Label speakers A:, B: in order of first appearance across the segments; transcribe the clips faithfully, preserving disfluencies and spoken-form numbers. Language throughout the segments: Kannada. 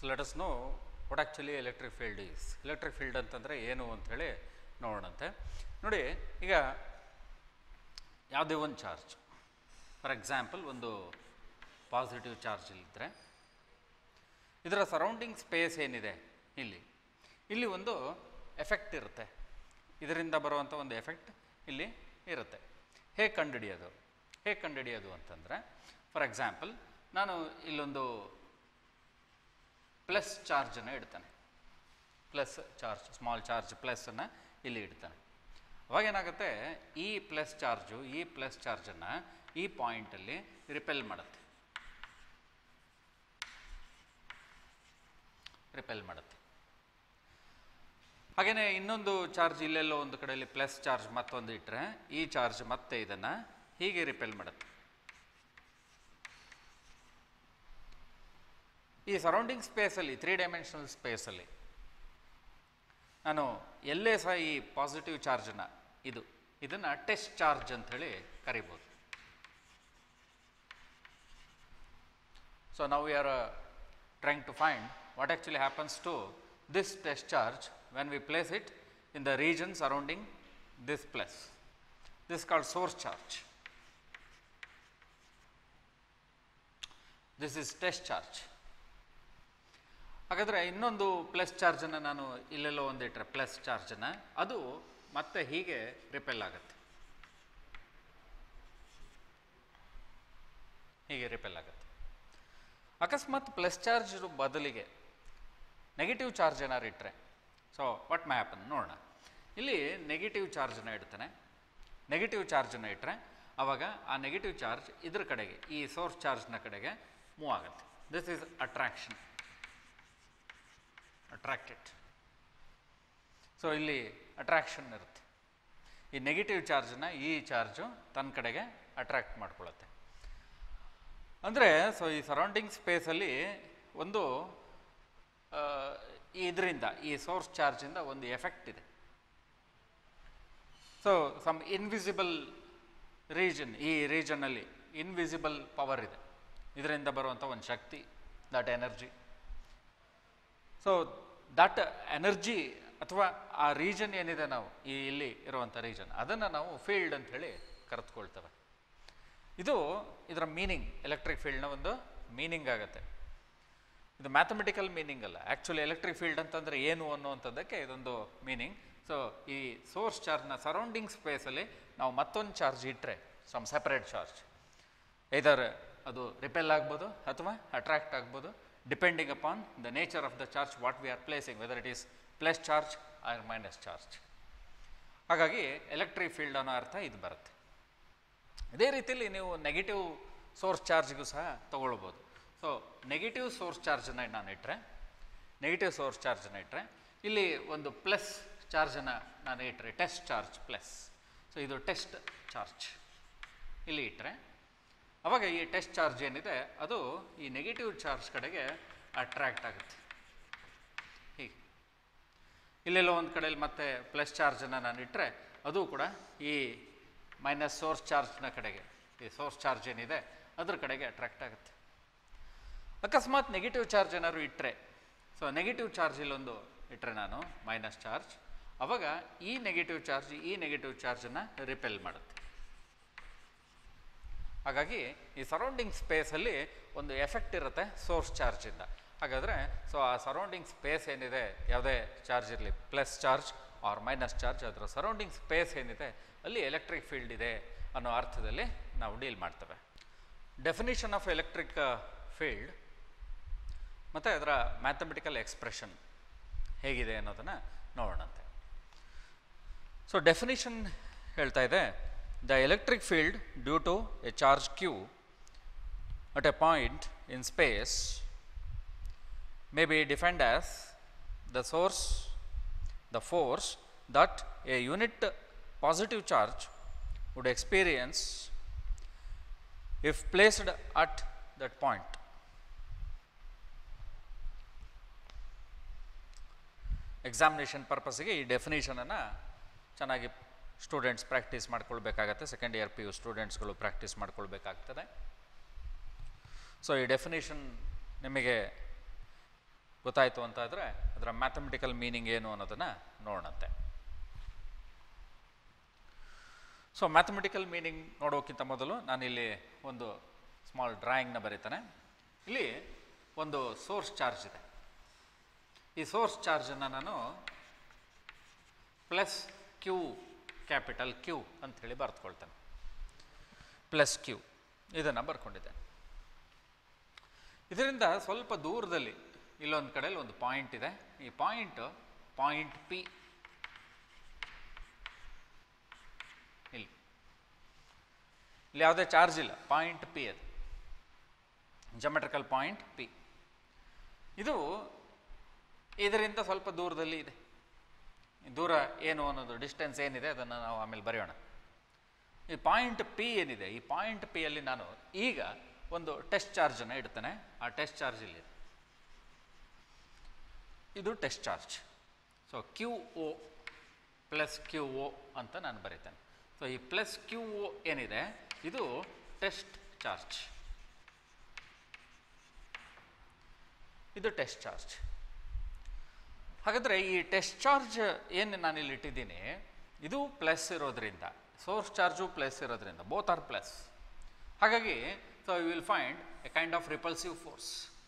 A: So let us know what actually electric field is. Electric field ಅಂತಂದರೆ ಏನು ಅಂಥೇಳಿ ನೋಡೋಣಂತೆ. ನೋಡಿ, ಈಗ ಯಾವುದೇ ಒಂದು ಚಾರ್ಜ್, ಫಾರ್ ಎಕ್ಸಾಂಪಲ್ ಒಂದು ಪಾಸಿಟಿವ್ ಚಾರ್ಜ್ ಇಲ್ಲಿದ್ದರೆ ಇದರ ಸರೌಂಡಿಂಗ್ ಸ್ಪೇಸ್ ಏನಿದೆ ಇಲ್ಲಿ ಇಲ್ಲಿ ಒಂದು ಎಫೆಕ್ಟ್ ಇರುತ್ತೆ. ಇದರಿಂದ ಬರುವಂಥ ಒಂದು ಎಫೆಕ್ಟ್ ಇಲ್ಲಿ ಇರುತ್ತೆ. ಹೇಗೆ ಕಂಡುಹಿಡಿಯೋದು ಹೇಗೆ ಕಂಡುಹಿಡಿಯೋದು ಅಂತಂದರೆ, ಫಾರ್ ಎಕ್ಸಾಂಪಲ್ ನಾನು ಇಲ್ಲೊಂದು ಪ್ಲಸ್ ಚಾರ್ಜನ್ನು ಇಡ್ತಾನೆ, ಪ್ಲಸ್ ಚಾರ್ಜ್, ಸ್ಮಾಲ್ ಚಾರ್ಜ್ ಪ್ಲಸ್ಸನ್ನು ಇಲ್ಲಿ ಇಡ್ತಾನೆ. ಅವಾಗೇನಾಗುತ್ತೆ, ಈ ಪ್ಲಸ್ ಚಾರ್ಜು ಈ ಪ್ಲಸ್ ಚಾರ್ಜನ್ನು ಈ ಪಾಯಿಂಟಲ್ಲಿ ರಿಪೆಲ್ ಮಾಡುತ್ತೆ ರಿಪೆಲ್ ಮಾಡುತ್ತೆ ಹಾಗೆಯೇ ಇನ್ನೊಂದು ಚಾರ್ಜ್ ಇಲ್ಲೆಲ್ಲೋ ಒಂದು ಕಡೆಯಲ್ಲಿ ಪ್ಲಸ್ ಚಾರ್ಜ್ ಮತ್ತೊಂದು ಇಟ್ಟರೆ ಈ ಚಾರ್ಜ್ ಮತ್ತೆ ಇದನ್ನು ಹೀಗೆ ರಿಪೆಲ್ ಮಾಡುತ್ತೆ. ಈ ಸರೌಂಡಿಂಗ್ ಸ್ಪೇಸಲ್ಲಿ, ತ್ರೀ ಡೈಮೆನ್ಷನಲ್ ಸ್ಪೇಸಲ್ಲಿ ನಾನು ಎಲ್ಲೇ ಸಹ ಈ ಪಾಸಿಟಿವ್ ಚಾರ್ಜನ್ನು ಇದು ಇದನ್ನು ಟೆಸ್ಟ್ ಚಾರ್ಜ್ ಅಂಥೇಳಿ ಕರಿಬೋದು. ಸೊ ನಾವು we are trying to find what actually happens to this test charge when we place it in the region surrounding this plus. This is called source charge. This is test charge. ಹಾಗಾದರೆ ಇನ್ನೊಂದು ಪ್ಲಸ್ ಚಾರ್ಜನ್ನು ನಾನು ಇಲ್ಲೆಲ್ಲೋ ಒಂದು ಇಟ್ಟರೆ ಪ್ಲಸ್ ಚಾರ್ಜನ್ನು ಅದು ಮತ್ತೆ ಹೀಗೆ ರಿಪೆಲ್ ಆಗುತ್ತೆ ಹೀಗೆ ರಿಪೆಲ್ ಆಗುತ್ತೆ ಅಕಸ್ಮಾತ್ ಪ್ಲಸ್ ಚಾರ್ಜ್ ಬದಲಿಗೆ ನೆಗೆಟಿವ್ ಚಾರ್ಜ್ ಏನಾದ್ರು ಇಟ್ಟರೆ, ಸೊ ವಾಟ್ ಮೈ ಹ್ಯಾಪನ್ ನೋಡೋಣ. ಇಲ್ಲಿ ನೆಗೆಟಿವ್ ಚಾರ್ಜನ್ನು ಇಡ್ತಾನೆ, ನೆಗೆಟಿವ್ ಚಾರ್ಜನ್ನು ಇಟ್ಟರೆ ಆವಾಗ ಆ ನೆಗೆಟಿವ್ ಚಾರ್ಜ್ ಇದ್ರ ಕಡೆಗೆ, ಈ ಸೋರ್ಸ್ ಚಾರ್ಜ್ನ ಕಡೆಗೆ ಮೂವ್ ಆಗುತ್ತೆ. This is attraction, attracted. So ಇಲ್ಲಿ ಅಟ್ರಾಕ್ಷನ್ ಇರುತ್ತೆ. ಈ ನೆಗೆಟಿವ್ ಚಾರ್ಜನ್ನು ಈ ಚಾರ್ಜು ತನ್ನ ಕಡೆಗೆ ಅಟ್ರಾಕ್ಟ್ ಮಾಡ್ಕೊಳ್ಳುತ್ತೆ. ಅಂದರೆ ಸೊ ಈ ಸರೌಂಡಿಂಗ್ ಸ್ಪೇಸಲ್ಲಿ ಒಂದು ಇದರಿಂದ, ಈ ಸೋರ್ಸ್ ಚಾರ್ಜಿಂದ ಒಂದು ಎಫೆಕ್ಟ್ ಇದೆ. ಸೊ ಸಮ್ ಇನ್ವಿಸಿಬಲ್ ರೀಜನ್, ಈ ರೀಜನ್ನಲ್ಲಿ ಇನ್ವಿಸಿಬಲ್ ಪವರ್ ಇದೆ, ಇದರಿಂದ ಬರುವಂಥ ಒಂದು ಶಕ್ತಿ, that energy. So that energy ಅಥವಾ ಆ ರೀಜನ್ ಏನಿದೆ, ನಾವು ಈ ಇಲ್ಲಿ ಇರುವಂಥ ರೀಜನ್, ಅದನ್ನು ನಾವು ಫೀಲ್ಡ್ ಅಂಥೇಳಿ ಕರೆದುಕೊಳ್ತೇವೆ. ಇದು ಇದರ ಮೀನಿಂಗ್, ಎಲೆಕ್ಟ್ರಿಕ್ ಫೀಲ್ಡ್ನ ಒಂದು ಮೀನಿಂಗ್ ಆಗುತ್ತೆ. ಇದು ಮ್ಯಾಥಮೆಟಿಕಲ್ ಮೀನಿಂಗ್ ಅಲ್ಲ, ಆ್ಯಕ್ಚುಲಿ ಎಲೆಕ್ಟ್ರಿಕ್ ಫೀಲ್ಡ್ ಅಂತಂದರೆ ಏನು ಅನ್ನುವಂಥದ್ದಕ್ಕೆ ಇದೊಂದು ಮೀನಿಂಗ್. ಸೊ ಈ ಸೋರ್ಸ್ ಚಾರ್ಜ್ನ ಸರೌಂಡಿಂಗ್ ಸ್ಪೇಸಲ್ಲಿ ನಾವು ಮತ್ತೊಂದು ಚಾರ್ಜ್ ಇಟ್ಟರೆ, ಸಮ್ ಸೆಪರೇಟ್ ಚಾರ್ಜ್, ಐದರ್ ಅದು ರಿಪೆಲ್ ಆಗ್ಬೋದು ಅಥವಾ ಅಟ್ರಾಕ್ಟ್ ಆಗ್ಬೋದು, depending upon the nature of the charge what we are placing, whether it is plus charge or minus charge. ಹಾಗಾಗಿ ಎಲೆಕ್ಟ್ರಿಕ್ ಫೀಲ್ಡ್ ಅನ್ನೋ ಅರ್ಥ ಇದು ಬರುತ್ತೆ. ಇದೇ ರೀತಿಯಲ್ಲಿ ನೀವು ನೆಗೆಟಿವ್ ಸೋರ್ಸ್ ಚಾರ್ಜ್ಗೂ ಸಹ ತಗೊಳ್ಬೋದು. ಸೊ ನೆಗೆಟಿವ್ ಸೋರ್ಸ್ ಚಾರ್ಜನ್ನು ನಾನು ಇಟ್ಟರೆ, ನೆಗೆಟಿವ್ ಸೋರ್ಸ್ ಚಾರ್ಜನ್ನು ಇಟ್ಟರೆ ಇಲ್ಲಿ ಒಂದು ಪ್ಲಸ್ ಚಾರ್ಜನ್ನು ನಾನು ಇಟ್ಟರೆ, ಟೆಸ್ಟ್ ಚಾರ್ಜ್ ಪ್ಲಸ್. ಸೊ ಇದು ಟೆಸ್ಟ್ ಚಾರ್ಜ್ ಇಲ್ಲಿ ಇಟ್ಟರೆ ಆವಾಗ ಈ ಟೆಸ್ಟ್ ಚಾರ್ಜ್ ಏನಿದೆ ಅದು ಈ ನೆಗೆಟಿವ್ ಚಾರ್ಜ್ ಕಡೆಗೆ ಅಟ್ರ್ಯಾಕ್ಟ್ ಆಗುತ್ತೆ. ಹೀಗೆ ಇಲ್ಲೆಲ್ಲೋ ಒಂದು ಕಡೆಯಲ್ಲಿ ಮತ್ತೆ ಪ್ಲಸ್ ಚಾರ್ಜನ್ನು ನಾನು ಇಟ್ಟರೆ ಅದು ಕೂಡ ಈ ಮೈನಸ್ ಸೋರ್ಸ್ ಚಾರ್ಜ್ನ ಕಡೆಗೆ, ಈ ಸೋರ್ಸ್ ಚಾರ್ಜ್ ಏನಿದೆ ಅದ್ರ ಕಡೆಗೆ ಅಟ್ರಾಕ್ಟ್ ಆಗುತ್ತೆ. ಅಕಸ್ಮಾತ್ ನೆಗೆಟಿವ್ ಚಾರ್ಜ್ ಏನಾದ್ರು ಇಟ್ಟರೆ, ಸೊ ನೆಗೆಟಿವ್ ಚಾರ್ಜ್ ಇಲ್ಲೊಂದು ಇಟ್ಟರೆ ನಾನು ಮೈನಸ್ ಚಾರ್ಜ್, ಆವಾಗ ಈ ನೆಗೆಟಿವ್ ಚಾರ್ಜ್ ಈ ನೆಗೆಟಿವ್ ಚಾರ್ಜನ್ನು ರಿಪೆಲ್ ಮಾಡುತ್ತೆ. ಹಾಗಾಗಿ ಈ ಸರೌಂಡಿಂಗ್ ಸ್ಪೇಸಲ್ಲಿ ಒಂದು ಎಫೆಕ್ಟ್ ಇರುತ್ತೆ ಸೋರ್ಸ್ ಚಾರ್ಜಿಂದ. ಹಾಗಾದರೆ ಸೊ ಆ ಸರೌಂಡಿಂಗ್ ಸ್ಪೇಸ್ ಏನಿದೆ, ಯಾವುದೇ ಚಾರ್ಜ್ ಇರಲಿ, plus charge or minus charge, ಅದರ ಸರೌಂಡಿಂಗ್ ಸ್ಪೇಸ್ ಏನಿದೆ ಅಲ್ಲಿ ಎಲೆಕ್ಟ್ರಿಕ್ ಫೀಲ್ಡ್ ಇದೆ ಅನ್ನೋ ಅರ್ಥದಲ್ಲಿ ನಾವು ಡೀಲ್ ಮಾಡ್ತೇವೆ. ಡೆಫಿನಿಷನ್ ಆಫ್ ಎಲೆಕ್ಟ್ರಿಕ್ ಫೀಲ್ಡ್ ಮತ್ತು ಅದರ ಮ್ಯಾಥಮೆಟಿಕಲ್ ಎಕ್ಸ್ಪ್ರೆಷನ್ ಹೇಗಿದೆ ಅನ್ನೋದನ್ನು ನೋಡೋಣಂತೆ. ಸೊ ಡೆಫಿನಿಷನ್ ಹೇಳ್ತಾ ಇದೆ, the electric field due to a charge Q at a point in space may be defined as the source the force that a unit positive charge would experience if placed at that point. Examination ಪರ್ಪಸ್ಸಿಗೆ ಈ ಡೆಫಿನೇಷನನ್ನು ಚೆನ್ನಾಗಿ ಸ್ಟೂಡೆಂಟ್ಸ್ ಪ್ರಾಕ್ಟೀಸ್ ಮಾಡ್ಕೊಳ್ಬೇಕಾಗತ್ತೆ. ಸೆಕೆಂಡ್ ಇಯರ್ ಪಿ ಯು ಸ್ಟೂಡೆಂಟ್ಸ್ಗಳು ಪ್ರಾಕ್ಟೀಸ್ ಮಾಡ್ಕೊಳ್ಬೇಕಾಗ್ತದೆ. ಸೊ ಈ ಡೆಫಿನೇಷನ್ ನಿಮಗೆ ಗೊತ್ತಾಯಿತು ಅಂತಾದರೆ ಅದರ ಮ್ಯಾಥಮೆಟಿಕಲ್ ಮೀನಿಂಗ್ ಏನು ಅನ್ನೋದನ್ನು ನೋಡೋಣಂತೆ. ಸೊ ಮ್ಯಾಥಮೆಟಿಕಲ್ ಮೀನಿಂಗ್ ನೋಡೋಕ್ಕಿಂತ ಮೊದಲು ನಾನಿಲ್ಲಿ ಒಂದು ಸ್ಮಾಲ್ ಡ್ರಾಯಿಂಗ್ನ ಬರೀತಾನೆ. ಇಲ್ಲಿ ಒಂದು ಸೋರ್ಸ್ ಚಾರ್ಜ್ ಇದೆ. ಈ ಸೋರ್ಸ್ ಚಾರ್ಜನ್ನು ನಾನು ಪ್ಲಸ್ ಕ್ಯೂ ಕ್ಯಾಪಿಟಲ್ ಕ್ಯೂ ಅಂಥೇಳಿ ಬರೆದುಕೊಳ್ತೇನೆ. ಪ್ಲಸ್ ಕ್ಯೂ ಇದನ್ನು ಬರ್ಕೊಂಡಿದ್ದೆ. ಇದರಿಂದ ಸ್ವಲ್ಪ ದೂರದಲ್ಲಿ ಇಲ್ಲೊಂದು ಕಡೆಯಲ್ಲಿ ಒಂದು ಪಾಯಿಂಟ್ ಇದೆ. ಈ ಪಾಯಿಂಟ್ ಪಾಯಿಂಟ್ ಪಿ ಇಲ್ಲಿ ಇಲ್ಲಿ ಯಾವುದೇ ಚಾರ್ಜ್ ಇಲ್ಲ, ಪಾಯಿಂಟ್ ಪಿ ಅದು ಜಾಮೆಟ್ರಿಕಲ್ ಪಾಯಿಂಟ್ ಪಿ. ಇದು ಇದರಿಂದ ಸ್ವಲ್ಪ ದೂರದಲ್ಲಿ ಇದೆ. ದೂರ ಏನು ಅನ್ನೋದು ಡಿಸ್ಟೆನ್ಸ್ ಏನಿದೆ ಅದನ್ನು ನಾವು ಆಮೇಲೆ ಬರೆಯೋಣ. ಈ ಪಾಯಿಂಟ್ ಪಿ ಏನಿದೆ, ಈ ಪಾಯಿಂಟ್ ಪಿ ಅಲ್ಲಿ ನಾನು ಈಗ ಒಂದು ಟೆಸ್ಟ್ ಚಾರ್ಜನ್ನು ಇಡ್ತೇನೆ. ಆ ಟೆಸ್ಟ್ ಚಾರ್ಜ್ ಇಲ್ಲಿ ಇದು test charge. So Q O plus Q O ಅಂತ ನಾನು ಬರೀತೇನೆ. ಸೊ ಈ ಪ್ಲಸ್ ಕ್ಯೂ ಒ ಏನಿದೆ ಇದು ಟೆಸ್ಟ್ ಚಾರ್ಜ್, ಇದು ಟೆಸ್ಟ್ ಚಾರ್ಜ್. ಹಾಗಾದರೆ ಈ ಟೆಸ್ಟ್ ಚಾರ್ಜ್ ಏನು ನಾನಿಲ್ಲಿ ಇಟ್ಟಿದ್ದೀನಿ ಇದು ಪ್ಲಸ್ ಇರೋದ್ರಿಂದ, ಸೋರ್ಸ್ ಚಾರ್ಜು ಪ್ಲಸ್ ಇರೋದ್ರಿಂದ, ಬೋತ್ ಆರ್ ಪ್ಲಸ್. ಹಾಗಾಗಿ so you will find a kind of repulsive force.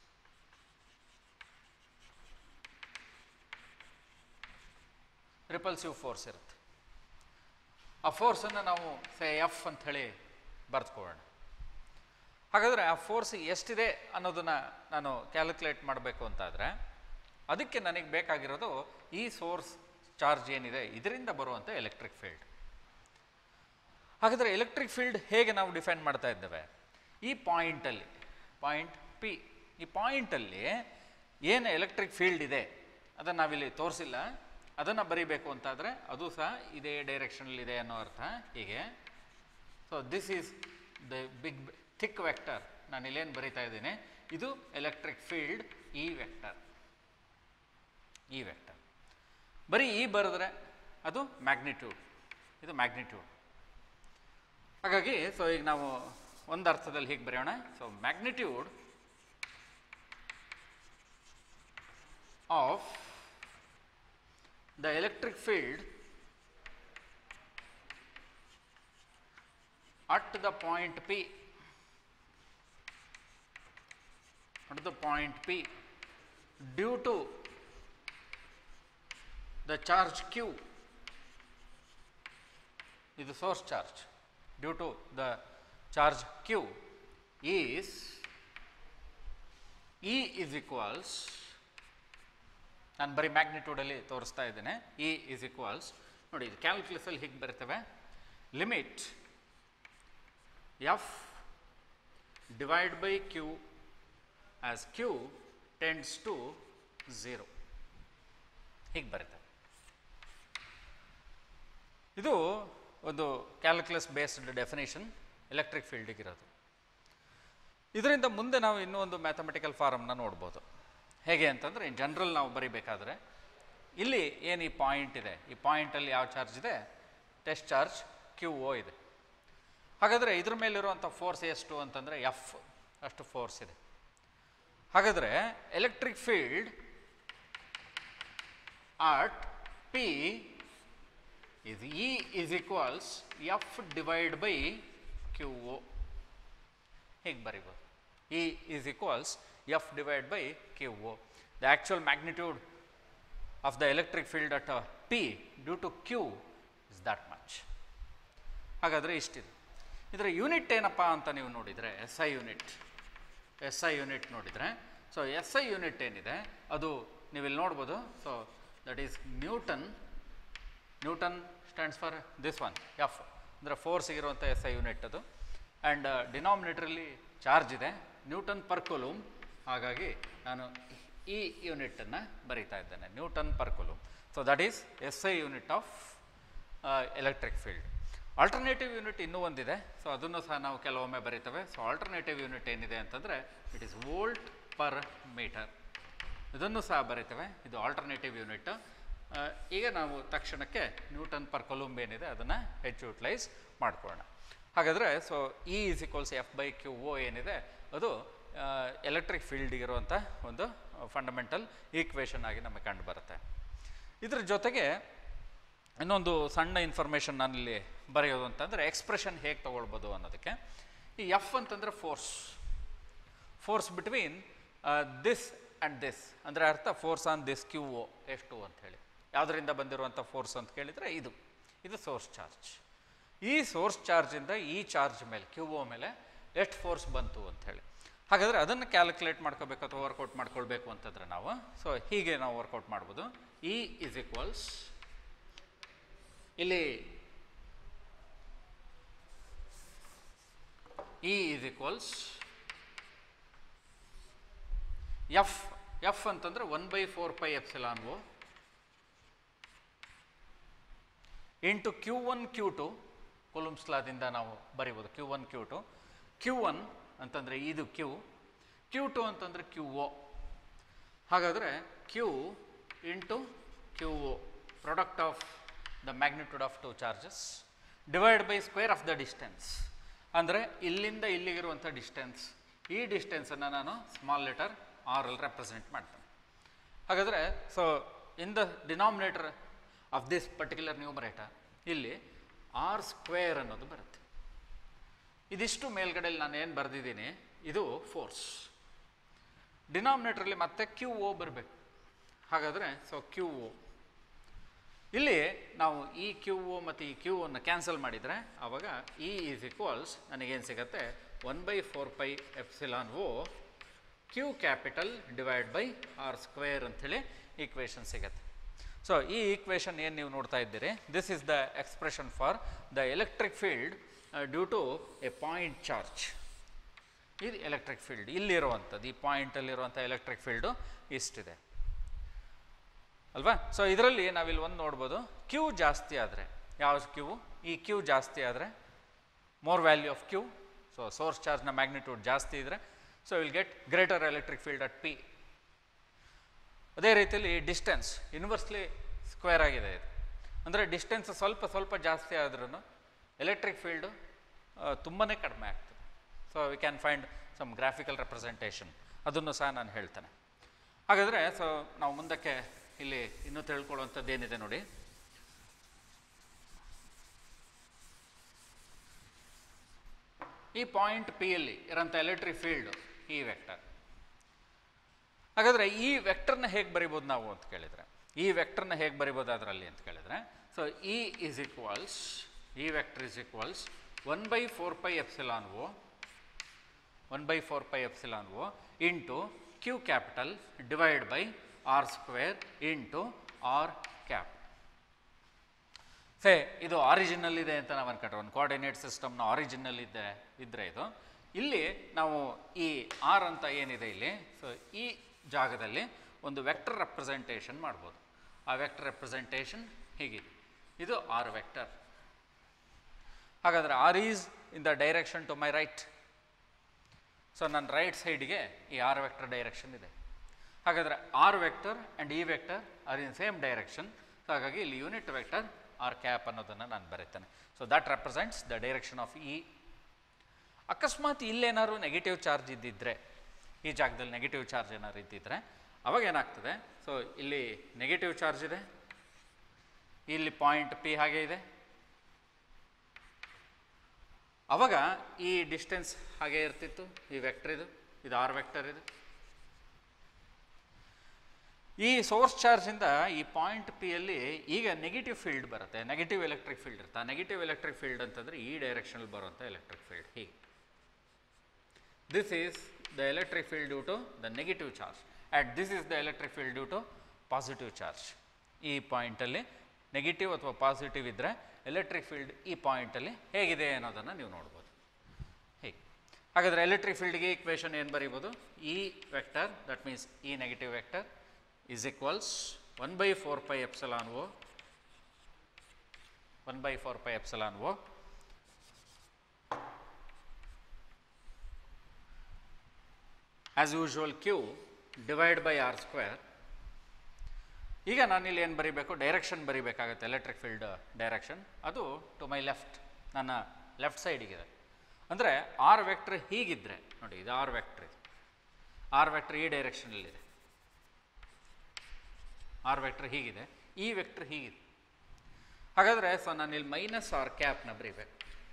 A: Repulsive force ಇರುತ್ತೆ. ಆ ಫೋರ್ಸನ್ನು ನಾವು ಸೇ ಎಫ್ ಅಂತ ಹೇಳಿ ಬರೆದುಕೊಳ್ಳೋಣ. ಹಾಗಾದರೆ ಆ ಫೋರ್ಸ್ ಎಷ್ಟಿದೆ ಅನ್ನೋದನ್ನು ನಾನು ಕ್ಯಾಲ್ಕುಲೇಟ್ ಮಾಡಬೇಕು ಅಂತಾದರೆ ಅದಕ್ಕೆ ನನಗೆ ಬೇಕಾಗಿರೋದು ಈ ಸೋರ್ಸ್ ಚಾರ್ಜ್ ಏನಿದೆ ಇದರಿಂದ ಬರುವಂಥ ಎಲೆಕ್ಟ್ರಿಕ್ ಫೀಲ್ಡ್. ಹಾಗಾದರೆ ಎಲೆಕ್ಟ್ರಿಕ್ ಫೀಲ್ಡ್ ಹೇಗೆ ನಾವು ಡಿಫೈನ್ ಮಾಡ್ತಾ ಇದ್ದೇವೆ? ಈ ಪಾಯಿಂಟಲ್ಲಿ, ಪಾಯಿಂಟ್ ಪಿ, ಈ ಪಾಯಿಂಟಲ್ಲಿ ಏನು ಎಲೆಕ್ಟ್ರಿಕ್ ಫೀಲ್ಡ್ ಇದೆ ಅದನ್ನು ನಾವಿಲ್ಲಿ ತೋರಿಸಿಲ್ಲ. ಅದನ್ನು ಬರೀಬೇಕು ಅಂತಾದರೆ ಅದು ಸಹ ಇದೇ ಡೈರೆಕ್ಷನಲ್ಲಿದೆ ಅನ್ನೋ ಅರ್ಥ. ಹೀಗೆ so this is the big thick vector. ನಾನು ಇಲ್ಲೇನು ಬರೀತಾ ಇದ್ದೀನಿ, ಇದು electric field E vector. E vector ಬರೀ ಇ ಬರೆದ್ರೆ ಅದು ಮ್ಯಾಗ್ನಿಟ್ಯೂಡ್, ಇದು ಮ್ಯಾಗ್ನಿಟ್ಯೂಡ್. ಹಾಗಾಗಿ ಸೊ ಈಗ ನಾವು ಒಂದು ಅರ್ಥದಲ್ಲಿ ಹೀಗೆ ಬರೆಯೋಣ. So magnitude of the electric field at the point P, at the point P due to the charge Q, is the source charge, due to the charge Q is E is equals, ನಾನು ಬರೀ ಮ್ಯಾಗ್ನಿಟ್ಯೂಡಲ್ಲಿ ತೋರಿಸ್ತಾ ಇದ್ದೇನೆ. ಇ ಈಸ್ ಈಕ್ವಲ್ಸ್ ನೋಡಿ, ಇದು ಕ್ಯಾಲ್ಕುಲಸಲ್ಲಿ ಹೀಗೆ ಬರ್ತವೆ. Limit F divide by Q as Q tends to zero, ಹೀಗೆ ಬರ್ತವೆ. ಇದು ಒಂದು ಕ್ಯಾಲ್ಕುಲಸ್ ಬೇಸ್ಡ್ ಡೆಫಿನೇಷನ್ ಎಲೆಕ್ಟ್ರಿಕ್ ಫೀಲ್ಡಿಗಿರೋದು. ಇದರಿಂದ ಮುಂದೆ ನಾವು ಇನ್ನೂ ಒಂದು ಮ್ಯಾಥಮೆಟಿಕಲ್ ಫಾರ್ಮ್ನ ನೋಡ್ಬೋದು. ಹೇಗೆ ಅಂತಂದರೆ ಇನ್ ಜನರಲ್ ನಾವು ಬರೀಬೇಕಾದ್ರೆ ಇಲ್ಲಿ ಏನು ಈ ಪಾಯಿಂಟ್ ಇದೆ, ಈ ಪಾಯಿಂಟಲ್ಲಿ ಯಾವ ಚಾರ್ಜ್ ಇದೆ, ಟೆಸ್ಟ್ ಚಾರ್ಜ್ ಕ್ಯೂ ಒ ಇದೆ. ಹಾಗಾದರೆ ಇದ್ರ ಮೇಲಿರುವಂಥ ಫೋರ್ಸ್ ಎಷ್ಟು ಅಂತಂದರೆ ಎಫ್ ಅಷ್ಟು ಫೋರ್ಸ್ ಇದೆ. ಹಾಗಾದರೆ electric field at P is E is equals F divided by Q O. ಹೀಗೆ ಬರೀಬೋದು. E is equals F divided by Q O. The actual magnitude of the electric field at uh, P due to Q is that much. ಹಾಗಾದರೆ ಇಷ್ಟಿದೆ. ಇದರ ಯೂನಿಟ್ ಏನಪ್ಪ ಅಂತ ನೀವು ನೋಡಿದರೆ S I unit, S I unit ನೋಡಿದರೆ, ಸೊ ಎಸ್ ಐ ಯೂನಿಟ್ ಏನಿದೆ ಅದು ನೀವಿಲ್ಲಿ ನೋಡ್ಬೋದು. So that is newton. Newton stands for this one F, ಅಂದರೆ ಫೋರ್ಸಿಗಿರುವಂಥ ಎಸ್ ಐ ಯೂನಿಟ್ ಅದು. ಆ್ಯಂಡ್ ಡಿನಾಮಿನೇಟ್ರಲ್ಲಿ ಚಾರ್ಜ್ ಇದೆ, ನ್ಯೂಟನ್ ಪರ್ ಕೂಲೂಮ್. ಹಾಗಾಗಿ ನಾನು ಈ ಯೂನಿಟನ್ನು ಬರೀತಾ ಇದ್ದೇನೆ, newton per coulomb. So that is S I unit of electric field. Alternative unit ಇನ್ನೂ ಒಂದಿದೆ, ಸೊ ಅದನ್ನು ಸಹ ನಾವು ಕೆಲವೊಮ್ಮೆ ಬರೀತೇವೆ. ಸೊ ಆಲ್ಟರ್ನೇಟಿವ್ ಯೂನಿಟ್ ಏನಿದೆ ಅಂತಂದರೆ it is volt per metre, ಇದನ್ನು ಸಹ ಬರೀತೇವೆ. ಇದು ಆಲ್ಟರ್ನೇಟಿವ್ ಯೂನಿಟ್. ಈಗ ನಾವು ತಕ್ಷಣಕ್ಕೆ ನ್ಯೂಟನ್ ಪರ್ ಕೂಲೂಮ್ ಏನಿದೆ ಅದನ್ನು ಹೆಚ್ಚು ಯುಟಿಲೈಸ್ ಮಾಡ್ಕೊಳ್ಳೋಣ. ಹಾಗಾದರೆ so E is equals F by Q O ಏನಿದೆ ಅದು ಎಲೆಕ್ಟ್ರಿಕ್ ಫೀಲ್ಡಿಗಿರುವಂಥ ಒಂದು ಫಂಡಮೆಂಟಲ್ ಈಕ್ವೇಷನ್ ಆಗಿ ನಮಗೆ ಕಂಡು ಬರುತ್ತೆ. ಇದ್ರ ಜೊತೆಗೆ ಇನ್ನೊಂದು ಸಣ್ಣ ಇನ್ಫಾರ್ಮೇಷನ್ ನಾನಿಲ್ಲಿ ಬರೆಯೋದು ಅಂತಂದರೆ ಎಕ್ಸ್ಪ್ರೆಷನ್ ಹೇಗೆ ತೊಗೊಳ್ಬೋದು ಅನ್ನೋದಕ್ಕೆ. ಈ ಎಫ್ ಅಂತಂದರೆ force, force between this and this, ಅಂದರೆ ಅರ್ಥ force on this Q O ಎಷ್ಟು ಅಂಥೇಳಿ. ಯಾವುದರಿಂದ ಬಂದಿರುವಂಥ ಫೋರ್ಸ್ ಅಂತ ಕೇಳಿದರೆ ಇದು ಇದು ಸೋರ್ಸ್ ಚಾರ್ಜ್. ಈ ಸೋರ್ಸ್ ಚಾರ್ಜಿಂದ ಈ ಚಾರ್ಜ್ ಮೇಲೆ ಕ್ಯೂ ಒ ಮೇಲೆ ಎಷ್ಟು ಫೋರ್ಸ್ ಬಂತು ಅಂಥೇಳಿ. ಹಾಗಾದರೆ ಅದನ್ನು ಕ್ಯಾಲ್ಕುಲೇಟ್ ಮಾಡ್ಕೋಬೇಕು ಅಥವಾ ವರ್ಕೌಟ್ ಮಾಡ್ಕೊಳ್ಬೇಕು ಅಂತಂದರೆ ನಾವು ಸೊ ಹೀಗೆ ನಾವು ವರ್ಕೌಟ್ ಮಾಡ್ಬೋದು. ಇ ಇಸ್ ಈಕ್ವಲ್ಸ್, ಇಲ್ಲಿ E is equals F, F ಅಂತಂದರೆ one by four pi epsilon O into Q one Q two, Coulomb's ಲಾದಿಂದ ನಾವು ಬರೀಬೋದು Q one Q two. Q one ಅಂತಂದರೆ ಇದು ಕ್ಯೂ, ಕ್ಯೂ ಟು ಅಂತಂದರೆ ಕ್ಯೂ ಒ. ಹಾಗಾದರೆ Q into Q O product of the magnitude of two charges divide by square of the distance, ಅಂದರೆ ಇಲ್ಲಿಂದ ಇಲ್ಲಿಗಿರುವಂಥ ಡಿಸ್ಟೆನ್ಸ್, ಈ ಡಿಸ್ಟೆನ್ಸನ್ನು ನಾನು ಸ್ಮಾಲ್ ಲೆಟರ್ ಆರ್ ಅಲ್ಲಿ ರೆಪ್ರೆಸೆಂಟ್ ಮಾಡ್ತೇನೆ. ಹಾಗಾದರೆ so in the denominator of this particular numerator ಇಲ್ಲಿ ಆರ್ ಸ್ಕ್ವೇರ್ ಅನ್ನೋದು ಬರುತ್ತೆ. ಇದಿಷ್ಟು ಮೇಲ್ಗಡೆಯಲ್ಲಿ ನಾನು ಏನು ಬರೆದಿದ್ದೀನಿ ಇದು ಫೋರ್ಸ್. ಡಿನಾಮಿನೇಟ್ರಲ್ಲಿ ಮತ್ತೆ ಕ್ಯೂ ಒ ಬರಬೇಕು. ಹಾಗಾದರೆ ಸೊ ಕ್ಯೂ ಒ ಇಲ್ಲಿ ನಾವು ಈ ಕ್ಯೂ ಒ ಮತ್ತು ಈ ಕ್ಯೂ ಒನ್ನು ಕ್ಯಾನ್ಸಲ್ ಮಾಡಿದರೆ ಆವಾಗ ಇ ಈಸ್ ಈಕ್ವಲ್ಸ್ ನನಗೇನು ಸಿಗುತ್ತೆ one by four pi epsilon O Q capital divide by R square ಅಂಥೇಳಿ ಈಕ್ವೇಷನ್ ಸಿಗುತ್ತೆ. ಸೊ ಈ ಈಕ್ವೇಷನ್ ಏನು ನೀವು ನೋಡ್ತಾ ಇದ್ದೀರಿ, this is the expression for the electric field due to a point charge. ಇದು ಎಲೆಕ್ಟ್ರಿಕ್ ಫೀಲ್ಡ್ ಇಲ್ಲಿರುವಂಥದ್ದು, ಈ ಪಾಯಿಂಟಲ್ಲಿರುವಂಥ ಎಲೆಕ್ಟ್ರಿಕ್ ಫೀಲ್ಡು ಇಷ್ಟಿದೆ ಅಲ್ವಾ. ಸೊ ಇದರಲ್ಲಿ ನಾವಿಲ್ಲಿ ಒಂದು ನೋಡ್ಬೋದು, ಕ್ಯೂ ಜಾಸ್ತಿ ಆದರೆ, ಯಾವ ಕ್ಯೂ, ಈ ಕ್ಯೂ ಜಾಸ್ತಿ ಆದರೆ more value of Q, so source ಚಾರ್ಜ್ನ ಮ್ಯಾಗ್ನಿಟ್ಯೂಡ್ ಜಾಸ್ತಿ ಇದ್ದರೆ so will get greater electric field at P. ಅದೇ ರೀತಿಯಲ್ಲಿ ಡಿಸ್ಟೆನ್ಸ್ ಇನ್ವರ್ಸ್ಲಿ ಸ್ಕ್ವೇರ್ ಆಗಿದೆ ಇದು, ಅಂದರೆ ಡಿಸ್ಟೆನ್ಸ್ ಸ್ವಲ್ಪ ಸ್ವಲ್ಪ ಜಾಸ್ತಿ ಆದ್ರೂ ಎಲೆಕ್ಟ್ರಿಕ್ ಫೀಲ್ಡು ತುಂಬಾ ಕಡಿಮೆ ಆಗ್ತದೆ. So we can find some graphical representation, ಅದನ್ನು ಸಹ ನಾನು ಹೇಳ್ತೇನೆ. ಹಾಗಾದರೆ ಸೊ ನಾವು ಮುಂದಕ್ಕೆ ಇಲ್ಲಿ ಇನ್ನೂ ತಿಳ್ಕೊಳ್ಳುವಂಥದ್ದು ಏನಿದೆ ನೋಡಿ. ಈ ಪಾಯಿಂಟ್ ಪಿ ಯಲ್ಲಿ ಇರೋಂಥ ಎಲೆಕ್ಟ್ರಿಕ್ ಫೀಲ್ಡು ಈ ವೆಕ್ಟರ್. ಹಾಗಾದರೆ ಈ ವೆಕ್ಟರ್ನ ಹೇಗೆ ಬರಿಬೋದು ನಾವು ಅಂತ ಕೇಳಿದರೆ, ಈ ವೆಕ್ಟರ್ನ ಹೇಗೆ ಬರಿಬೋದು ಅದರಲ್ಲಿ ಅಂತ ಕೇಳಿದರೆ, so E is equals, E vector is equals one by four pi epsilon O, one by four pi epsilon O into Q capital divide by R square into R cap. Say ಇದು ಆರಿಜಿನಲ್ ಇದೆ ಅಂತ ನಾವು ಅನ್ಕೊಂಡ್ರೆ, ಒಂದು ಕೋಆರ್ಡಿನೇಟ್ ಸಿಸ್ಟಮ್ನ ಆರಿಜಿನಲ್ ಇದೆ ಇದ್ದರೆ ಇದು ಇಲ್ಲಿ ನಾವು ಈ ಆರ್ ಅಂತ ಏನಿದೆ ಇಲ್ಲಿ, ಸೊ ಈ ಜಾಗದಲ್ಲಿ ಒಂದು ವೆಕ್ಟರ್ ರೆಪ್ರೆಸೆಂಟೇಷನ್ ಮಾಡ್ಬೋದು. ಆ ವೆಕ್ಟರ್ ರೆಪ್ರೆಸೆಂಟೇಷನ್ ಹೀಗಿದೆ, ಇದು ಆರ್ ವೆಕ್ಟರ್. ಹಾಗಾದರೆ R is in the direction to my right. So ನನ್ನ ರೈಟ್ ಸೈಡ್ಗೆ ಈ ಆರ್ ವೆಕ್ಟರ್ ಡೈರೆಕ್ಷನ್ ಇದೆ. ಹಾಗಾದರೆ R vector and E vector are in same direction. So ಹಾಗಾಗಿ ಇಲ್ಲಿ ಯೂನಿಟ್ ವೆಕ್ಟರ್ ಆರ್ ಕ್ಯಾಪ್ ಅನ್ನೋದನ್ನು ನಾನು ಬರೀತೇನೆ. So that represents the direction of E. ಅಕಸ್ಮಾತ್ ಇಲ್ಲೇನಾದ್ರು ನೆಗೆಟಿವ್ ಚಾರ್ಜ್ ಇದ್ದಿದ್ದರೆ, ಈ ಜಾಗದಲ್ಲಿ ನೆಗೆಟಿವ್ ಚಾರ್ಜ್ ಏನಾದ್ರು ಇದ್ದಿದ್ದರೆ ಅವಾಗ ಏನಾಗ್ತದೆ, ಸೊ ಇಲ್ಲಿ ನೆಗೆಟಿವ್ ಚಾರ್ಜ್ ಇದೆ, ಇಲ್ಲಿ ಪಾಯಿಂಟ್ ಪಿ ಹಾಗೆ ಇದೆ, ಅವಾಗ ಈ ಡಿಸ್ಟೆನ್ಸ್ ಹಾಗೆ ಇರ್ತಿತ್ತು, ಈ ವೆಕ್ಟರ್ ಇದು, ಇದು ಆರ್ ವೆಕ್ಟರ್ ಇದು. ಈ ಸೋರ್ಸ್ ಚಾರ್ಜಿಂದ ಈ ಪಾಯಿಂಟ್ ಪಿ ಯಲ್ಲಿ ಈಗ ನೆಗೆಟಿವ್ ಫೀಲ್ಡ್ ಬರುತ್ತೆ, ನೆಗೆಟಿವ್ ಎಲೆಕ್ಟ್ರಿಕ್ ಫೀಲ್ಡ್ ಇರುತ್ತೆ. ಆ ನೆಗೆಟಿವ್ ಎಲೆಕ್ಟ್ರಿಕ್ ಫೀಲ್ಡ್ ಅಂತಂದರೆ ಈ ಡೈರೆಕ್ಷನಲ್ಲಿ ಬರುವಂಥ ಎಲೆಕ್ಟ್ರಿಕ್ ಫೀಲ್ಡ್ ಹೀಗೆ. This is the electric field due to the negative charge and this is the electric field due to positive charge. ಈ ಪಾಯಿಂಟಲ್ಲಿ ನೆಗೆಟಿವ್ ಅಥವಾ ಪಾಸಿಟಿವ್ ಇದ್ದರೆ ಎಲೆಕ್ಟ್ರಿಕ್ ಫೀಲ್ಡ್ ಈ ಪಾಯಿಂಟಲ್ಲಿ ಹೇಗಿದೆ ಅನ್ನೋದನ್ನು ನೀವು ನೋಡ್ಬೋದು ಹೀಗೆ. ಹಾಗಾದರೆ ಎಲೆಕ್ಟ್ರಿಕ್ ಫೀಲ್ಡ್ಗೆ ಈಕ್ವೇಷನ್ ಏನು ಬರೀಬೋದು, E vector that means E negative vector is equals one by four pi epsilon O, one by four pi epsilon O as usual Q divide by R square. ಈಗ ನಾನಿಲ್ಲಿ ಏನು ಬರೀಬೇಕು, ಡೈರೆಕ್ಷನ್ ಬರೀಬೇಕಾಗುತ್ತೆ, ಎಲೆಕ್ಟ್ರಿಕ್ ಫೀಲ್ಡ್ ಡೈರೆಕ್ಷನ್. ಅದು ಟು ಮೈ ಲೆಫ್ಟ್, ನನ್ನ ಲೆಫ್ಟ್ ಸೈಡಿಗಿದೆ. ಅಂದರೆ ಆರ್ ವೆಕ್ಟ್ರ್ ಹೀಗಿದ್ದರೆ ನೋಡಿ, ಇದು ಆರ್ ವೆಕ್ಟ್ರ್, ಇದು ಆರ್ ವೆಕ್ಟ್ರ್ ಈ ಡೈರೆಕ್ಷನಲ್ಲಿದೆ. ಆರ್ ವೆಕ್ಟರ್ ಹೀಗಿದೆ, ಈ ವೆಕ್ಟರ್ ಹೀಗಿದೆ. ಹಾಗಾದರೆ ಸೊ ನಾನು ಇಲ್ಲಿ ಮೈನಸ್ ಆರ್ ಕ್ಯಾಪ್ನ ಬರೀಬೇಕು,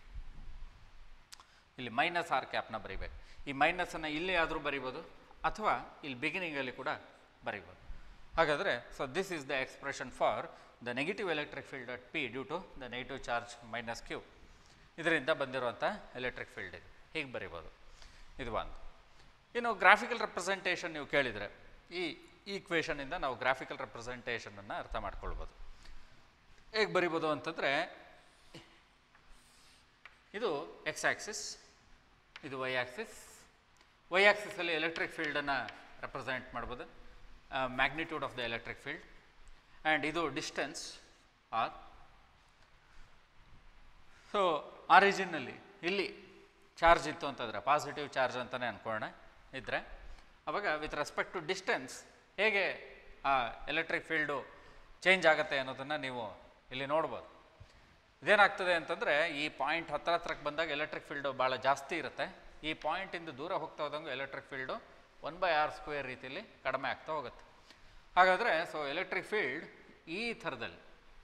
A: ಇಲ್ಲಿ ಮೈನಸ್ ಆರ್ ಕ್ಯಾಪ್ನ ಬರೀಬೇಕು. ಈ ಮೈನಸನ್ನು ಇಲ್ಲಿ ಆದರೂ ಬರಿಬೋದು ಅಥವಾ ಇಲ್ಲಿ ಬಿಗಿನಿಂಗಲ್ಲಿ ಕೂಡ ಬರಿಬೋದು. ಹಾಗಾದರೆ so this is the expression for the negative electric field at P due to the negative charge minus Q. ಇದರಿಂದ ಬಂದಿರುವಂಥ ಎಲೆಕ್ಟ್ರಿಕ್ ಫೀಲ್ಡ್ ಇದು, ಹೀಗೆ ಬರಿಬೋದು. ಇದು ಒಂದು. ಇನ್ನು ಗ್ರಾಫಿಕಲ್ ರೆಪ್ರೆಸೆಂಟೇಷನ್ ನೀವು ಕೇಳಿದರೆ ಈ ಈಕ್ವೇಷನಿಂದ ನಾವು ಗ್ರಾಫಿಕಲ್ ರೆಪ್ರೆಸೆಂಟೇಷನನ್ನು ಅರ್ಥ ಮಾಡ್ಕೊಳ್ಬೋದು. ಹೇಗೆ ಬರಿಬೋದು ಅಂತಂದರೆ, ಇದು ಎಕ್ಸ್ ಆ್ಯಕ್ಸಿಸ್, ಇದು ವೈ ಆ್ಯಕ್ಸಿಸ್. ವೈ ಆ್ಯಕ್ಸಿಸಲ್ಲಿ ಎಲೆಕ್ಟ್ರಿಕ್ ಫೀಲ್ಡನ್ನು ರೆಪ್ರೆಸೆಂಟ್ ಮಾಡ್ಬೋದು, magnitude of the electric field. And ಇದು ಡಿಸ್ಟೆನ್ಸ್ ಆರ್. ಸೊ ಆರಿಜಿನಲ್ಲಿ ಇಲ್ಲಿ ಚಾರ್ಜ್ ಇತ್ತು ಅಂತಂದರೆ ಪಾಸಿಟಿವ್ ಚಾರ್ಜ್ ಅಂತಲೇ ಅಂದ್ಕೊಳ್ಳೋಣ ಇದ್ದರೆ, ಆವಾಗ ವಿತ್ ರೆಸ್ಪೆಕ್ಟ್ ಟು ಡಿಸ್ಟೆನ್ಸ್ ಹೇಗೆ ಆ ಎಲೆಕ್ಟ್ರಿಕ್ ಫೀಲ್ಡು ಚೇಂಜ್ ಆಗುತ್ತೆ ಅನ್ನೋದನ್ನು ನೀವು ಇಲ್ಲಿ ನೋಡ್ಬೋದು. ಇದೇನಾಗ್ತದೆ ಅಂತಂದರೆ, ಈ ಪಾಯಿಂಟ್ ಹತ್ರ ಹತ್ರಕ್ಕೆ ಬಂದಾಗ ಎಲೆಕ್ಟ್ರಿಕ್ ಫೀಲ್ಡು ಭಾಳ ಜಾಸ್ತಿ ಇರುತ್ತೆ. ಈ ಪಾಯಿಂಟಿಂದ ದೂರ ಹೋಗ್ತಾ ಹೋದಂಗೆ electric field one by R square ರೀತಿಯಲ್ಲಿ ಕಡಿಮೆ ಆಗ್ತಾ ಹೋಗುತ್ತೆ. ಹಾಗಾದರೆ ಸೊ ಎಲೆಕ್ಟ್ರಿಕ್ ಫೀಲ್ಡ್ ಈ ಥರದಲ್ಲಿ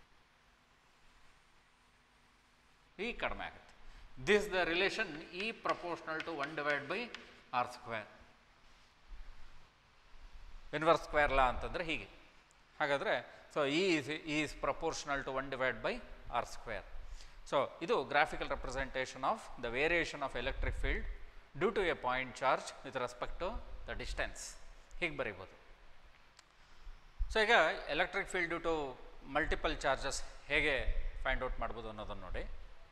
A: ಈ ಕಡಿಮೆ ಆಗುತ್ತೆ. This the relation E proportional to one divide by R square. Inverse square law ಅಂತಂದರೆ ಹೀಗೆ. ಹಾಗಾದರೆ so E is is proportional to one divide by R square. So ಇದು graphical representation of the variation of electric field due to a point charge with respect to the distance. ಹೀಗೆ ಬರೀಬೋದು. ಸೊ ಈಗ electric field due to multiple charges ಹೇಗೆ ಫೈಂಡ್ ಔಟ್ ಮಾಡ್ಬೋದು ಅನ್ನೋದನ್ನು ನೋಡಿ.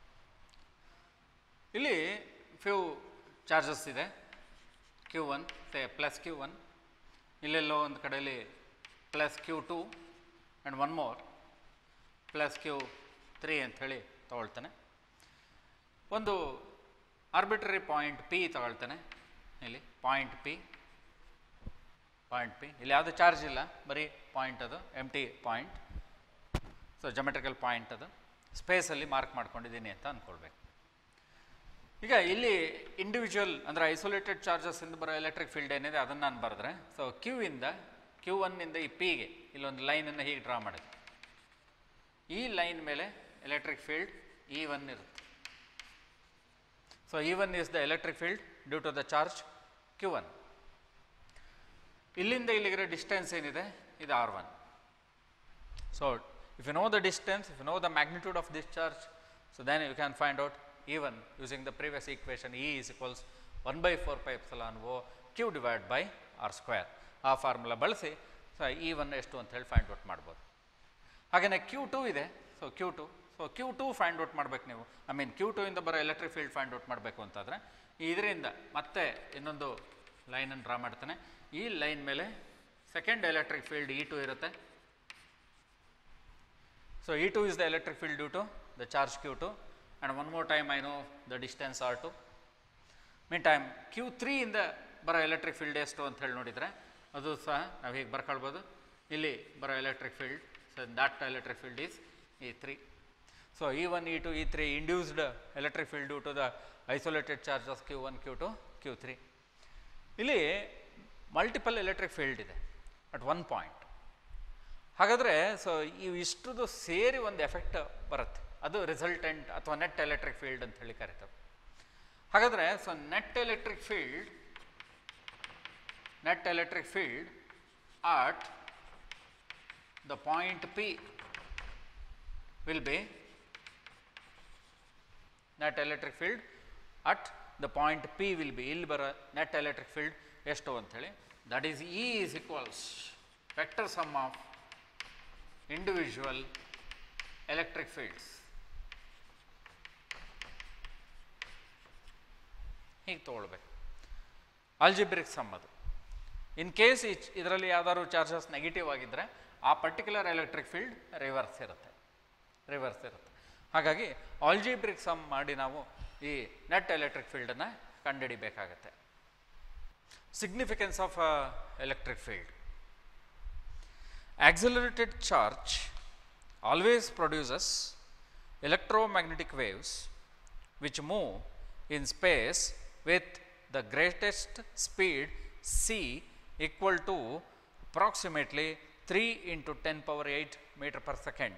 A: ಇಲ್ಲಿ ಫ್ಯೂ ಚಾರ್ಜಸ್ ಇದೆ, Q one say plus Q one, ಇಲ್ಲೆಲ್ಲೋ ಒಂದು ಕಡೆಯಲ್ಲಿ plus Q two and one more plus Q three ಅಂಥೇಳಿ ತೊಗೊಳ್ತಾನೆ. ಒಂದು ಆರ್ಬಿಟ್ರರಿ ಪಾಯಿಂಟ್ ಪಿ ತಗೊಳ್ತಾನೆ. ಇಲ್ಲಿ ಪಾಯಿಂಟ್ ಪಿ ಪಾಯಿಂಟ್ ಪಿ ಇಲ್ಲಿ ಯಾವುದೇ ಚಾರ್ಜ್ ಇಲ್ಲ, ಬರೀ ಪಾಯಿಂಟ್ ಅದು M T point. So geometrical point ಅದು ಸ್ಪೇಸಲ್ಲಿ ಮಾರ್ಕ್ ಮಾಡ್ಕೊಂಡಿದ್ದೀನಿ ಅಂತ ಅಂದ್ಕೊಳ್ಬೇಕು. ಈಗ ಇಲ್ಲಿ ಇಂಡಿವಿಜುವಲ್ ಅಂದರೆ ಐಸೋಲೇಟೆಡ್ ಚಾರ್ಜಸ್ಸಿಂದ ಬರೋ ಎಲೆಕ್ಟ್ರಿಕ್ ಫೀಲ್ಡ್ ಏನಿದೆ ಅದನ್ನು ನಾನು ಬರೆದ್ರೆ, ಸೊ ಕ್ಯೂ ಇಂದ ಕ್ಯೂ ಒನ್ನಿಂದ ಈ ಪಿಗೆ ಇಲ್ಲೊಂದು ಲೈನನ್ನು ಹೀಗೆ ಡ್ರಾ ಮಾಡಿದೆ. ಈ ಲೈನ್ ಮೇಲೆ ಎಲೆಕ್ಟ್ರಿಕ್ ಫೀಲ್ಡ್ ಇ ಒನ್ ಇರುತ್ತೆ. So E one is the electric field due to the charge Q one. ಇಲ್ಲಿಂದ ಇಲ್ಲಿಗಿರೋ ಡಿಸ್ಟೆನ್ಸ್ ಏನಿದೆ ಇದು R one. So if you know the distance, if you know the magnitude of this charge, so then you can find out E one using the previous equation. E is equals one by four pi epsilon O Q divided by R square. ಆ ಫಾರ್ಮುಲಾ ಬಳಸಿ ಸೊ ಇ ಒನ್ ಎಷ್ಟು ಅಂತ ಹೇಳಿ ಫೈಂಡ್ ಔಟ್ ಮಾಡ್ಬೋದು. ಹಾಗೆಯೇ ಕ್ಯೂ ಟು ಇದೆ. So Q two so Q two find out ಮಾಡ್ಬೇಕು ನೀವು. ಐ ಮೀನ್ ಕ್ಯೂ ಟು ಇಂದ ಬರೋ ಎಲೆಕ್ಟ್ರಿಕ್ ಫೀಲ್ಡ್ ಫೈಂಡ್ ಔಟ್ ಮಾಡಬೇಕು ಅಂತಾದರೆ ಇದರಿಂದ ಮತ್ತೆ ಇನ್ನೊಂದು ಲೈನನ್ನು ಡ್ರಾ ಮಾಡ್ತಾನೆ. ಈ ಲೈನ್ ಮೇಲೆ second electric field E two ಇರುತ್ತೆ. So E two is the electric field due to the charge Q two. And one more time I know the distance R two. Meantime Q three ಇಂದ ಬರೋ ಎಲೆಕ್ಟ್ರಿಕ್ ಫೀಲ್ಡ್ ಎಷ್ಟು ಅಂತ ಹೇಳಿ ನೋಡಿದರೆ ಅದು ಸಹ ನಾವು ಹೀಗೆ ಬರ್ಕೊಳ್ಬೋದು. ಇಲ್ಲಿ ಬರೋ electric field, so that electric field is E three. So E one E two E three induced electric field due to the isolated charges Q one Q two Q three. ಇಲ್ಲಿ ಮಲ್ಟಿಪಲ್ ಎಲೆಕ್ಟ್ರಿಕ್ ಫೀಲ್ಡ್ ಇದೆ ಅಟ್ ಒನ್ ಪಾಯಿಂಟ್. ಹಾಗಾದರೆ ಸೊ ಇವು ಇಷ್ಟುದು ಸೇರಿ ಒಂದು ಎಫೆಕ್ಟ್ ಬರುತ್ತೆ, ಅದು ರಿಸಲ್ಟೆಂಟ್ ಅಥವಾ ನೆಟ್ ಎಲೆಕ್ಟ್ರಿಕ್ ಫೀಲ್ಡ್ ಅಂತ ಹೇಳಿ ಕರೀತಾರೆ. ಹಾಗಾದರೆ so net electric field net electric field at the point P will be net electric field at the point P will be ಇಲ್ಲಿ ಬರೋ ನೆಟ್ ಎಲೆಕ್ಟ್ರಿಕ್ ಫೀಲ್ಡ್ ಎಷ್ಟು ಅಂಥೇಳಿ, that is E is equals vector sum of individual electric fields. ಹೀಗೆ ತೊಗೊಳ್ಬೇಕು. ಆಲ್ಜಿಬ್ರಿಕ್ ಸಮ್ ಅದು. ಇನ್ ಕೇಸ್ ಇದರಲ್ಲಿ ಯಾವ್ದಾದ್ರು ಚಾರ್ಜಸ್ ನೆಗೆಟಿವ್ ಆಗಿದ್ದರೆ ಆ ಪರ್ಟಿಕ್ಯುಲರ್ ಎಲೆಕ್ಟ್ರಿಕ್ ಫೀಲ್ಡ್ ರಿವರ್ಸ್ ಇರುತ್ತೆ ರಿವರ್ಸ್ ಇರುತ್ತೆ ಹಾಗಾಗಿ ಆಲ್ಜಿಬ್ರಿಕ್ ಸಮ್ ಮಾಡಿ ನಾವು ಈ ನೆಟ್ ಎಲೆಕ್ಟ್ರಿಕ್ ಫೀಲ್ಡನ್ನು ಕಂಡುಹಿಡಿಬೇಕಾಗತ್ತೆ. Significance of electric field. Accelerated charge always produces electromagnetic waves which move in space with the greatest speed c equal to approximately three into ten power eight meter per second.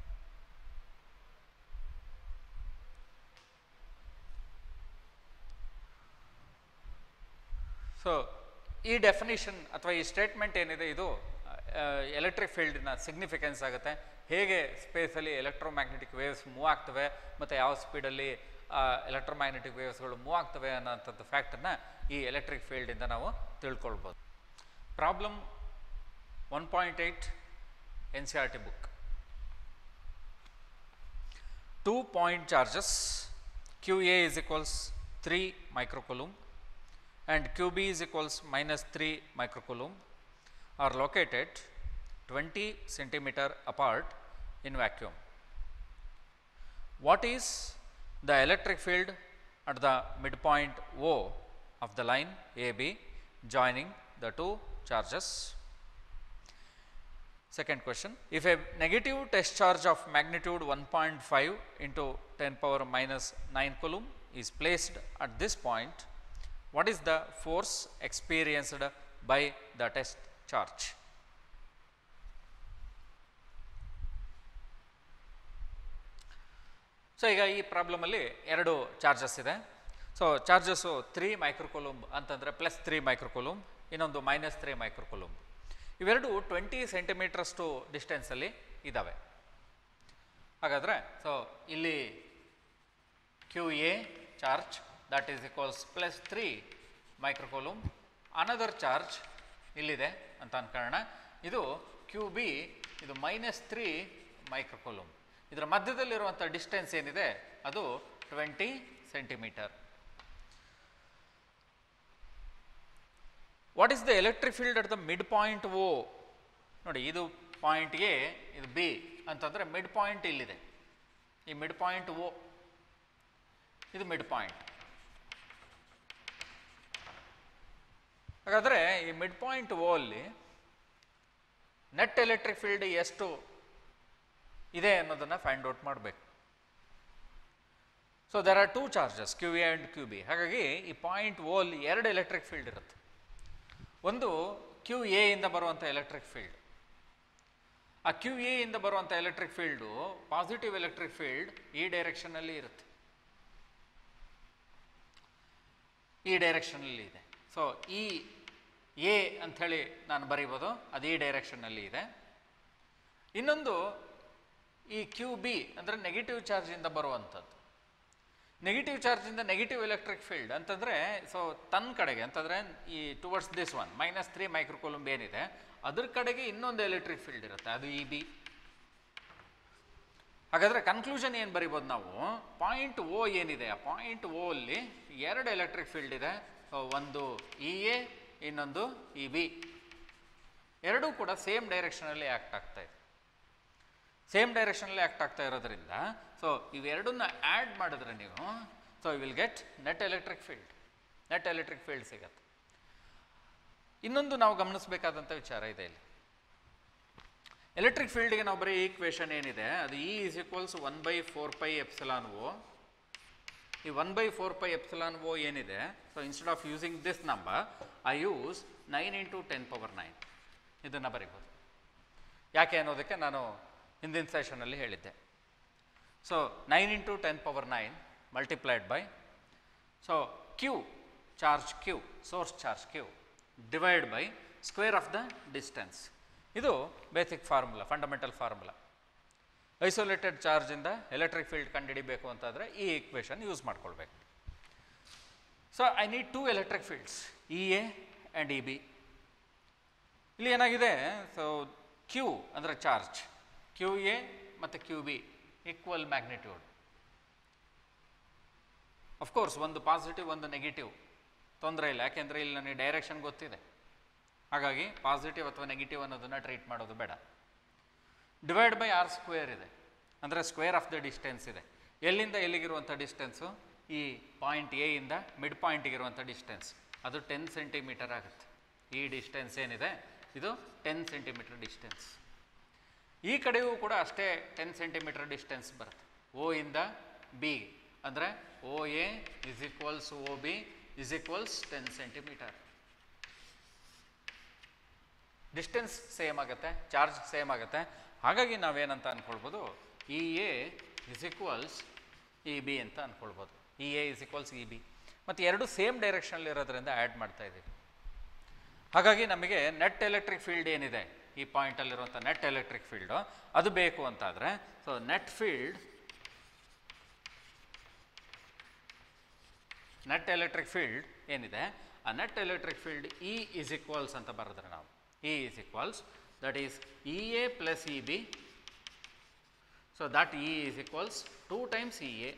A: So ಈ ಡೆಫಿನಿಷನ್ ಅಥವಾ ಈ ಸ್ಟೇಟ್ಮೆಂಟ್ ಏನಿದೆ ಇದು ಎಲೆಕ್ಟ್ರಿಕ್ ಫೀಲ್ಡಿನ ಸಿಗ್ನಿಫಿಕೆನ್ಸ್ ಆಗುತ್ತೆ, ಹೇಗೆ ಸ್ಪೇಸಲ್ಲಿ ಎಲೆಕ್ಟ್ರೋಮ್ಯಾಗ್ನೆಟಿಕ್ ವೇವ್ಸ್ ಮೂವ್ ಆಗ್ತವೆ ಮತ್ತು ಯಾವ ಸ್ಪೀಡಲ್ಲಿ ಎಲೆಕ್ಟ್ರೋಮ್ಯಾಗ್ನೆಟಿಕ್ ವೇವ್ಸ್ಗಳು ಮೂವ್ ಆಗ್ತವೆ ಅನ್ನೋಂಥದ್ದು ಫ್ಯಾಕ್ಟನ್ನು ಈ ಎಲೆಕ್ಟ್ರಿಕ್ ಫೀಲ್ಡಿಂದ ನಾವು ತಿಳ್ಕೊಳ್ಬೋದು. Problem one point eight N C R T book. Two point charges Q A is equals three microcoulomb and Q B is equals minus three microcoulomb are located twenty centimeter apart in vacuum. What is the electric field at the midpoint O of the line A B joining the two charges? Second question, if a negative test charge of magnitude one point five into ten power minus nine coulomb is placed at this point, what is the force experienced by the test charge? So ಈಗ ಈ ಪ್ರಾಬ್ಲಮಲ್ಲಿ ಎರಡು ಚಾರ್ಜಸ್ ಇದೆ. ಸೊ ಚಾರ್ಜಸ್ಸು ತ್ರೀ ಮೈಕ್ರೋಕೊಲೂಂಬ್ ಅಂತಂದರೆ ಪ್ಲಸ್ ತ್ರೀ ಮೈಕ್ರೋಕೊಲೂಂಬ್, ಇನ್ನೊಂದು ಮೈನಸ್ ತ್ರೀ ಮೈಕ್ರೋಕೊಲೂಂಬ್. ಇವೆರಡು ಟ್ವೆಂಟಿ ಸೆಂಟಿಮೀಟರ್ಸ್ಟು ಡಿಸ್ಟೆನ್ಸಲ್ಲಿ ಇದ್ದಾವೆ. ಹಾಗಾದರೆ ಸೊ ಇಲ್ಲಿ Q A charge that is equals plus three microcoulomb, another charge ಇಲ್ಲಿದೆ ಅಂತ ಅನ್ಕೊಳ್ಳೋಣ, ಇದು ಕ್ಯೂ ಬಿ, ಇದು ಮೈನಸ್ ತ್ರೀ ಮೈಕ್ರೋಕೋಲೂಂಬ್. ಇದರ ಮಧ್ಯದಲ್ಲಿರುವಂಥ ಡಿಸ್ಟೆನ್ಸ್ ಏನಿದೆ ಅದು twenty centimeter. What is the electric field at the mid point O? ನೋಡಿ, ಇದು ಪಾಯಿಂಟ್ ಎ, ಇದು ಬಿ ಅಂತಂದರೆ ಮಿಡ್ ಪಾಯಿಂಟ್ ಇಲ್ಲಿದೆ. ಈ ಮಿಡ್ ಪಾಯಿಂಟ್ ಓ, ಇದು ಮಿಡ್ ಪಾಯಿಂಟ್. ಹಾಗಾದರೆ ಈ ಮಿಡ್ ಪಾಯಿಂಟ್ ಓ ಅಲ್ಲಿ ನೆಟ್ ಎಲೆಕ್ಟ್ರಿಕ್ ಫೀಲ್ಡ್ ಎಷ್ಟು ಇದೆ ಅನ್ನೋದನ್ನು ಫೈಂಡ್ ಔಟ್ ಮಾಡಬೇಕು. So there are two charges Q A and Q B. ಹಾಗಾಗಿ ಈ ಪಾಯಿಂಟ್ ಓ ಅಲ್ಲಿ ಎರಡು ಎಲೆಕ್ಟ್ರಿಕ್ ಫೀಲ್ಡ್ ಇರುತ್ತೆ. ಒಂದು ಕ್ಯೂ ಎ ಇಂದ ಬರುವಂಥ ಎಲೆಕ್ಟ್ರಿಕ್ ಫೀಲ್ಡ್. ಆ ಕ್ಯೂ ಎ ಇಂದ ಬರುವಂಥ electric field positive electric field ಈ ಡೈರೆಕ್ಷನಲ್ಲಿ ಇರುತ್ತೆ, ಈ ಡೈರೆಕ್ಷನಲ್ಲಿ ಇದೆ. ಸೊ ಈ ಎ ಅಂಥೇಳಿ ನಾನು ಬರೀಬೋದು, ಅದು ಈ ಡೈರೆಕ್ಷನ್ನಲ್ಲಿ ಇದೆ. ಇನ್ನೊಂದು ಈ ಕ್ಯೂ ಬಿ ಅಂದರೆ ನೆಗೆಟಿವ್ ಚಾರ್ಜಿಂದ ಬರುವಂಥದ್ದು. ನೆಗೆಟಿವ್ ಚಾರ್ಜಿಂದ ನೆಗೆಟಿವ್ ಎಲೆಕ್ಟ್ರಿಕ್ ಫೀಲ್ಡ್ ಅಂತಂದರೆ ಸೊ ತನ್ನ ಕಡೆಗೆ ಅಂತಂದರೆ ಈ towards this one minus three microcoulomb ಏನಿದೆ ಅದ್ರ ಕಡೆಗೆ ಇನ್ನೊಂದು ಎಲೆಕ್ಟ್ರಿಕ್ ಫೀಲ್ಡ್ ಇರುತ್ತೆ, ಅದು ಇ ಬಿ. ಹಾಗಾದರೆ ಕನ್ಕ್ಲೂಷನ್ ಏನು ಬರಿಬೋದು ನಾವು? ಪಾಯಿಂಟ್ ಓ ಏನಿದೆ, ಆ ಪಾಯಿಂಟ್ ಓ ಅಲ್ಲಿ ಎರಡು ಎಲೆಕ್ಟ್ರಿಕ್ ಫೀಲ್ಡ್ ಇದೆ. ಒಂದು ಇ ಎ, ಇನ್ನೊಂದು ಇ ಬಿ. ಎರಡೂ ಕೂಡ ಸೇಮ್ ಡೈರೆಕ್ಷನಲ್ಲಿ ಆ್ಯಕ್ಟ್ ಆಗ್ತಾ ಇದೆ. ಸೇಮ್ ಡೈರೆಕ್ಷನಲ್ಲಿ ಆ್ಯಕ್ಟ್ ಆಗ್ತಾ ಇರೋದ್ರಿಂದ ಸೊ ಇವೆರಡನ್ನ ಆ್ಯಡ್ ಮಾಡಿದ್ರೆ ನೀವು so you will get net electric field. Net electric field ಸಿಗತ್ತೆ. ಇನ್ನೊಂದು ನಾವು ಗಮನಿಸಬೇಕಾದಂಥ ವಿಚಾರ ಇದೆ ಇಲ್ಲಿ. ಎಲೆಕ್ಟ್ರಿಕ್ ಫೀಲ್ಡ್ಗೆ ನಾವು ಬರೀ ಈಕ್ವೇಷನ್ ಏನಿದೆ ಅದು E is equals one by four pi epsilon O. ಈ one by four pi epsilon O ಏನಿದೆ, so instead of using this number I use nine into ten power nine ಇದನ್ನು ಬರಿಬೋದು. ಯಾಕೆ ಅನ್ನೋದಕ್ಕೆ ನಾನು ಹಿಂದಿನ ಸೆಷನಲ್ಲಿ ಹೇಳಿದ್ದೆ. So nine into ten power nine multiplied by so Q charge Q, source charge Q, divide by square of the distance. ಇದು basic formula, fundamental formula. Isolated ಚಾರ್ಜಿಂದ electric field ಕಂಡುಹಿಡಿಬೇಕು ಅಂತಾದರೆ ಈ ಈಕ್ವೇಷನ್ ಯೂಸ್ ಮಾಡ್ಕೊಳ್ಬೇಕು. So I need two electric fields, E A and E B. ಇಲ್ಲಿ ಏನಾಗಿದೆ, ಸೊ ಕ್ಯೂ ಅಂದರೆ ಚಾರ್ಜ್, ಕ್ಯೂ ಎ ಮತ್ತು Q B equal magnitude. Of course ಒಂದು ಪಾಸಿಟಿವ್ ಒಂದು ನೆಗೆಟಿವ್, ತೊಂದರೆ ಇಲ್ಲ, ಯಾಕೆಂದರೆ ಇಲ್ಲಿ ನನಗೆ ಡೈರೆಕ್ಷನ್ ಗೊತ್ತಿದೆ. ಹಾಗಾಗಿ ಪಾಸಿಟಿವ್ ಅಥವಾ ನೆಗೆಟಿವ್ ಅನ್ನೋದನ್ನು ಟ್ರೀಟ್ ಮಾಡೋದು ಬೇಡ. ಡಿವೈಡ್ ಬೈ ಆರ್ ಸ್ಕ್ವೇರ್ ಇದೆ, ಅಂದರೆ ಸ್ಕ್ವೇರ್ ಆಫ್ ದ ಡಿಸ್ಟೆನ್ಸ್ ಇದೆ. ಎಲ್ಲಿಂದ ಎಲ್ಲಿಗಿರುವಂಥ ಡಿಸ್ಟೆನ್ಸು, ಈ ಪಾಯಿಂಟ್ ಎ ಇಂದ ಮಿಡ್ ಪಾಯಿಂಟಿಗಿರುವಂಥ ಡಿಸ್ಟೆನ್ಸ್ ಅದು ಟೆನ್ ಸೆಂಟಿಮೀಟರ್ ಆಗುತ್ತೆ. ಈ ಡಿಸ್ಟೆನ್ಸ್ ಏನಿದೆ ಇದು ಟೆನ್ ಸೆಂಟಿಮೀಟರ್ ಡಿಸ್ಟೆನ್ಸ್. ಈ ಕಡೆಯೂ ಕೂಡ ಅಷ್ಟೇ ಟೆನ್ ಸೆಂಟಿಮೀಟರ್ ಡಿಸ್ಟೆನ್ಸ್ ಬರುತ್ತೆ ಓ ಇಂದ ಬಿ. ಅಂದರೆ O A is equals O B is equals ten centimeter. Distance same ಆಗುತ್ತೆ, ಚಾರ್ಜ್ ಸೇಮ್ ಆಗುತ್ತೆ. ಹಾಗಾಗಿ ನಾವೇನಂತ ಅಂದ್ಕೊಳ್ಬೋದು, E A is equals E B ಅಂತ ಅಂದ್ಕೊಳ್ಬೋದು. E A is equals E B. ಮತ್ತು ಎರಡು ಸೇಮ್ ಡೈರೆಕ್ಷನಲ್ಲಿ ಇರೋದ್ರಿಂದ ಆ್ಯಡ್ ಮಾಡ್ತಾ ಇದ್ದೀವಿ. ಹಾಗಾಗಿ ನಮಗೆ ನೆಟ್ ಎಲೆಕ್ಟ್ರಿಕ್ ಫೀಲ್ಡ್ ಏನಿದೆ, ಈ ಪಾಯಿಂಟಲ್ಲಿರುವಂಥ ನೆಟ್ ಎಲೆಕ್ಟ್ರಿಕ್ ಫೀಲ್ಡು ಅದು ಬೇಕು ಅಂತಾದರೆ, so net field net electric field ಏನಿದೆ, ಆ net electric field E is equals ಅಂತ ಬರೆದ್ರೆ ನಾವು, E is equals that is E A plus E B. So that E is equals two times E A.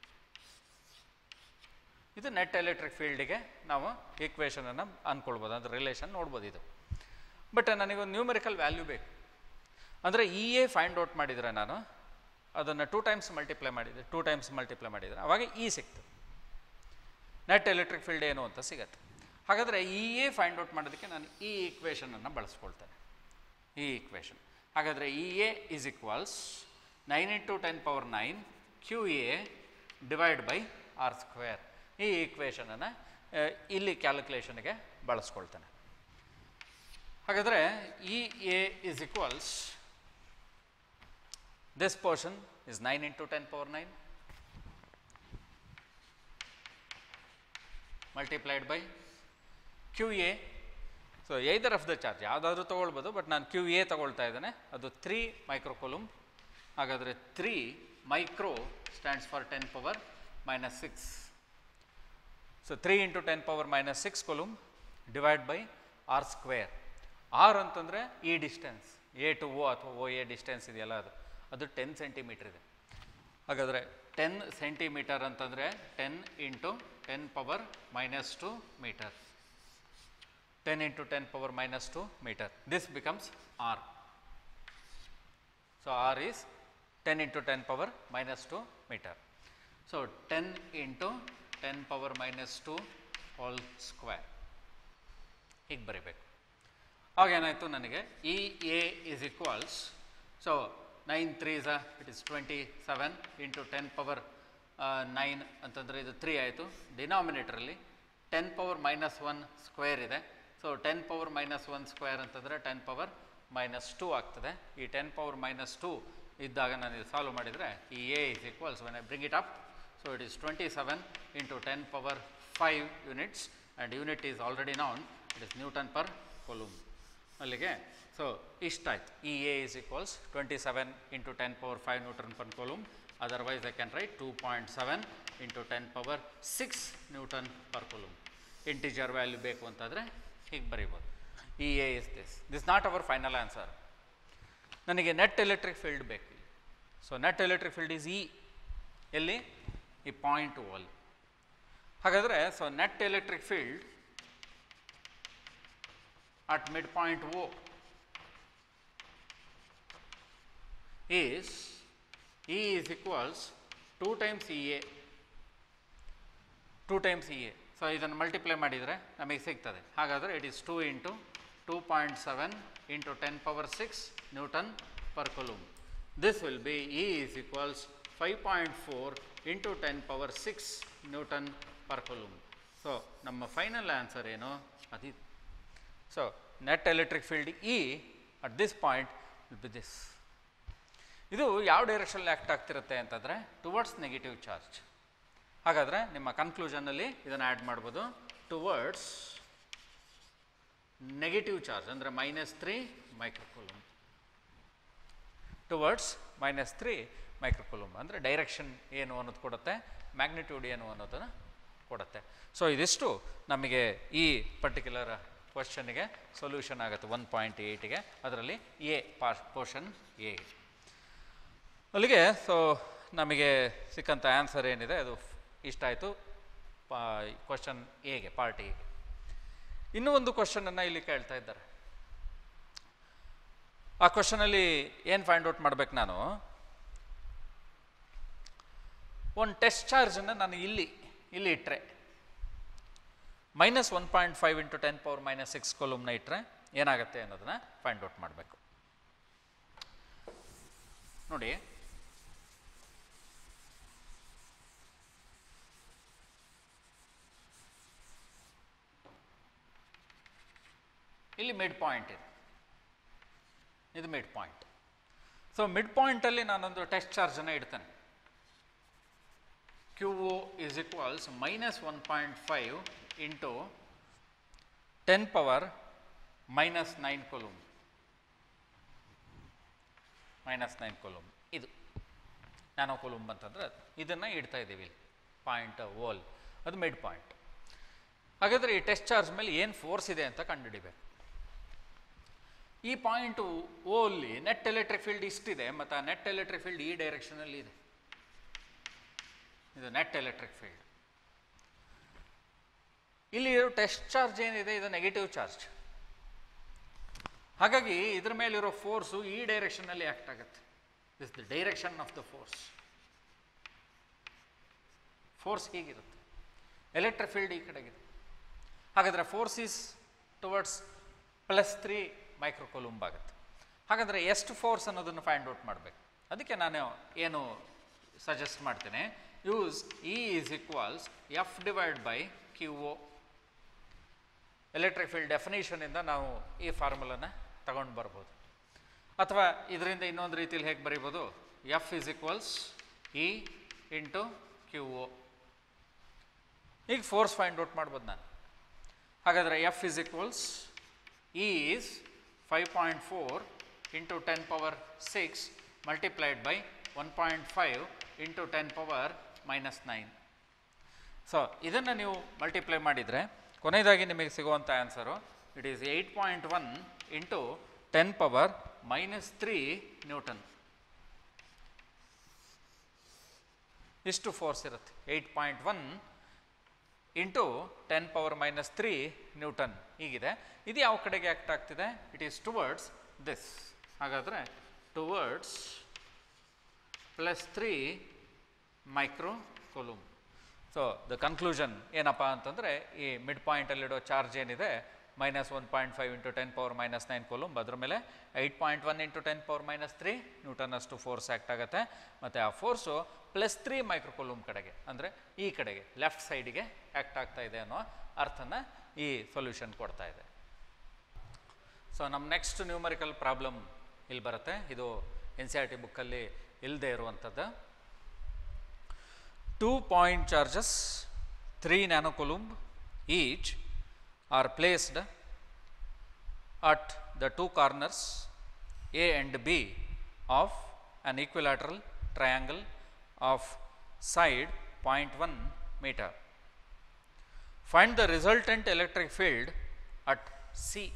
A: ಇದು ನೆಟ್ ಎಲೆಕ್ಟ್ರಿಕ್ ಫೀಲ್ಡಿಗೆ ನಾವು ಈಕ್ವೇಷನನ್ನು ಅಂದ್ಕೊಳ್ಬೋದು, ಅಂದರೆ ರಿಲೇಷನ್ ನೋಡ್ಬೋದು ಇದು. ಬಟ್ ನನಗೊಂದು ನ್ಯೂಮರಿಕಲ್ ವ್ಯಾಲ್ಯೂ ಬೇಕು. ಅಂದರೆ ಇ ಎ ಫೈಂಡ್ ಔಟ್ ಮಾಡಿದರೆ ನಾನು ಅದನ್ನು ಟೂ ಟೈಮ್ಸ್ ಮಲ್ಟಿಪ್ಲೈ ಮಾಡಿದರೆ ಟೂ ಟೈಮ್ಸ್ ಮಲ್ಟಿಪ್ಲೈ ಮಾಡಿದರೆ ಅವಾಗ ಇ ಸಿಕ್ತು, ನೆಟ್ ಎಲೆಕ್ಟ್ರಿಕ್ ಫೀಲ್ಡ್ ಏನು ಅಂತ ಸಿಗತ್ತೆ. ಹಾಗಾದರೆ ಇ ಎ ಫೈಂಡ್ ಔಟ್ ಮಾಡೋದಕ್ಕೆ ನಾನು ಈ ಈಕ್ವೇಷನನ್ನು ಬಳಸ್ಕೊಳ್ತೇನೆ, ಈ ಈಕ್ವೇಷನ್. ಹಾಗಾದರೆ E A is equals nine into ten power nine Q A divide by R square. ಈ ಈಕ್ವೇಷನನ್ನು ಇಲ್ಲಿ ಕ್ಯಾಲ್ಕುಲೇಷನ್ಗೆ ಬಳಸ್ಕೊಳ್ತೇನೆ. ಹಾಗಾದರೆ E A is equals this portion is nine into ten power nine multiplied by Q A. So either of the charge ಯಾವುದಾದ್ರೂ ತೊಗೊಳ್ಬೋದು, ಬಟ್ ನಾನು ಕ್ಯೂ ಎ ತೊಗೊಳ್ತಾ ಇದ್ದೇನೆ. ಅದು ತ್ರೀ ಮೈಕ್ರೋಕೊಲೂಮ್. ಹಾಗಾದರೆ three micro stands for ten power minus six. So three into ten power minus six coulomb divide by R square. R ಅಂತಂದರೆ ಈ ಡಿಸ್ಟೆನ್ಸ್ ಎ ಟು ಓ ಅಥವಾ ಓ ಎ ಡಿಸ್ಟೆನ್ಸ್ ಇದೆಯಲ್ಲ, ಅದು ಅದು ಟೆನ್ ಸೆಂಟಿಮೀಟ್ರ್ ಇದೆ. ಹಾಗಾದರೆ ಟೆನ್ ಸೆಂಟಿಮೀಟರ್ ಅಂತಂದರೆ ten into ten power minus two meter. Ten into ten power minus two meter. This becomes R. So R is ten into ten power minus two meter. So ten into ten power minus two whole square ಹೀಗೆ ಬರೀಬೇಕು. ಆವಾಗೇನಾಯಿತು ನನಗೆ E A is equals, so nine three ಝ it is twenty seven into ten power nine ಅಂತಂದರೆ ಇದು ತ್ರೀ ಆಯಿತು. ಡಿನಾಮಿನೇಟ್ರಲ್ಲಿ ten power minus one square ಇದೆ. So ten power minus one square ಅಂತಂದರೆ ಟೆನ್ ಪವರ್ ಮೈನಸ್ ಟೂ ಆಗ್ತದೆ. ಈ ಟೆನ್ ಪವರ್ ಮೈನಸ್ ಟೂ ಇದ್ದಾಗ ನಾನು ಇದು ಸಾಲ್ವ್ ಮಾಡಿದರೆ E A is equals when I bring it up, so it is twenty seven into ten power five units and unit is already known, it is newton per coulomb. ಅಲ್ಲಿಗೆ ಸೊ ಇಷ್ಟಾಯ್ತು. E A is equals twenty seven into ten power five newton per coulomb. Otherwise I can write two point seven into ten power six newton per coulomb. Integer value ಬೇಕು ಅಂತಂದರೆ ಹೀಗೆ ಬರೀಬೋದು. E A is this this not our final answer. ನನಗೆ ನೆಟ್ ಎಲೆಕ್ಟ್ರಿಕ್ ಫೀಲ್ಡ್ ಬೇಕು. So net electric field is E, ಎಲ್ಲಿ ಈ ಪಾಯಿಂಟ್ ಓಲ್. ಹಾಗಾದರೆ so net electric field at midpoint O is E is equals two times E A, two times E A. So ಇದನ್ನು ಮಲ್ಟಿಪ್ಲೈ ಮಾಡಿದರೆ ನಮಗೆ ಸಿಗ್ತದೆ. ಹಾಗಾದರೆ it is two into two point seven into ten power six newton per coulomb. This will be E is equals five point four into ten power six newton per coulomb. So ನಮ್ಮ ಫೈನಲ್ ಆನ್ಸರ್ ಏನು ಅದಿತ್ತು. So net electric field E at this point will be this. ಇದು ಯಾವ ಡೈರೆಕ್ಷನಲ್ಲಿ ಆ್ಯಕ್ಟ್ ಆಗ್ತಿರುತ್ತೆ ಅಂತಂದರೆ ಟುವರ್ಡ್ಸ್ ನೆಗೆಟಿವ್ ಚಾರ್ಜ್. ಹಾಗಾದರೆ ನಿಮ್ಮ ಕನ್ಕ್ಲೂಷನ್ನಲ್ಲಿ ಇದನ್ನು ಆ್ಯಡ್ ಮಾಡ್ಬೋದು. ಟುವರ್ಡ್ಸ್ ನೆಗೆಟಿವ್ ಚಾರ್ಜ್ ಅಂದರೆ minus three microcoulomb. Towards minus three microcoulomb ಅಂದರೆ ಡೈರೆಕ್ಷನ್ ಏನು ಅನ್ನೋದು ಕೊಡುತ್ತೆ, ಮ್ಯಾಗ್ನಿಟ್ಯೂಡ್ ಏನು ಅನ್ನೋದನ್ನು ಕೊಡುತ್ತೆ. ಸೊ ಇದಿಷ್ಟು ನಮಗೆ ಈ ಪರ್ಟಿಕ್ಯುಲರ್ ಕ್ವಶನ್ಗೆ ಸೊಲ್ಯೂಷನ್ ಆಗುತ್ತೆ ಒನ್ ಪಾಯಿಂಟ್ ಏಯ್ಟಿಗೆ. ಅದರಲ್ಲಿ ಎ ಪಾರ್ಟ್ ಪೋರ್ಷನ್ ಎ. ಅಲ್ಲಿಗೆ ಸೊ ನಮಗೆ ಸಿಕ್ಕಂಥ ಆನ್ಸರ್ ಏನಿದೆ ಅದು ಇಷ್ಟ ಆಯಿತು ಪಾ ಕ್ವಶನ್ ಎಗೆ, ಪಾರ್ಟ್ ಎಗೆ. ಇನ್ನೂ ಒಂದು ಕ್ವಶನನ್ನು ಇಲ್ಲಿ ಕೇಳ್ತಾ ಇದ್ದಾರೆ. ಆ ಕ್ವಶನಲ್ಲಿ ಏನು ಫೈಂಡ್ ಔಟ್ ಮಾಡಬೇಕು ನಾನು, ಒಂದು ಟೆಸ್ಟ್ ಚಾರ್ಜನ್ನು ನಾನು ಇಲ್ಲಿ ಇಲ್ಲಿ ಇಟ್ಟರೆ minus one point five into ten power minus six ಕೊಲೂಮ್ನ ಇಟ್ಟರೆ ಏನಾಗುತ್ತೆ ಅನ್ನೋದನ್ನು ಫೈಂಡ್ ಔಟ್ ಮಾಡಬೇಕು. ನೋಡಿ, ಇಲ್ಲಿ ಮಿಡ್ ಪಾಯಿಂಟ್ ಇದೆ. ಇದು ಮಿಡ್ ಪಾಯಿಂಟ್. ಸೊ ಮಿಡ್ ಪಾಯಿಂಟಲ್ಲಿ ನಾನೊಂದು ಟೆಸ್ಟ್ ಚಾರ್ಜನ್ನು ಇಡ್ತೇನೆ. Q O is equals minus one point five into ten power minus nine coulomb minus nine coulomb ಇದು ನ್ಯಾನೋ ಕೊಲೂಮ್ ಅಂತಂದ್ರೆ ಇದನ್ನು ಇಡ್ತಾ ಇದ್ದೀವಿ ಇಲ್ಲಿ ಪಾಯಿಂಟ್ ಓಲ್, ಅದು ಮಿಡ್ ಪಾಯಿಂಟ್. ಹಾಗಾದರೆ ಈ ಟೆಸ್ಟ್ ಚಾರ್ಜ್ ಮೇಲೆ ಏನು ಫೋರ್ಸ್ ಇದೆ ಅಂತ ಕಂಡುಹಿಡಿಬೇಕು. ಈ ಪಾಯಿಂಟು ಓಲ್ಲಿ ನೆಟ್ ಎಲೆಕ್ಟ್ರಿಕ್ ಫೀಲ್ಡ್ ಇಷ್ಟಿದೆ ಮತ್ತು ಆ ನೆಟ್ ಎಲೆಕ್ಟ್ರಿಕ್ ಫೀಲ್ಡ್ ಈ ಡೈರೆಕ್ಷನಲ್ಲಿ ಇದೆ. ಇದು ನೆಟ್ ಎಲೆಕ್ಟ್ರಿಕ್ ಫೀಲ್ಡ್. ಇಲ್ಲಿ ಟೆಸ್ಟ್ ಚಾರ್ಜ್ ಏನಿದೆ ಇದು ನೆಗೆಟಿವ್ ಚಾರ್ಜ್. ಹಾಗಾಗಿ ಇದ್ರ ಮೇಲಿರೋ ಫೋರ್ಸು ಈ ಡೈರೆಕ್ಷನ್ನಲ್ಲಿ ಆ್ಯಕ್ಟ್ ಆಗುತ್ತೆ. This the direction of the force. Force ಹೀಗಿರುತ್ತೆ, ಎಲೆಕ್ಟ್ರಿಕ್ ಫೀಲ್ಡ್ ಈ ಕಡೆಗಿದೆ. ಹಾಗಾದರೆ force is towards plus three microcoulomb ಆಗುತ್ತೆ. ಹಾಗಾದರೆ ಎಷ್ಟು ಫೋರ್ಸ್ ಅನ್ನೋದನ್ನು ಫೈಂಡ್ ಔಟ್ ಮಾಡಬೇಕು. ಅದಕ್ಕೆ ನಾನು ಏನು ಸಜೆಸ್ಟ್ ಮಾಡ್ತೇನೆ, use E is equals F divide by Q O. Electric field ಡೆಫಿನೇಷನಿಂದ ನಾವು ಈ ಫಾರ್ಮುಲನ ತಗೊಂಡು ಬರ್ಬೋದು. ಅಥವಾ ಇದರಿಂದ ಇನ್ನೊಂದು ರೀತಿಯಲ್ಲಿ ಹೇಗೆ ಬರೀಬೋದು, F is equals E into Q O. ಈಗ ಫೋರ್ಸ್ ಫೈಂಡ್ ಔಟ್ ಮಾಡ್ಬೋದು ನಾನು. ಹಾಗಾದರೆ F is equals E is five point four into ten power six multiplied by one point five into ten power minus nine. So ಇದನ್ನು ನೀವು ಮಲ್ಟಿಪ್ಲೈ ಮಾಡಿದರೆ ಕೊನೆಯದಾಗಿ ನಿಮಗೆ ಸಿಗುವಂಥ answer it is eight point one into ten power minus three newton. ಇಷ್ಟು ಫೋರ್ಸ್ ಇರುತ್ತೆ. Eight point one into ten power minus three newton ಹೀಗಿದೆ. ಇದು ಯಾವ ಕಡೆಗೆ ಆ್ಯಕ್ಟ್ ಆಗ್ತಿದೆ, ಇಟ್ ಈಸ್ ಟುವರ್ಡ್ಸ್ ದಿಸ್. ಹಾಗಾದರೆ towards plus three micro coulomb. So the conclusion ಏನಪ್ಪ ಅಂತಂದರೆ, ಈ ಮಿಡ್ ಪಾಯಿಂಟಲ್ಲಿಡೋ ಚಾರ್ಜ್ ಏನಿದೆ minus one point five into ten power minus nine coulomb, ಅದ್ರ ಮೇಲೆ eight point one into ten power minus three newton ಅಷ್ಟು ಫೋರ್ಸ್ ಆ್ಯಕ್ಟ್ ಆಗುತ್ತೆ. ಮತ್ತು ಆ ಫೋರ್ಸು ಪ್ಲಸ್ ತ್ರೀ ಮೈಕ್ರೋಕೊಲೂಮ್ ಕಡೆಗೆ, ಅಂದರೆ ಈ ಕಡೆಗೆ ಲೆಫ್ಟ್ ಸೈಡಿಗೆ ಆ್ಯಕ್ಟ್ ಆಗ್ತಾ ಇದೆ ಅನ್ನೋ ಅರ್ಥನ ಈ ಸೊಲ್ಯೂಷನ್ ಕೊಡ್ತಾ ಇದೆ. ಸೊ ನಮ್ಮ ನೆಕ್ಸ್ಟ್ ನ್ಯೂಮರಿಕಲ್ ಪ್ರಾಬ್ಲಮ್ ಇಲ್ಲಿ ಬರುತ್ತೆ. ಇದು ಎನ್ ಸಿ ಆರ್ ಟಿ ಬುಕ್ಕಲ್ಲಿ ಇಲ್ಲದೆ ಇರುವಂಥದ್ದು. Two point charges three nanocoulomb each are placed at the two corners A and B of an equilateral triangle of side zero point one meter. Find the resultant electric field at C.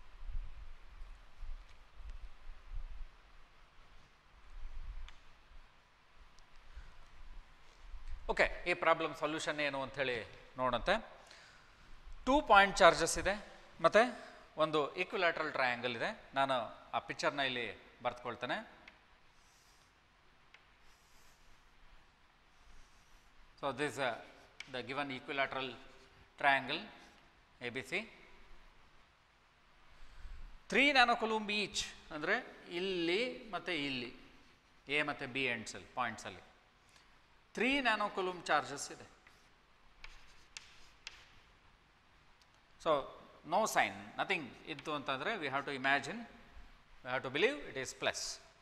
A: Okay, ಈ ಪ್ರಾಬ್ಲಮ್ ಸೊಲ್ಯೂಷನ್ ಏನು ಅಂಥೇಳಿ ನೋಡಂತೆ. ಟೂ ಪಾಯಿಂಟ್ ಚಾರ್ಜಸ್ ಇದೆ ಮತ್ತು ಒಂದು ಈಕ್ವಿಲ್ಯಾಟ್ರಲ್ ಟ್ರಯಾಂಗಲ್ ಇದೆ. ನಾನು ಆ ಪಿಕ್ಚರ್ನ ಇಲ್ಲಿ ಬರೆದುಕೊಳ್ತೇನೆ. So this the given equilateral triangle A B C. Three nanocoulomb each ಅಂದರೆ ಇಲ್ಲಿ ಮತ್ತು ಇಲ್ಲಿ ಎ ಮತ್ತು ಬಿ ಎಂಡ್ಸಲ್ಲಿ ಪಾಯಿಂಟ್ಸಲ್ಲಿ ತ್ರೀ ನ್ಯಾನೋಕೊಲೂಮ್ ಚಾರ್ಜಸ್ ಇದೆ. ಸೊ ನೋ ಸೈನ್, ನಥಿಂಗ್ ಇತ್ತು ಅಂತಂದರೆ we have to imagine, we have to believe it is plus.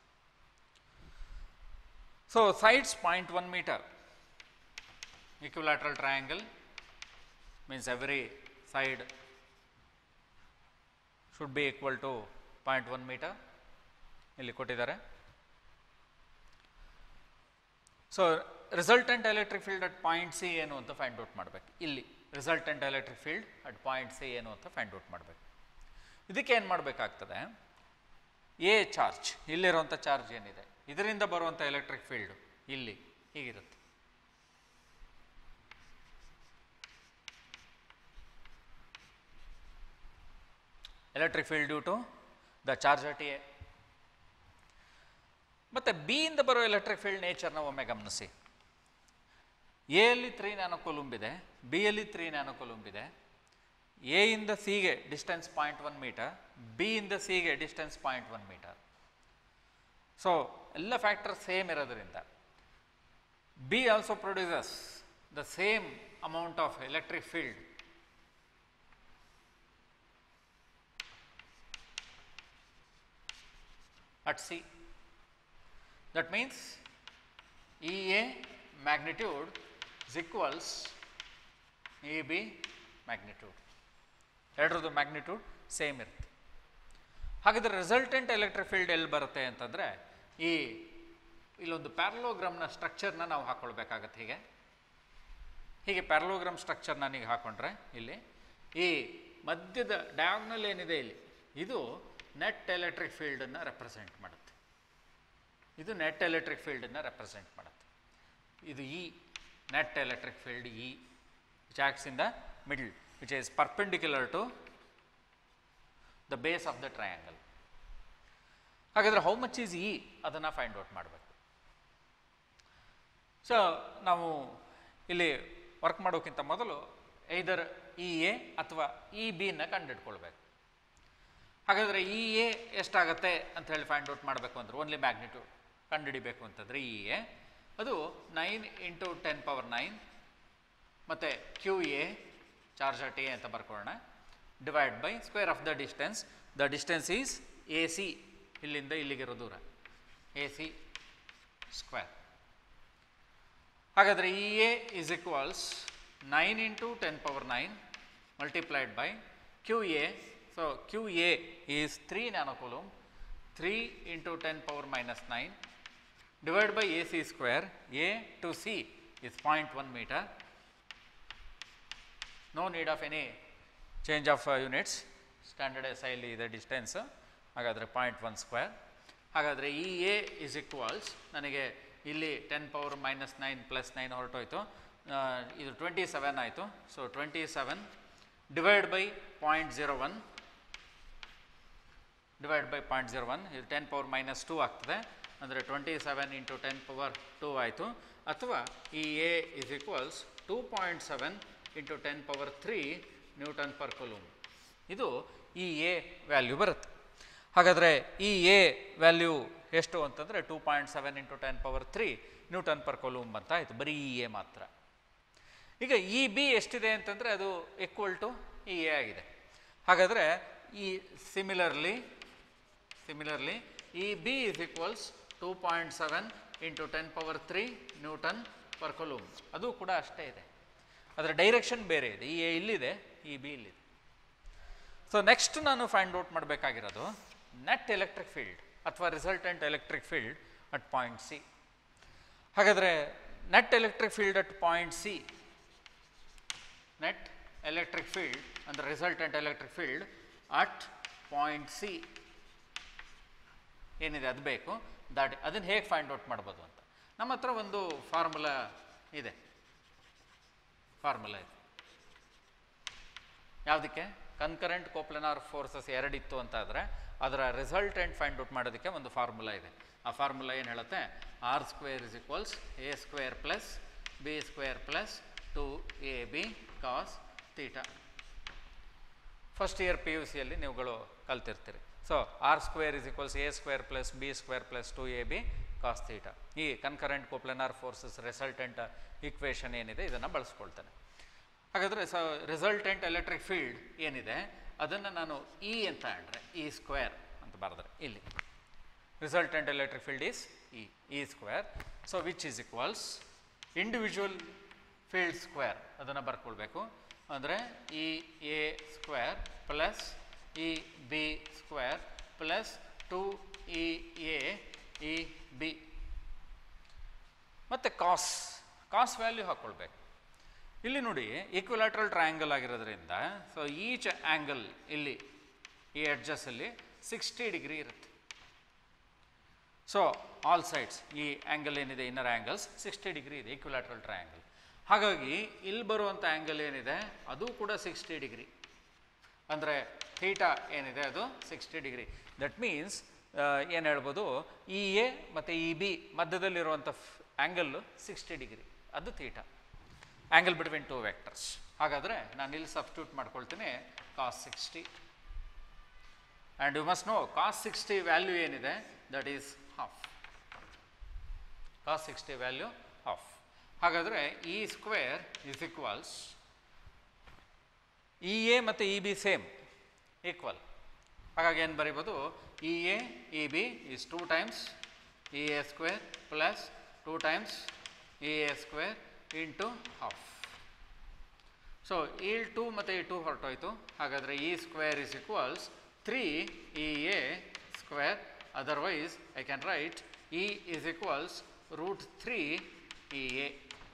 A: So sides point one meter. Equilateral triangle means every side should be equal to point one meter ಇಲ್ಲಿ ಕೊಟ್ಟಿದ್ದಾರೆ. So resultant electric field at point C ಏನು ಅಂತ ಫೈಂಡ್ ಔಟ್ ಮಾಡಬೇಕು. ಇಲ್ಲಿ resultant electric field at point C ಏನು ಅಂತ ಫೈಂಡ್ ಔಟ್ ಮಾಡಬೇಕು. ಇದಕ್ಕೆ ಏನು ಮಾಡಬೇಕಾಗ್ತದೆ, ಎ ಚಾರ್ಜ್ ಇಲ್ಲಿರುವಂಥ ಚಾರ್ಜ್ ಏನಿದೆ ಇದರಿಂದ ಬರುವಂಥ ಎಲೆಕ್ಟ್ರಿಕ್ ಫೀಲ್ಡ್ ಇಲ್ಲಿ ಹೀಗಿರುತ್ತೆ. Electric field due to the charge at A. ಮತ್ತು ಬಿ ಇಂದ ಬರೋ ಎಲೆಕ್ಟ್ರಿಕ್ ಫೀಲ್ಡ್ ನೇಚರ್ನ ಒಮ್ಮೆ ಗಮನಿಸಿ. ಎ ಯಲ್ಲಿ ತ್ರೀ ನ್ಯಾನೋಕೊಲೂಮ್ ಇದೆ, ಬಿ ಯಲ್ಲಿ ತ್ರೀ ನ್ಯಾನೋಕೊಲೂಮ್ ಇದೆ. ಎ ಇಂದ ಸಿಗೆ distance point one metre, B ಇಂದ ಸಿಗೆ distance point one metre. So ಎಲ್ಲ ಫ್ಯಾಕ್ಟರ್ ಸೇಮ್ ಇರೋದ್ರಿಂದ B also produces the same amount of electric field. at C. That means E A magnitude is equals E B magnitude. ಎರಡರದ್ದು ಮ್ಯಾಗ್ನಿಟ್ಯೂಡ್ ಸೇಮ್ ಇರುತ್ತೆ. ಹಾಗಾದರೆ ರಿಸಲ್ಟೆಂಟ್ ಎಲೆಕ್ಟ್ರಿಕ್ ಫೀಲ್ಡ್ ಎಲ್ಲಿ ಬರುತ್ತೆ ಅಂತಂದರೆ, ಈ ಇಲ್ಲೊಂದು ಪ್ಯಾರಲೋಗ್ರಾಮ್ನ ಸ್ಟ್ರಕ್ಚರ್ನ ನಾವು ಹಾಕ್ಕೊಳ್ಬೇಕಾಗತ್ತೆ. ಹೀಗೆ ಹೀಗೆ ಪ್ಯಾರಲೋಗ್ರಾಮ್ ಸ್ಟ್ರಕ್ಚರ್ ನನಗೆ ಹಾಕ್ಕೊಂಡ್ರೆ ಇಲ್ಲಿ ಈ ಮಧ್ಯದ ಡಯಾಗ್ನಲ್ ಏನಿದೆ ಇಲ್ಲಿ, ಇದು ನೆಟ್ ಎಲೆಕ್ಟ್ರಿಕ್ ಫೀಲ್ಡನ್ನು ರೆಪ್ರೆಸೆಂಟ್ ಮಾಡುತ್ತೆ. ಇದು ನೆಟ್ ಎಲೆಕ್ಟ್ರಿಕ್ ಫೀಲ್ಡನ್ನು ರೆಪ್ರೆಸೆಂಟ್ ಮಾಡುತ್ತೆ. ಇದು E net electric field E which acts in the middle which is perpendicular to the base of the triangle. ಹಾಗಾದರೆ ಹೌ ಮಚ್ ಈಸ್ ಇ ಅದನ್ನು ಫೈಂಡ್ ಔಟ್ ಮಾಡಬೇಕು. ಸೊ ನಾವು ಇಲ್ಲಿ ವರ್ಕ್ ಮಾಡೋಕ್ಕಿಂತ ಮೊದಲು ಐದರ್ ಇ ಎ ಅಥವಾ ಇ ಬಿನ ಕಂಡುಹಿಡ್ಕೊಳ್ಬೇಕು. ಹಾಗಾದರೆ ಇ ಎ ಎಷ್ಟಾಗತ್ತೆ ಅಂತ ಹೇಳಿ ಫೈಂಡ್ ಔಟ್ ಮಾಡಬೇಕು ಅಂದ್ರೆ, ಓನ್ಲಿ ಮ್ಯಾಗ್ನಿಟ್ಯೂಡ್ ಕಂಡುಹಿಡಿಬೇಕು ಅಂತಂದರೆ ಇ ಎ ಅದು nine into ten power nine ಮತ್ತು Q A charge at A ಅಂತ ಬರ್ಕೊಳ್ಳೋಣ, divide by square of the distance. The distance is A C, ಇಲ್ಲಿಂದ ಇಲ್ಲಿಗಿರೋ ದೂರ ಎ ಸಿ ಸ್ಕ್ವೇರ್. ಹಾಗಾದರೆ E A is equals nine into ten power nine multiplied by Q A. So Q A is three nanocoulomb, three into ten power minus nine divided by A C square. A to C is zero point one meter. No need of any change of uh, units. Standard S I ಇಲ್ಲಿ ಇದೆ ಡಿಸ್ಟೆನ್ಸ್. ಹಾಗಾದರೆ ಪಾಯಿಂಟ್ ಒನ್ ಸ್ಕ್ವೇರ್. ಹಾಗಾದರೆ ಇ ಎ ಇಸ್ ಈಕ್ವಲ್ಸ್ ನನಗೆ ಇಲ್ಲಿ ten power minus nine plus nine ಹೊರಟೋಯ್ತು, ಇದು ಟ್ವೆಂಟಿ ಸೆವೆನ್ ಆಯಿತು. So twenty seven divide by point zero one divide by point zero one ಇದು ಟೆನ್ ಪವರ್ ಮೈನಸ್ ಟೂ ಆಗ್ತದೆ. ಅಂದರೆ twenty seven into ten power two ಆಯಿತು. ಅಥವಾ E A is equals two point seven into ten power three newton per coulomb. ಇದು ಇ ಎ ವ್ಯಾಲ್ಯೂ ಬರುತ್ತೆ. ಹಾಗಾದರೆ ಇ ಎ ವ್ಯಾಲ್ಯೂ ಎಷ್ಟು ಅಂತಂದರೆ two point seven into ten power three newton per coulomb ಅಂತ ಆಯಿತು, ಬರೀ ಇ ಎ ಮಾತ್ರ. ಈಗ ಇ ಬಿ ಎಷ್ಟಿದೆ ಅಂತಂದರೆ ಅದು ಈಕ್ವಲ್ ಟು ಇ ಎ ಆಗಿದೆ. ಹಾಗಾದರೆ ಈ similarly similarly E B is equals two point seven into ten power three newton per coulomb. ಅದು ಕೂಡ ಅಷ್ಟೇ ಇದೆ, ಅದರ ಡೈರೆಕ್ಷನ್ ಬೇರೆ ಇದೆ. ಇ ಎ ಇಲ್ಲಿದೆ, ಇ ಬಿ ಇಲ್ಲಿದೆ. ಸೊ ನೆಕ್ಸ್ಟ್ ನಾನು ಫೈಂಡ್ ಔಟ್ ಮಾಡಬೇಕಾಗಿರೋದು ನೆಟ್ ಎಲೆಕ್ಟ್ರಿಕ್ ಫೀಲ್ಡ್ ಅಥವಾ resultant electric field at point C. ಹಾಗಾದರೆ net electric field at point C, net electric field ಅಂದರೆ resultant electric field at point C ಏನಿದೆ ಅದು ಬೇಕು. ದಾಟ್ ಅದನ್ನು ಹೇಗೆ ಫೈಂಡ್ ಔಟ್ ಮಾಡ್ಬೋದು ಅಂತ ನಮ್ಮ ಹತ್ರ ಒಂದು ಫಾರ್ಮುಲಾ ಇದೆ. ಫಾರ್ಮುಲಾ ಇದೆ ಯಾವುದಕ್ಕೆ? ಕನ್ಕರೆಂಟ್ ಕೋಪ್ಲನಾರ್ ಫೋರ್ಸಸ್ ಎರಡಿತ್ತು ಅಂತ ಆದರೆ ಅದರ ರಿಸಲ್ಟೆಂಟ್ ಫೈಂಡ್ ಔಟ್ ಮಾಡೋದಕ್ಕೆ ಒಂದು ಫಾರ್ಮುಲಾ ಇದೆ. ಆ ಫಾರ್ಮುಲಾ ಏನು ಹೇಳುತ್ತೆ? R square is equals A square plus B square plus two A B cos theta. First year P U ಸಿಯಲ್ಲಿ ನೀವುಗಳು ಕಲ್ತಿರ್ತೀರಿ. So R square is equals A square plus B square plus two A B cos theta. ಈ concurrent coplanar forces resultant equation ಏನಿದೆ ಇದನ್ನು ಬಳಸ್ಕೊಳ್ತಾನೆ. ಹಾಗಾದರೆ ಸ ರಿಸಲ್ಟೆಂಟ್ ಎಲೆಕ್ಟ್ರಿಕ್ ಫೀಲ್ಡ್ ಏನಿದೆ ಅದನ್ನು ನಾನು ಇ ಅಂತ ಅಂದರೆ ಇ ಸ್ಕ್ವೇರ್ ಅಂತ ಬರೆದ್ರೆ ಇಲ್ಲಿ resultant electric field is E E square. So which is equals individual field square ಅದನ್ನು ಬರ್ಕೊಳ್ಬೇಕು. ಅಂದರೆ E A square plus E B square plus two E A E B ಮತ್ತು ಕಾಸ್ ಕಾಸ್ ವ್ಯಾಲ್ಯೂ ಹಾಕ್ಕೊಳ್ಬೇಕು. ಇಲ್ಲಿ ನೋಡಿ ಈಕ್ವಿಲ್ಯಾಟ್ರಲ್ ಟ್ರಯಾಂಗಲ್ ಆಗಿರೋದ್ರಿಂದ ಸೊ ಈಚ್ ಆ್ಯಂಗಲ್ ಇಲ್ಲಿ ಈ ಎಡ್ಜಸ್ಸಲ್ಲಿ ಸಿಕ್ಸ್ಟಿ ಡಿಗ್ರಿ ಇರುತ್ತೆ. ಸೊ ಆಲ್ ಸೈಡ್ಸ್ ಈ ಆ್ಯಂಗಲ್ ಏನಿದೆ ಇನ್ನರ್ ಆ್ಯಂಗಲ್ಸ್ ಸಿಕ್ಸ್ಟಿ ಡಿಗ್ರಿ ಇದೆ ಈಕ್ವಿಲ್ಯಾಟ್ರಲ್ ಟ್ರಯಾಂಗಲ್. ಹಾಗಾಗಿ ಇಲ್ಲಿ ಬರುವಂಥ ಆ್ಯಂಗಲ್ ಏನಿದೆ ಅದು ಕೂಡ ಸಿಕ್ಸ್ಟಿ ಡಿಗ್ರಿ. ಅಂದರೆ ಥೀಟಾ ಏನಿದೆ ಅದು ಸಿಕ್ಸ್ಟಿ ಡಿಗ್ರಿ. ದಟ್ ಮೀನ್ಸ್ ಏನು ಹೇಳ್ಬೋದು, ಇ ಎ ಮತ್ತು ಇ ಬಿ ಮಧ್ಯದಲ್ಲಿರುವಂಥ ಆ್ಯಂಗಲ್ಲು ಸಿಕ್ಸ್ಟಿ ಡಿಗ್ರಿ, ಅದು theta, angle between two vectors. ಹಾಗಾದರೆ ನಾನು ಇಲ್ಲಿ ಸಬ್ಸ್ಟಿಟ್ಯೂಟ್ ಮಾಡ್ಕೊಳ್ತೀನಿ cos sixty. And you must know cos sixty value ಏನಿದೆ that is half. Cos sixty value half. ಹಾಗಾದರೆ E square is equals E A ಮತ್ತು ಇ ಬಿ ಸೇಮ್ ಈಕ್ವಲ್. ಹಾಗಾಗಿ ಏನು ಬರೀಬೋದು, E A E B is two times E A square plus two times E A square into half. So ಈ ಟೂ ಮತ್ತು ಈ ಟೂ ಹೊರಟೋಯ್ತು. ಹಾಗಾದರೆ E square is equals three E A square. Otherwise I can write E is equals root three E A.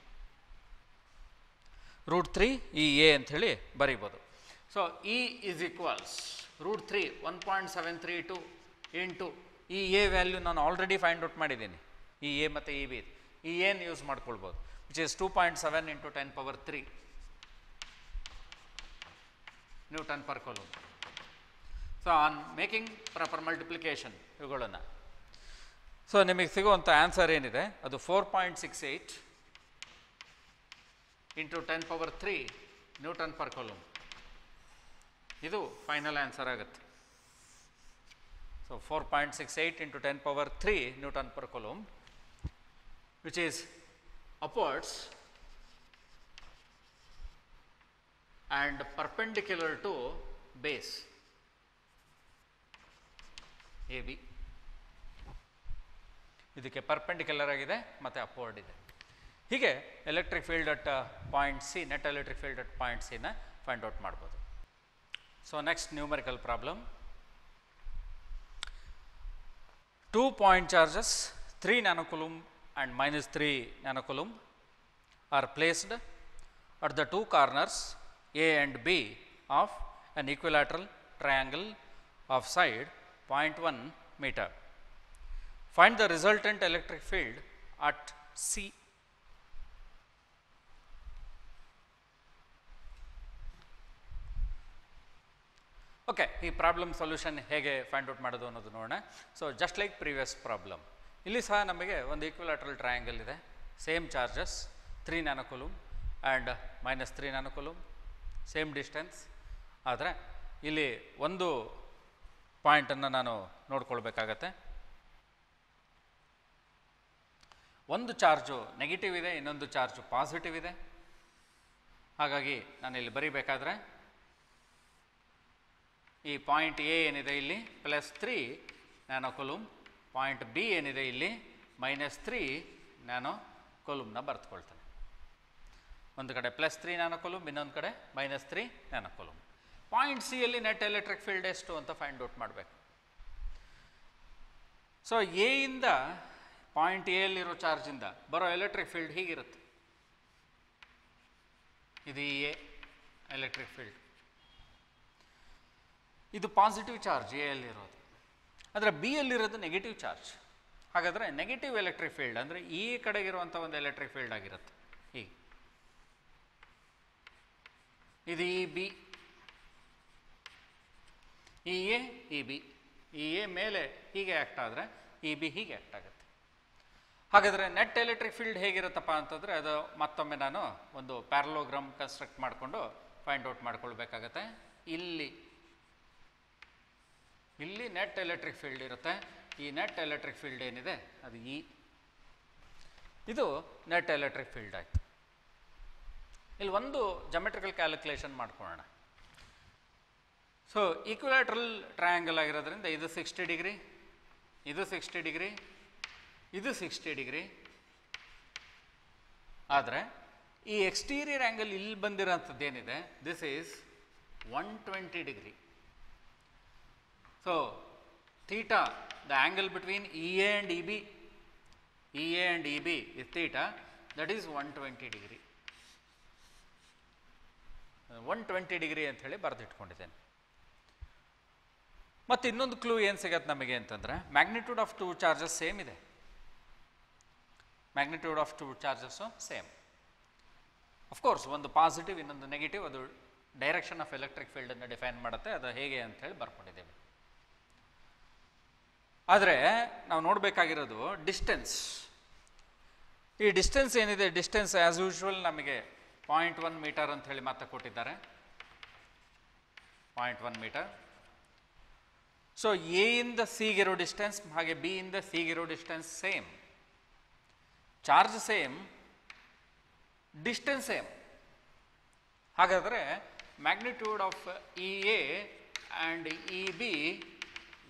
A: Root three E A ಅಂಥೇಳಿ ಬರೀಬೋದು. So E is equals root three one point seven three two into ಈ ಎ ವ್ಯಾಲ್ಯೂ ನಾನು ಆಲ್ರೆಡಿ ಫೈಂಡ್ ಔಟ್ ಮಾಡಿದ್ದೀನಿ. ಈ ಎ ಮತ್ತು ಇ ಬಿ ಈ ಏನು ಯೂಸ್ ಮಾಡ್ಕೊಳ್ಬೋದು, which is two point seven into ten power three newton per coulomb. So on making proper multiplication ಇವುಗಳನ್ನು, ಸೊ ನಿಮಗೆ ಸಿಗುವಂಥ ಆನ್ಸರ್ ಏನಿದೆ ಅದು four point six eight into ten power three newton per coulomb. ಇದು ಫೈನಲ್ ಆನ್ಸರ್ ಆಗುತ್ತೆ. So four point six eight into ten power three newton per coulomb, which is upwards and perpendicular to base A B. ಇದಕ್ಕೆ ಪರ್ಪೆಂಡಿಕ್ಯುಲರ್ ಆಗಿದೆ ಮತ್ತು ಅಪ್ವರ್ಡ್ ಇದೆ. ಹೀಗೆ electric field at point C, net electric field at point ಸಿನ ಫೈಂಡ್ ಔಟ್ ಮಾಡ್ಬೋದು. So next numerical problem. Two point charges three nanocoulomb and minus three nanocoulomb are placed at the two corners A and B of an equilateral triangle of side zero point one meter. Find the resultant electric field at C. Okay, ಈ ಪ್ರಾಬ್ಲಮ್ ಸೊಲ್ಯೂಷನ್ ಹೇಗೆ ಫೈಂಡ್ ಔಟ್ ಮಾಡೋದು ಅನ್ನೋದು ನೋಡೋಣ. So just like previous problem, ಇಲ್ಲಿ ಸಹ ನಮಗೆ ಒಂದು ಈಕ್ವಿಲಾಟ್ರಲ್ ಟ್ರಯಾಂಗಲ್ ಇದೆ, same charges three nanocoulomb and minus three nanocoulomb, same distance. ಆದರೆ ಇಲ್ಲಿ ಒಂದು ಪಾಯಿಂಟನ್ನು ನಾನು ನೋಡ್ಕೊಳ್ಬೇಕಾಗತ್ತೆ. ಒಂದು ಚಾರ್ಜು ನೆಗೆಟಿವ್ ಇದೆ, ಇನ್ನೊಂದು ಚಾರ್ಜು ಪಾಸಿಟಿವ್ ಇದೆ. ಹಾಗಾಗಿ ನಾನು ಇಲ್ಲಿ ಬರೀಬೇಕಾದ್ರೆ ಈ ಪಾಯಿಂಟ್ ಎ ಏನಿದೆ ಇಲ್ಲಿ plus three nanocoulomb, point B ಏನಿದೆ ಇಲ್ಲಿ ಮೈನಸ್ ತ್ರೀ ನ್ಯಾನೋಕೂಲಂಬ್ನ ಬರೆದುಕೊಳ್ತಾನೆ. ಒಂದು ಕಡೆ ಪ್ಲಸ್ ತ್ರೀ ನ್ಯಾನೋಕೂಲಂಬ್, ಇನ್ನೊಂದು ಕಡೆ minus three nanocoulomb. Point C ಯಲ್ಲಿ ನೆಟ್ ಎಲೆಕ್ಟ್ರಿಕ್ ಫೀಲ್ಡ್ ಎಷ್ಟು ಅಂತ ಫೈಂಡ್ ಔಟ್ ಮಾಡಬೇಕು. ಸೊ ಎ ಇಂದ ಪಾಯಿಂಟ್ ಎ ಯಲ್ಲಿರೋ ಚಾರ್ಜಿಂದ ಬರೋ ಎಲೆಕ್ಟ್ರಿಕ್ ಫೀಲ್ಡ್ ಹೀಗಿರುತ್ತೆ. ಇದು ಎ ಎಲೆಕ್ಟ್ರಿಕ್ ಫೀಲ್ಡ್, ಇದು ಪಾಸಿಟಿವ್ ಚಾರ್ಜ್ ಎ ಯಲ್ಲಿರೋದು, ಆದರೆ ಬಿ ಯಲ್ಲಿರೋದು ನೆಗೆಟಿವ್ ಚಾರ್ಜ್. ಹಾಗಾದರೆ ನೆಗೆಟಿವ್ ಎಲೆಕ್ಟ್ರಿಕ್ ಫೀಲ್ಡ್ ಅಂದರೆ ಈ ಕಡೆಗಿರುವಂಥ ಒಂದು ಎಲೆಕ್ಟ್ರಿಕ್ ಫೀಲ್ಡ್ ಆಗಿರುತ್ತೆ. ಹೀಗೆ ಇದು E B, E A E B, E A ಮೇಲೆ ಹೀಗೆ ಆ್ಯಕ್ಟ್ ಆದರೆ ಇ ಬಿ ಹೀಗೆ ಆ್ಯಕ್ಟ್ ಆಗುತ್ತೆ. ಹಾಗಾದರೆ ನೆಟ್ ಎಲೆಕ್ಟ್ರಿಕ್ ಫೀಲ್ಡ್ ಹೇಗಿರುತ್ತಪ್ಪ ಅಂತಂದರೆ ಅದು ಮತ್ತೊಮ್ಮೆ ನಾನು ಒಂದು ಪ್ಯಾರಲೋಗ್ರಾಮ್ ಕನ್ಸ್ಟ್ರಕ್ಟ್ ಮಾಡಿಕೊಂಡು ಫೈಂಡ್ ಔಟ್ ಮಾಡ್ಕೊಳ್ಬೇಕಾಗತ್ತೆ. ಇಲ್ಲಿ ಇಲ್ಲಿ ನೆಟ್ ಎಲೆಕ್ಟ್ರಿಕ್ ಫೀಲ್ಡ್ ಇರುತ್ತೆ. ಈ ನೆಟ್ ಎಲೆಕ್ಟ್ರಿಕ್ ಫೀಲ್ಡ್ ಏನಿದೆ ಅದು ಇ, ಇದು ನೆಟ್ ಎಲೆಕ್ಟ್ರಿಕ್ ಫೀಲ್ಡ್ ಆಯಿತು. ಇಲ್ಲಿ ಒಂದು ಜಾಮೆಟ್ರಿಕಲ್ ಕ್ಯಾಲ್ಕುಲೇಷನ್ ಮಾಡ್ಕೊಳ್ಳೋಣ. ಸೊ ಈಕ್ವಿಲಾಟ್ರಲ್ ಟ್ರಯಾಂಗಲ್ ಆಗಿರೋದ್ರಿಂದ ಇದು ಸಿಕ್ಸ್ಟಿ ಡಿಗ್ರಿ, ಇದು ಸಿಕ್ಸ್ಟಿ ಡಿಗ್ರಿ, ಇದು ಸಿಕ್ಸ್ಟಿ ಡಿಗ್ರಿ. ಆದರೆ ಈ ಎಕ್ಸ್ಟೀರಿಯರ್ ಆ್ಯಂಗಲ್ ಇಲ್ಲಿ ಬಂದಿರೋಂಥದ್ದು ಏನಿದೆ, this is one twenty degree. So theta, the angle between E A and E B, E A and E B is theta, that is one twenty degree. One twenty degree ಅಂತ ಹೇಳಿ ಬರೆದಿಟ್ಕೊಂಡಿದ್ದೇನೆ. ಮತ್ತು ಇನ್ನೊಂದು ಕ್ಲೂ ಏನು ಸಿಗತ್ತೆ ನಮಗೆ ಅಂತಂದರೆ, magnitude of two charges same ಇದೆ. Magnitude of two charges same. Of course ಒಂದು ಪಾಸಿಟಿವ್ ಇನ್ನೊಂದು ನೆಗೆಟಿವ್, ಅದು ಡೈರೆಕ್ಷನ್ ಆಫ್ ಎಲೆಕ್ಟ್ರಿಕ್ ಫೀಲ್ಡನ್ನು ಡಿಫೈನ್ ಮಾಡುತ್ತೆ. ಅದು ಹೇಗೆ ಅಂಥೇಳಿ ಬರ್ಕೊಂಡಿದ್ದೇವೆ. ಆದರೆ ನಾವು ನೋಡಬೇಕಾಗಿರೋದು ಡಿಸ್ಟೆನ್ಸ್. ಈ ಡಿಸ್ಟೆನ್ಸ್ ಏನಿದೆ, ಡಿಸ್ಟೆನ್ಸ್ ಆ್ಯಸ್ ಯೂಶ್ವಲ್ ನಮಗೆ ಪಾಯಿಂಟ್ ಒನ್ ಮೀಟರ್ ಅಂತ ಹೇಳಿ ಮತ್ತೆ ಕೊಟ್ಟಿದ್ದಾರೆ, point one metre. So A ಇಂದ ಸಿಗಿರೋ ಡಿಸ್ಟೆನ್ಸ್ ಹಾಗೆ ಬಿ ಇಂದ ಸಿಗಿರೋ distance same, charge same, distance same. ಹಾಗಾದರೆ magnitude of E A and E B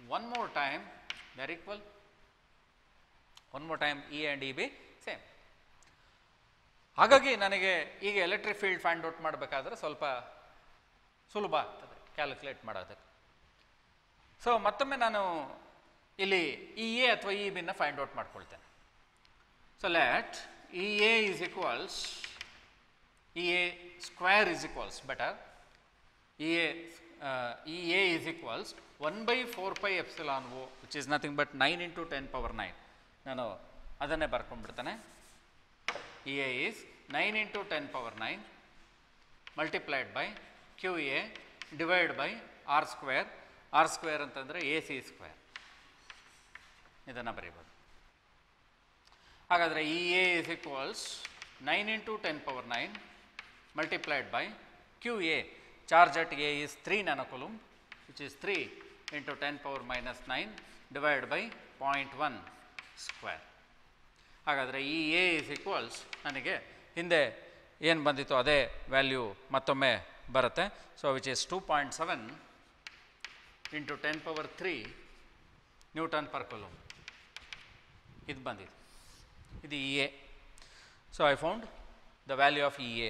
A: one more time they are equal. One more time E and E B same. ಹಾಗಾಗಿ ನನಗೆ ಈಗ ಎಲೆಕ್ಟ್ರಿಕ್ ಫೀಲ್ಡ್ ಫೈಂಡ್ ಔಟ್ ಮಾಡಬೇಕಾದ್ರೆ ಸ್ವಲ್ಪ ಸುಲಭ ಆಗ್ತದೆ ಕ್ಯಾಲ್ಕುಲೇಟ್ ಮಾಡೋದಕ್ಕೆ. ಸೊ ಮತ್ತೊಮ್ಮೆ ನಾನು ಇಲ್ಲಿ ಇ ಎ ಅಥವಾ ಇ ಬಿನ ಫೈಂಡ್ ಔಟ್ ಮಾಡ್ಕೊಳ್ತೇನೆ. So let E A is equals E A square is equals better E A E A is equals one by four pi epsilon O which is nothing but nine into ten power nine. ನಾನು ಅದನ್ನೇ ಬರ್ಕೊಂಡ್ಬಿಡ್ತೇನೆ. E A is nine into ten power nine multiplied by Q A divided by R square. R square ಅಂತಂದರೆ A C square. ಇದನ್ನು ಬರೀಬೋದು. ಹಾಗಾದರೆ E A is equals nine into ten power nine multiplied by Q A. Charge at A is three nanocoulomb which is three into ten power minus nine divided by zero point one square. ಹಾಗಾದರೆ ಇ ಎ ಇಸ್ ಈಕ್ವಲ್ಸ್ ನನಗೆ ಹಿಂದೆ ಏನು ಬಂದಿತ್ತು ಅದೇ ವ್ಯಾಲ್ಯೂ ಮತ್ತೊಮ್ಮೆ ಬರುತ್ತೆ. So which is two point seven into ten power three newton per coulomb ಇದು ಬಂದಿದೆ. ಇದು E A. So I found the value of E A.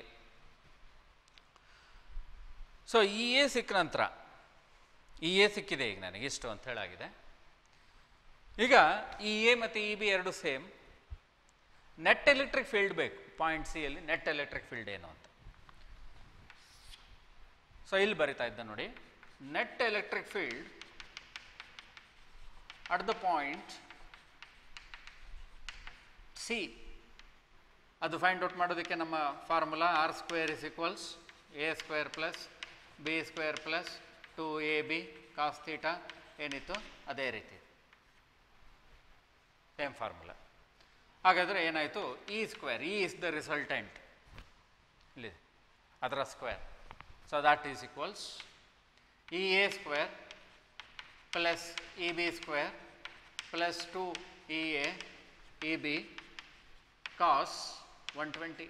A: So E A ಸಿಕ್ಕ ನಂತರ ಇ ಎ ಸಿಕ್ಕಿದೆ ಈಗ ನನಗೆ ಇಷ್ಟು ಅಂತ ಹೇಳಾಗಿದೆ. ಈಗ ಇ ಎ ಮತ್ತು ಇ ಬಿ ಎರಡು ಸೇಮ್. ನೆಟ್ ಎಲೆಕ್ಟ್ರಿಕ್ ಫೀಲ್ಡ್ ಬೇಕು ಪಾಯಿಂಟ್ ಸಿ ಅಲ್ಲಿ. ನೆಟ್ ಎಲೆಕ್ಟ್ರಿಕ್ ಫೀಲ್ಡ್ ಏನು ಅಂತ ಸೊ ಇಲ್ಲಿ ಬರಿತಾ ಇದ್ದ ನೋಡಿ. Net electric field at the point C, ಅದು ಫೈಂಡ್ ಔಟ್ ಮಾಡೋದಕ್ಕೆ ನಮ್ಮ formula R square is equals A square plus B square plus two A B cos theta ಏನಿತ್ತು ಅದೇ ರೀತಿ ಸೇಮ್ ಫಾರ್ಮುಲಾ. ಹಾಗಾದರೆ ಏನಾಯಿತು, E square, E is the resultant ಇಲ್ಲಿ ಅದರ square. So that is equals E A square plus E B square plus two E A E B cos one twenty.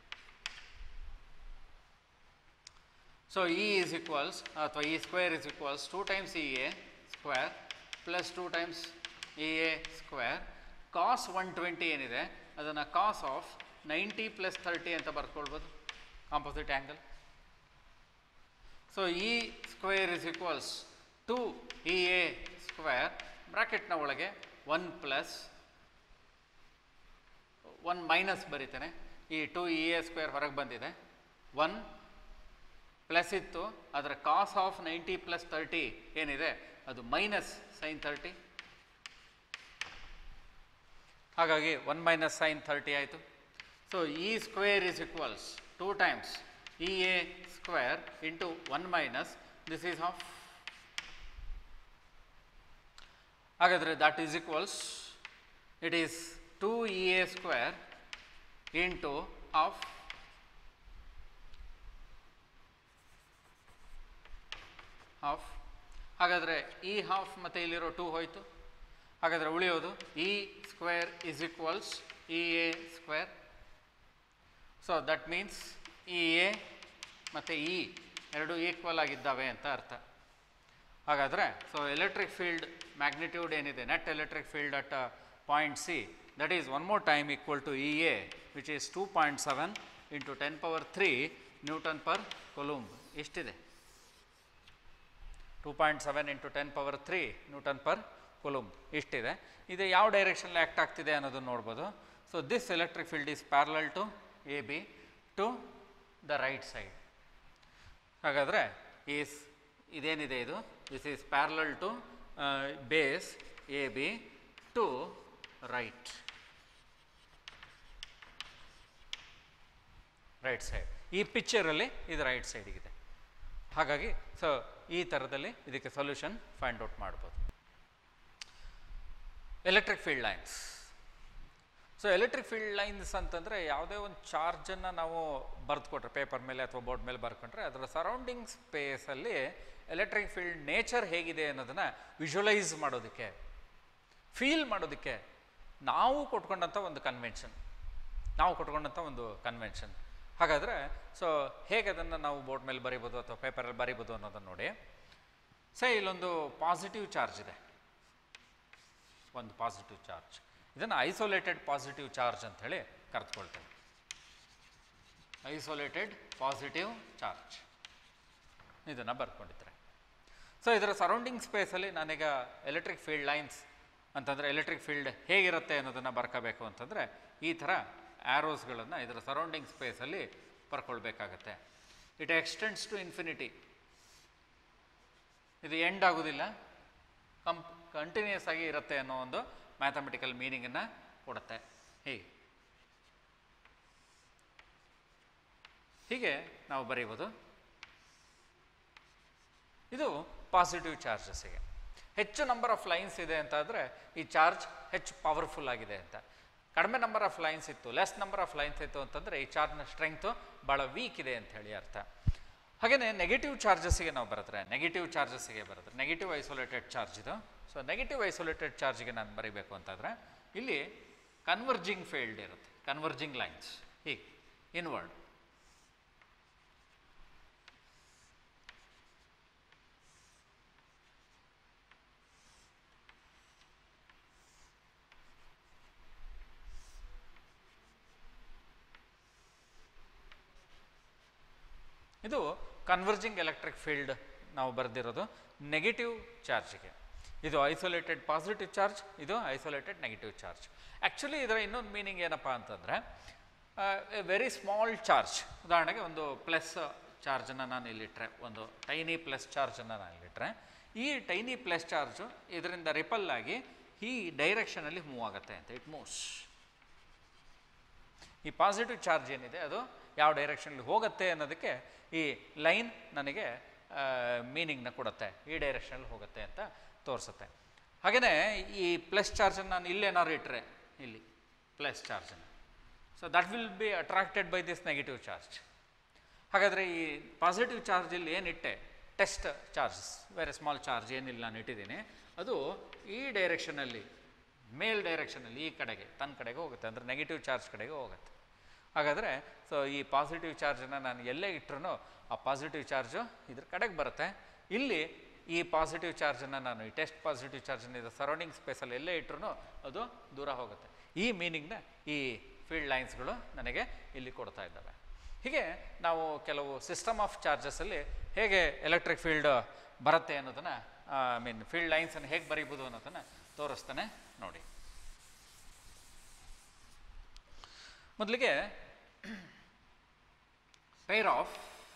A: So E is equals ಅಥವಾ E square is equals two times E A square plus two times E A square. Cos one twenty ಏನಿದೆ ಅದನ್ನು cos of ninety plus thirty ಅಂತ ಬರ್ಕೊಳ್ಬೋದು, composite angle. So E square is equals to E A square ಬ್ರ್ಯಾಕೆಟ್ನ ಒಳಗೆ ಒನ್ ಪ್ಲಸ್ ಒನ್ ಮೈನಸ್ ಬರೀತೇನೆ. ಈ ಟು ಇ ಎ ಸ್ಕ್ವೇರ್ ಹೊರಗೆ ಬಂದಿದೆ. ಒನ್ ಪ್ಲಸ್ ಇತ್ತು, ಅದರ cos of ninety plus thirty ಏನಿದೆ ಅದು ಮೈನಸ್ ಸೈನ್ ತರ್ಟಿ. ಹಾಗಾಗಿ ಒನ್ ಮೈನಸ್ ಸೈನ್ ಥರ್ಟಿ ಆಯಿತು. So E square is equals two times E A square into one minus this is half. ಹಾಗಾದರೆ that is equals it is two E A square into half half. ಹಾಗಾದರೆ ಈ ಹಾಫ್ ಮತ್ತು ಇಲ್ಲಿರೋ ಟೂ ಹೋಯಿತು. ಹಾಗಾದರೆ ಉಳಿಯೋದು E square is equals E A square. So that means E A ಮತ್ತು ಇ ಎರಡು ಈಕ್ವಲ್ ಆಗಿದ್ದಾವೆ ಅಂತ ಅರ್ಥ. ಹಾಗಾದರೆ ಸೊ ಎಲೆಕ್ಟ್ರಿಕ್ ಫೀಲ್ಡ್ ಮ್ಯಾಗ್ನಿಟ್ಯೂಡ್ ಏನಿದೆ, net electric field at point C, that is one more time equal to E A which is two point seven into ten power three newton per coulomb. ಎಷ್ಟಿದೆ? Two point seven into ten power three newton per coulomb ಇಷ್ಟಿದೆ. ಇದು ಯಾವ ಡೈರೆಕ್ಷನಲ್ಲಿ ಆ್ಯಕ್ಟ್ ಆಗ್ತಿದೆ ಅನ್ನೋದನ್ನು ನೋಡ್ಬೋದು. So this electric field is parallel to A B to the right side. ಹಾಗಾದರೆ ಈಸ್ ಇದೇನಿದೆ ಇದು this is parallel to base A B to right right side. ಈ ಪಿಕ್ಚರಲ್ಲಿ ಇದು ರೈಟ್ ಸೈಡಿಗಿದೆ. ಹಾಗಾಗಿ ಸೊ ಈ ಥರದಲ್ಲಿ ಇದಕ್ಕೆ ಸೊಲ್ಯೂಷನ್ ಫೈಂಡ್ ಔಟ್ ಮಾಡ್ಬೋದು. Electric field lines. So electric field lines ಅಂತಂದರೆ ಯಾವುದೇ ಒಂದು ಚಾರ್ಜನ್ನು ನಾವು ಬರೆದುಕೊಟ್ರೆ ಪೇಪರ್ ಮೇಲೆ ಅಥವಾ ಬೋರ್ಡ್ ಮೇಲೆ ಬರ್ಕೊಂಡ್ರೆ ಅದರ ಸರೌಂಡಿಂಗ್ ಸ್ಪೇಸಲ್ಲಿ ಎಲೆಕ್ಟ್ರಿಕ್ ಫೀಲ್ಡ್ ನೇಚರ್ ಹೇಗಿದೆ ಅನ್ನೋದನ್ನು ವಿಜುವಲೈಸ್ ಮಾಡೋದಕ್ಕೆ, ಫೀಲ್ ಮಾಡೋದಕ್ಕೆ ನಾವು ಕೊಟ್ಕೊಂಡಂಥ ಒಂದು ಕನ್ವೆನ್ಷನ್ ನಾವು ಕೊಟ್ಕೊಂಡಂಥ ಒಂದು ಕನ್ವೆನ್ಷನ್ ಹಾಗಾದರೆ ಸೊ ಹೇಗೆ ಅದನ್ನು ನಾವು ಬೋರ್ಡ್ ಮೇಲೆ ಬರೀಬೋದು ಅಥವಾ ಪೇಪರಲ್ಲಿ ಬರೀಬೋದು ಅನ್ನೋದನ್ನು ನೋಡಿ. ಸೇ ಇಲ್ಲೊಂದು ಪಾಸಿಟಿವ್ ಚಾರ್ಜ್ ಇದೆ, ಒಂದು ಪಾಸಿಟಿವ್ ಚಾರ್ಜ್. ಇದನ್ನು ಐಸೋಲೇಟೆಡ್ ಪಾಸಿಟಿವ್ ಚಾರ್ಜ್ ಅಂತ ಹೇಳಿ ಕರೆದುಕೊಳ್ತೇವೆ. ಐಸೋಲೇಟೆಡ್ ಪಾಸಿಟಿವ್ ಚಾರ್ಜ್ ಇದನ್ನು ಬರ್ಕೊಂಡಿದ್ರೆ. ಸೊ ಇದರ ಸರೌಂಡಿಂಗ್ ಸ್ಪೇಸಲ್ಲಿ ನಾನೀಗ ಎಲೆಕ್ಟ್ರಿಕ್ ಫೀಲ್ಡ್ ಲೈನ್ಸ್ ಅಂತಂದರೆ ಎಲೆಕ್ಟ್ರಿಕ್ ಫೀಲ್ಡ್ ಹೇಗಿರುತ್ತೆ ಅನ್ನೋದನ್ನು ಬರ್ಕೋಬೇಕು ಅಂತಂದರೆ ಈ ಥರ ಆ್ಯರೋಸ್ಗಳನ್ನು ಇದರ ಸರೌಂಡಿಂಗ್ ಸ್ಪೇಸಲ್ಲಿ ಬರ್ಕೊಳ್ಬೇಕಾಗತ್ತೆ. It extends to infinity. ಇದು ಎಂಡ್ ಆಗೋದಿಲ್ಲ, ಕಂಪ್ ಕಂಟಿನ್ಯೂಸ್ ಆಗಿ ಇರುತ್ತೆ ಅನ್ನೋ ಒಂದು ಮ್ಯಾಥಮೆಟಿಕಲ್ ಮೀನಿಂಗನ್ನು ಕೊಡುತ್ತೆ. ಹೀಗೆ ಹೀಗೆ ನಾವು ಬರೀಬೋದು. ಇದು ಪಾಸಿಟಿವ್ ಚಾರ್ಜಸ್ಸಿಗೆ. ಹೆಚ್ಚು ನಂಬರ್ ಆಫ್ ಲೈನ್ಸ್ ಇದೆ ಅಂತಾದರೆ ಈ ಚಾರ್ಜ್ ಹೆಚ್ಚು ಪವರ್ಫುಲ್ ಆಗಿದೆ ಅಂತ. ಕಡಿಮೆ ನಂಬರ್ ಆಫ್ ಲೈನ್ಸ್ ಇತ್ತು, ಲೆಸ್ ನಂಬರ್ ಆಫ್ ಲೈನ್ಸ್ ಇತ್ತು ಅಂತಂದರೆ ಈ ಚಾರ್ಜ್ನ ಸ್ಟ್ರೆಂಗ್ತು ಭಾಳ ವೀಕ್ ಇದೆ ಅಂತ ಹೇಳಿ ಅರ್ಥ. ಹಾಗೆಯೇ ನೆಗೆಟಿವ್ ಚಾರ್ಜಸ್ಸಿಗೆ ನಾವು ಬರೆದ್ರೆ ನೆಗೆಟಿವ್ ಚಾರ್ಜಸ್ಸಿಗೆ ಬರೆದ್ರೆ ನೆಗೆಟಿವ್ ಐಸೋಲೇಟೆಡ್ ಚಾರ್ಜ್ ಇದು. ಸೊ ನೆಗೆಟಿವ್ ಐಸೋಲೇಟೆಡ್ ಚಾರ್ಜ್ಗೆ ನಾನು ಬರೀಬೇಕು ಅಂತಂದರೆ ಇಲ್ಲಿ ಕನ್ವರ್ಜಿಂಗ್ ಫೀಲ್ಡ್ ಇರುತ್ತೆ, ಕನ್ವರ್ಜಿಂಗ್ ಲೈನ್ಸ್ ಹೀಗೆ ಇನ್ವರ್ಡ್. ಇದು ಕನ್ವರ್ಜಿಂಗ್ ಎಲೆಕ್ಟ್ರಿಕ್ ಫೀಲ್ಡ್ ನಾವು ಬರೆದಿರೋದು ನೆಗೆಟಿವ್ ಚಾರ್ಜ್ಗೆ. ಇದು ಐಸೋಲೇಟೆಡ್ ಪಾಸಿಟಿವ್ ಚಾರ್ಜ್, ಇದು ಐಸೋಲೇಟೆಡ್ ನೆಗೆಟಿವ್ ಚಾರ್ಜ್. ಆ್ಯಕ್ಚುಲಿ ಇದರ ಇನ್ನೊಂದು ಮೀನಿಂಗ್ ಏನಪ್ಪ ಅಂತಂದರೆ ಎ ವೆರಿ ಸ್ಮಾಲ್ ಚಾರ್ಜ್. ಉದಾಹರಣೆಗೆ ಒಂದು ಪ್ಲಸ್ ಚಾರ್ಜನ್ನು ನಾನು ಇಲ್ಲಿಟ್ಟರೆ, ಒಂದು ಟೈನಿ ಪ್ಲಸ್ ಚಾರ್ಜನ್ನು ನಾನು ಇಲ್ಲಿಟ್ಟರೆ, ಈ ಟೈನಿ ಪ್ಲಸ್ ಚಾರ್ಜು ಇದರಿಂದ ರಿಪಲ್ ಆಗಿ ಈ ಡೈರೆಕ್ಷನಲ್ಲಿ ಮೂವ್ ಆಗುತ್ತೆ ಅಂತ. It moves. ಈ ಪಾಸಿಟಿವ್ ಚಾರ್ಜ್ ಏನಿದೆ ಅದು ಯಾವ ಡೈರೆಕ್ಷನಲ್ಲಿ ಹೋಗುತ್ತೆ ಅನ್ನೋದಕ್ಕೆ ಈ ಲೈನ್ ನನಗೆ ಮೀನಿಂಗ್ನ ಕೊಡುತ್ತೆ, ಈ ಡೈರೆಕ್ಷನಲ್ಲಿ ಹೋಗುತ್ತೆ ಅಂತ ತೋರಿಸುತ್ತೆ. ಹಾಗೆಯೇ ಈ ಪ್ಲಸ್ ಚಾರ್ಜನ್ನು ನಾನು ಇಲ್ಲೇನಾದ್ರು ಇಟ್ಟರೆ, ಇಲ್ಲಿ ಪ್ಲಸ್ ಚಾರ್ಜನ್ನು, so that will be attracted by this negative charge. ಹಾಗಾದರೆ ಈ ಪಾಸಿಟಿವ್ ಚಾರ್ಜಲ್ಲಿ ಏನಿಟ್ಟೆ, test charges, very small charge ಏನಿಲ್ಲ ನಾನು ಇಟ್ಟಿದ್ದೀನಿ, ಅದು ಈ ಡೈರೆಕ್ಷನಲ್ಲಿ, ಮೇಲ್ ಡೈರೆಕ್ಷನಲ್ಲಿ ಈ ಕಡೆಗೆ ತನ್ನ ಕಡೆಗೆ ಹೋಗುತ್ತೆ, ಅಂದರೆ ನೆಗೆಟಿವ್ ಚಾರ್ಜ್ ಕಡೆಗೆ ಹೋಗುತ್ತೆ. ಹಾಗಾದರೆ ಸೊ ಈ ಪಾಸಿಟಿವ್ ಚಾರ್ಜನ್ನು ನಾನು ಎಲ್ಲೇ ಇಟ್ಟರೂ ಆ ಪಾಸಿಟಿವ್ ಚಾರ್ಜು ಇದ್ರ ಕಡೆಗೆ ಬರುತ್ತೆ. ಇಲ್ಲಿ ಈ ಪಾಸಿಟಿವ್ ಚಾರ್ಜನ್ನು ನಾನು ಈ ಟೆಸ್ಟ್ ಪಾಸಿಟಿವ್ ಚಾರ್ಜನ್ನು ಇದು ಸರೌಂಡಿಂಗ್ ಸ್ಪೇಸಲ್ಲಿ ಎಲ್ಲೇ ಇಟ್ಟರೂ ಅದು ದೂರ ಹೋಗುತ್ತೆ. ಈ ಮೀನಿಂಗ್ನ ಈ ಫೀಲ್ಡ್ ಲೈನ್ಸ್ಗಳು ನನಗೆ ಇಲ್ಲಿ ಕೊಡ್ತಾ ಇದ್ದಾವೆ. ಹೀಗೆ ನಾವು ಕೆಲವು ಸಿಸ್ಟಮ್ ಆಫ್ ಚಾರ್ಜಸಲ್ಲಿ ಹೇಗೆ ಎಲೆಕ್ಟ್ರಿಕ್ ಫೀಲ್ಡ್ ಬರುತ್ತೆ ಅನ್ನೋದನ್ನು, ಐ ಮೀನ್ ಫೀಲ್ಡ್ ಲೈನ್ಸನ್ನು ಹೇಗೆ ಬರೀಬೋದು ಅನ್ನೋದನ್ನು ತೋರಿಸ್ತಾನೆ ನೋಡಿ. ಮೊದಲಿಗೆ pair of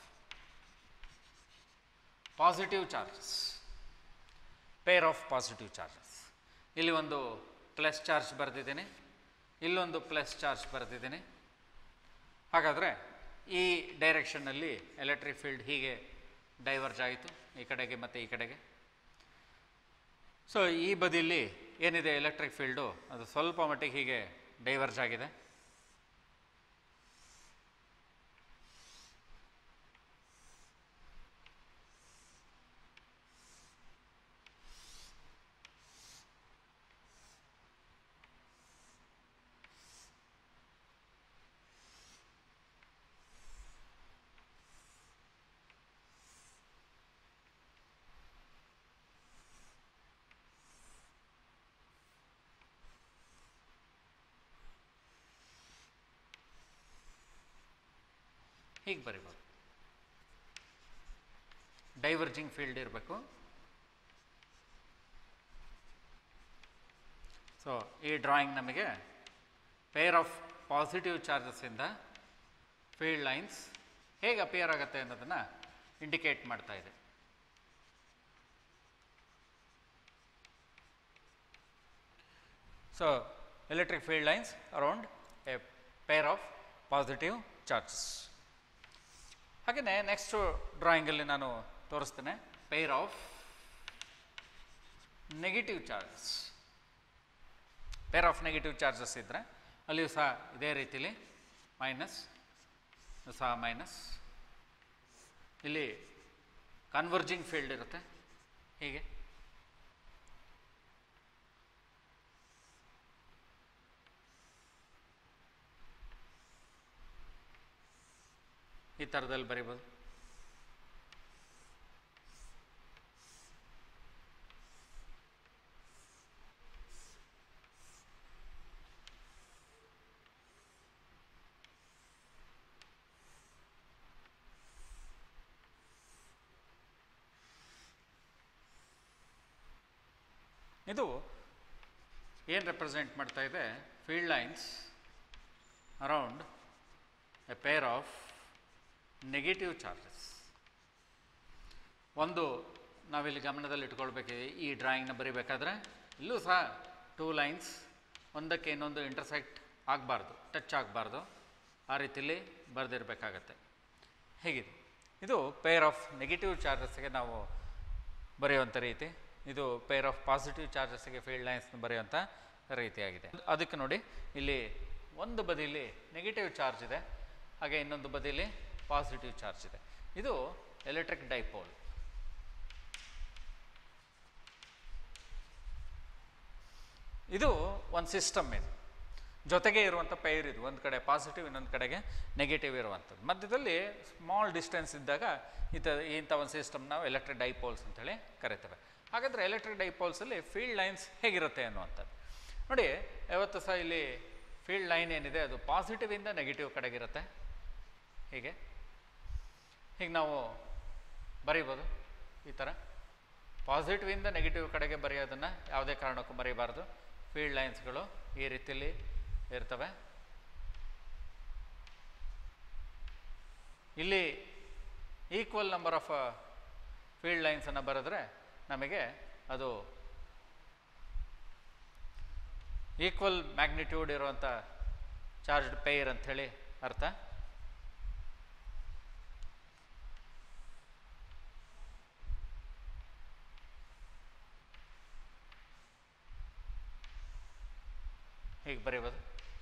A: positive charges, pair of positive charges. ಇಲ್ಲಿ ಒಂದು ಪ್ಲಸ್ ಚಾರ್ಜ್ ಬರೆದಿದ್ದೀನಿ, ಇಲ್ಲೊಂದು ಪ್ಲಸ್ ಚಾರ್ಜ್ ಬರೆದಿದ್ದೀನಿ. ಹಾಗಾದರೆ ಈ ಡೈರೆಕ್ಷನ್ನಲ್ಲಿ ಎಲೆಕ್ಟ್ರಿಕ್ ಫೀಲ್ಡ್ ಹೀಗೆ ಡೈವರ್ಜ್ ಆಯಿತು ಈ ಕಡೆಗೆ ಮತ್ತು ಈ ಕಡೆಗೆ. ಸೊ ಈ ಬದಿಯಲ್ಲಿ ಏನಿದೆ ಎಲೆಕ್ಟ್ರಿಕ್ ಫೀಲ್ಡು ಅದು ಸ್ವಲ್ಪ ಮಟ್ಟಿಗೆ ಹೀಗೆ ಡೈವರ್ಜ್ ಆಗಿದೆ. ಹೀಗೆ ಬರಿಬೋದು. ಡೈವರ್ಜಿಂಗ್ ಫೀಲ್ಡ್ ಇರಬೇಕು. ಸೊ ಈ ಡ್ರಾಯಿಂಗ್ ನಮಗೆ ಪೇರ್ ಆಫ್ ಪಾಸಿಟಿವ್ ಚಾರ್ಜಸ್ಸಿಂದ ಫೀಲ್ಡ್ ಲೈನ್ಸ್ ಹೇಗೆ ಅಪಿಯರ್ ಆಗುತ್ತೆ ಅನ್ನೋದನ್ನು ಇಂಡಿಕೇಟ್ ಮಾಡ್ತಾ ಇದೆ. So electric field lines around a pair of positive charges. ಹಾಗೆಯೇ ನೆಕ್ಸ್ಟು ಡ್ರಾಯಿಂಗಲ್ಲಿ ನಾನು ತೋರಿಸ್ತೇನೆ pair of negative charges. Pair of negative charges ಇದ್ದರೆ ಅಲ್ಲಿಯೂ ಸಹ ಇದೇ ರೀತಿಲಿ ಮೈನಸ್ ಸಹ ಮೈನಸ್, ಇಲ್ಲಿ ಕನ್ವರ್ಜಿಂಗ್ ಫೀಲ್ಡ್ ಇರುತ್ತೆ ಹೀಗೆ. ಈ ಥರದಲ್ಲಿ ಬರಿಬೋದು. ಇದು ಏನು ರೆಪ್ರೆಸೆಂಟ್ ಮಾಡ್ತಾ ಇದೆ? Field lines around a pair of negative charges. ಒಂದು ನಾವಿಲ್ಲಿ ಗಮನದಲ್ಲಿ ಇಟ್ಕೊಳ್ಬೇಕಿದೆ, ಈ ಡ್ರಾಯಿಂಗ್ನ ಬರೀಬೇಕಾದ್ರೆ ಇಲ್ಲೂ ಸಹ ಟೂ ಲೈನ್ಸ್ ಒಂದಕ್ಕೆ ಇನ್ನೊಂದು ಇಂಟರ್ಸೆಕ್ಟ್ ಆಗಬಾರ್ದು, ಟಚ್ ಆಗಬಾರ್ದು, ಆ ರೀತಿಯಲ್ಲಿ ಬರೆದಿರಬೇಕಾಗತ್ತೆ. ಹೇಗಿದೆ ಇದು ಪೇರ್ ಆಫ್ ನೆಗೆಟಿವ್ ಚಾರ್ಜಸ್ಗೆ ನಾವು ಬರೆಯುವಂಥ ರೀತಿ, ಇದು ಪೇರ್ ಆಫ್ ಪಾಸಿಟಿವ್ ಚಾರ್ಜಸ್ಗೆ ಫೀಲ್ಡ್ ಲೈನ್ಸ್ನ ಬರೆಯುವಂಥ ರೀತಿಯಾಗಿದೆ. ಅದಕ್ಕೆ ನೋಡಿ, ಇಲ್ಲಿ ಒಂದು ಬದಿಯಲ್ಲಿ ನೆಗೆಟಿವ್ ಚಾರ್ಜ್ ಇದೆ, ಹಾಗೆ ಇನ್ನೊಂದು ಬದಿಯಲ್ಲಿ ಪಾಸಿಟಿವ್ ಚಾರ್ಜ್ ಇದೆ. ಇದು ಎಲೆಕ್ಟ್ರಿಕ್ ಡೈಪೋಲ್. ಇದು ಒಂದು ಸಿಸ್ಟಮ್, ಇದು ಜೊತೆಗೆ ಇರುವಂಥ ಪೈರ್, ಇದು ಒಂದು ಕಡೆ ಪಾಸಿಟಿವ್ ಇನ್ನೊಂದು ಕಡೆಗೆ ನೆಗೆಟಿವ್ ಇರುವಂಥದ್ದು. ಮಧ್ಯದಲ್ಲಿ ಸ್ಮಾಲ್ ಡಿಸ್ಟೆನ್ಸ್ ಇದ್ದಾಗ ಇತ ಇಂಥ ಒಂದು ಸಿಸ್ಟಮ್ ನಾವು ಎಲೆಕ್ಟ್ರಿಕ್ ಡೈಪೋಲ್ಸ್ ಅಂತೇಳಿ ಕರಿತೇವೆ. ಹಾಗಾದರೆ ಎಲೆಕ್ಟ್ರಿಕ್ ಡೈಪೋಲ್ಸಲ್ಲಿ ಫೀಲ್ಡ್ ಲೈನ್ಸ್ ಹೇಗಿರುತ್ತೆ ಅನ್ನುವಂಥದ್ದು ನೋಡಿ. ಯಾವತ್ತು ಸಹ ಇಲ್ಲಿ ಫೀಲ್ಡ್ ಲೈನ್ ಏನಿದೆ ಅದು ಪಾಸಿಟಿವಿಂದ ನೆಗೆಟಿವ್ ಕಡೆಗಿರುತ್ತೆ. ಹೀಗೆ ಹೀಗೆ ನಾವು ಬರೀಬೋದು ಈ ಥರ. ಪಾಸಿಟಿವಿಂದ ನೆಗೆಟಿವ್ ಕಡೆಗೆ ಬರೆಯೋದನ್ನು ಯಾವುದೇ ಕಾರಣಕ್ಕೂ ಬರೀಬಾರ್ದು. ಫೀಲ್ಡ್ ಲೈನ್ಸ್ಗಳು ಈ ರೀತಿಯಲ್ಲಿ ಇರ್ತವೆ. ಇಲ್ಲಿ ಈಕ್ವಲ್ ನಂಬರ್ ಆಫ್ ಫೀಲ್ಡ್ ಲೈನ್ಸನ್ನು ಬರೆದ್ರೆ ನಮಗೆ ಅದು ಈಕ್ವಲ್ ಮ್ಯಾಗ್ನಿಟ್ಯೂಡ್ ಇರುವಂಥ ಚಾರ್ಜ್ಡ್ ಪೇರ್ ಅಂಥೇಳಿ ಅರ್ಥ. ಹೀಗೆ ಬರೀಬೋದು.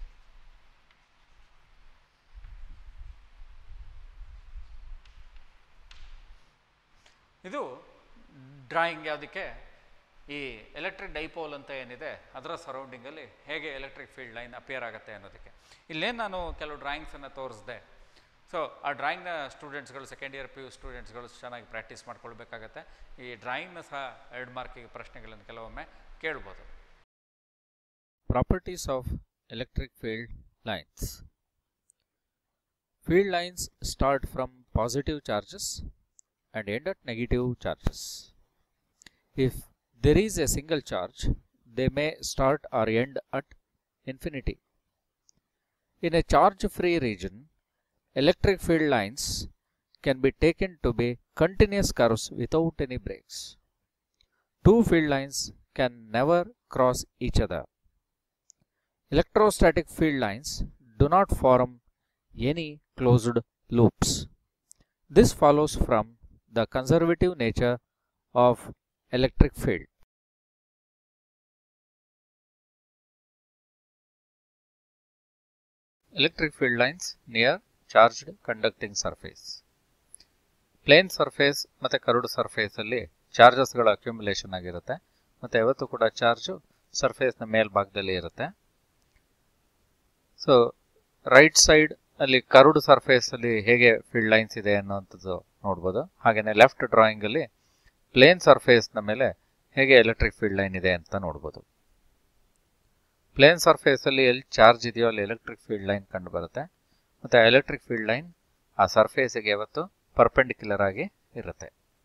A: ಇದು ಡ್ರಾಯಿಂಗ್ ಯಾವುದಕ್ಕೆ? ಈ ಎಲೆಕ್ಟ್ರಿಕ್ ಡೈಪೋಲ್ ಅಂತ ಏನಿದೆ ಅದರ ಸರೌಂಡಿಂಗಲ್ಲಿ ಹೇಗೆ ಎಲೆಕ್ಟ್ರಿಕ್ ಫೀಲ್ಡ್ ಲೈನ್ ಅಪಿಯರ್ ಆಗುತ್ತೆ ಅನ್ನೋದಕ್ಕೆ. ಇಲ್ಲೇನು ನಾನು ಕೆಲವು ಡ್ರಾಯಿಂಗ್ಸನ್ನು ತೋರಿಸಿದೆ. ಸೊ ಆ ಡ್ರಾಯಿಂಗ್ನ ಸ್ಟೂಡೆಂಟ್ಸ್ಗಳು, ಸೆಕೆಂಡ್ ಇಯರ್ ಪಿ ಯು ಸ್ಟೂಡೆಂಟ್ಸ್ಗಳು ಚೆನ್ನಾಗಿ ಪ್ರಾಕ್ಟೀಸ್ ಮಾಡ್ಕೊಳ್ಬೇಕಾಗತ್ತೆ. ಈ ಡ್ರಾಯಿಂಗ್ನ ಸಹ ಎರಡು ಮಾರ್ಕಿಗೆ ಪ್ರಶ್ನೆಗಳನ್ನು ಕೆಲವೊಮ್ಮೆ ಕೇಳ್ಬೋದು.
B: Properties of electric field lines. Field lines start from positive charges and end at negative charges. If there is a single charge, they may start or end at infinity. In a charge-free region, electric field lines can be taken to be continuous curves without any breaks. Two field lines can never cross each other. Electrostatic field lines do not form any closed loops. This follows from the conservative nature of electric field. Electric field lines near charged conducting surface. Plane surface ಮತ್ತು ಕರ್ವ್ಡ್ ಸರ್ಫೇಸ್ ಅಲ್ಲಿ ಚಾರ್ಜಸ್ ಗಳ ಅಕ್ಯುಮುಲೇಷನ್ ಆಗಿರುತ್ತೆ. ಮತ್ತೆ ಯಾವತ್ತೂ ಕೂಡ ಚಾರ್ಜ್ ಸರ್ಫೇಸ್ ನ ಮೇಲ್ಭಾಗದಲ್ಲಿ ಇರುತ್ತೆ. ಸೊ ರೈಟ್ ಸೈಡ್ ಅಲ್ಲಿ ಕರ್ವ್ಡ್ ಸರ್ಫೇಸ್ ಅಲ್ಲಿ ಹೇಗೆ ಫೀಲ್ಡ್ ಲೈನ್ಸ್ ಇದೆ ಅನ್ನುವಂಥದ್ದು ನೋಡ್ಬೋದು. ಹಾಗೆಯೇ ಲೆಫ್ಟ್ ಡ್ರಾಯಿಂಗ್ ಅಲ್ಲಿ ಪ್ಲೇನ್ ಸರ್ಫೇಸ್ ನ ಮೇಲೆ ಹೇಗೆ ಎಲೆಕ್ಟ್ರಿಕ್ ಫೀಲ್ಡ್ ಲೈನ್ ಇದೆ ಅಂತ ನೋಡ್ಬೋದು. ಪ್ಲೇನ್ ಸರ್ಫೇಸ್ ಅಲ್ಲಿ ಎಲ್ಲಿ ಚಾರ್ಜ್ ಇದೆಯೋ ಅಲ್ಲಿ ಎಲೆಕ್ಟ್ರಿಕ್ ಫೀಲ್ಡ್ ಲೈನ್ ಕಂಡು ಬರುತ್ತೆ. ಮತ್ತೆ ಎಲೆಕ್ಟ್ರಿಕ್ ಫೀಲ್ಡ್ ಲೈನ್ ಆ ಸರ್ಫೇಸಿಗೆ ಯಾವತ್ತು ಪರ್ಪೆಂಡಿಕ್ಯುಲರ್ ಆಗಿ ಇರುತ್ತೆ.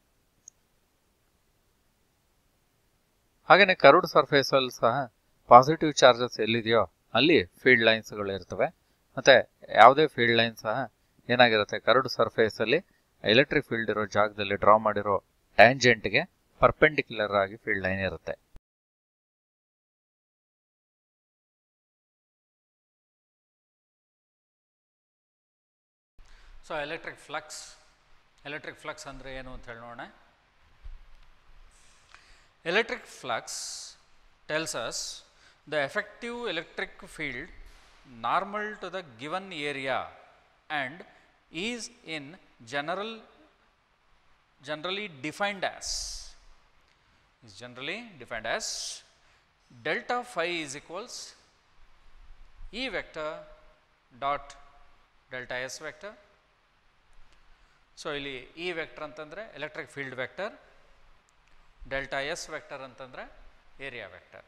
B: ಹಾಗೆಯೇ ಕರ್ವ್ಡ್ ಸರ್ಫೇಸ್ ಅಲ್ಲಿ ಸಹ ಪಾಸಿಟಿವ್ ಚಾರ್ಜಸ್ ಎಲ್ಲಿದೆಯೋ ಅಲ್ಲಿ ಫೀಲ್ಡ್ ಲೈನ್ಸ್ಗಳು ಇರ್ತವೆ. ಮತ್ತೆ ಯಾವುದೇ ಫೀಲ್ಡ್ ಲೈನ್ ಸಹ ಏನಾಗಿರುತ್ತೆ, ಕರ್ವ್ಡ್ ಸರ್ಫೇಸ್ ಅಲ್ಲಿ ಎಲೆಕ್ಟ್ರಿಕ್ ಫೀಲ್ಡ್ ಇರೋ ಜಾಗದಲ್ಲಿ ಡ್ರಾ ಮಾಡಿರೋ ಟ್ಯಾಂಜೆಂಟ್ಗೆ ಪರ್ಪೆಂಡಿಕ್ಯುಲರ್ ಆಗಿ ಫೀಲ್ಡ್ ಲೈನ್ ಇರುತ್ತೆ.
A: So electric flux electric flux ಅಂದರೆ ಏನು ಅಂತ ಹೇಳಿ ನೋಡೋಣ. Electric flux tells us the effective electric field normal to the given area and is in general generally defined as is generally defined as delta phi is equals E vector dot delta S vector. So ಇಲ್ಲಿ E ವೆಕ್ಟರ್ ಅಂತಂದರೆ electric field vector, delta S vector ಅಂತಂದರೆ area vector.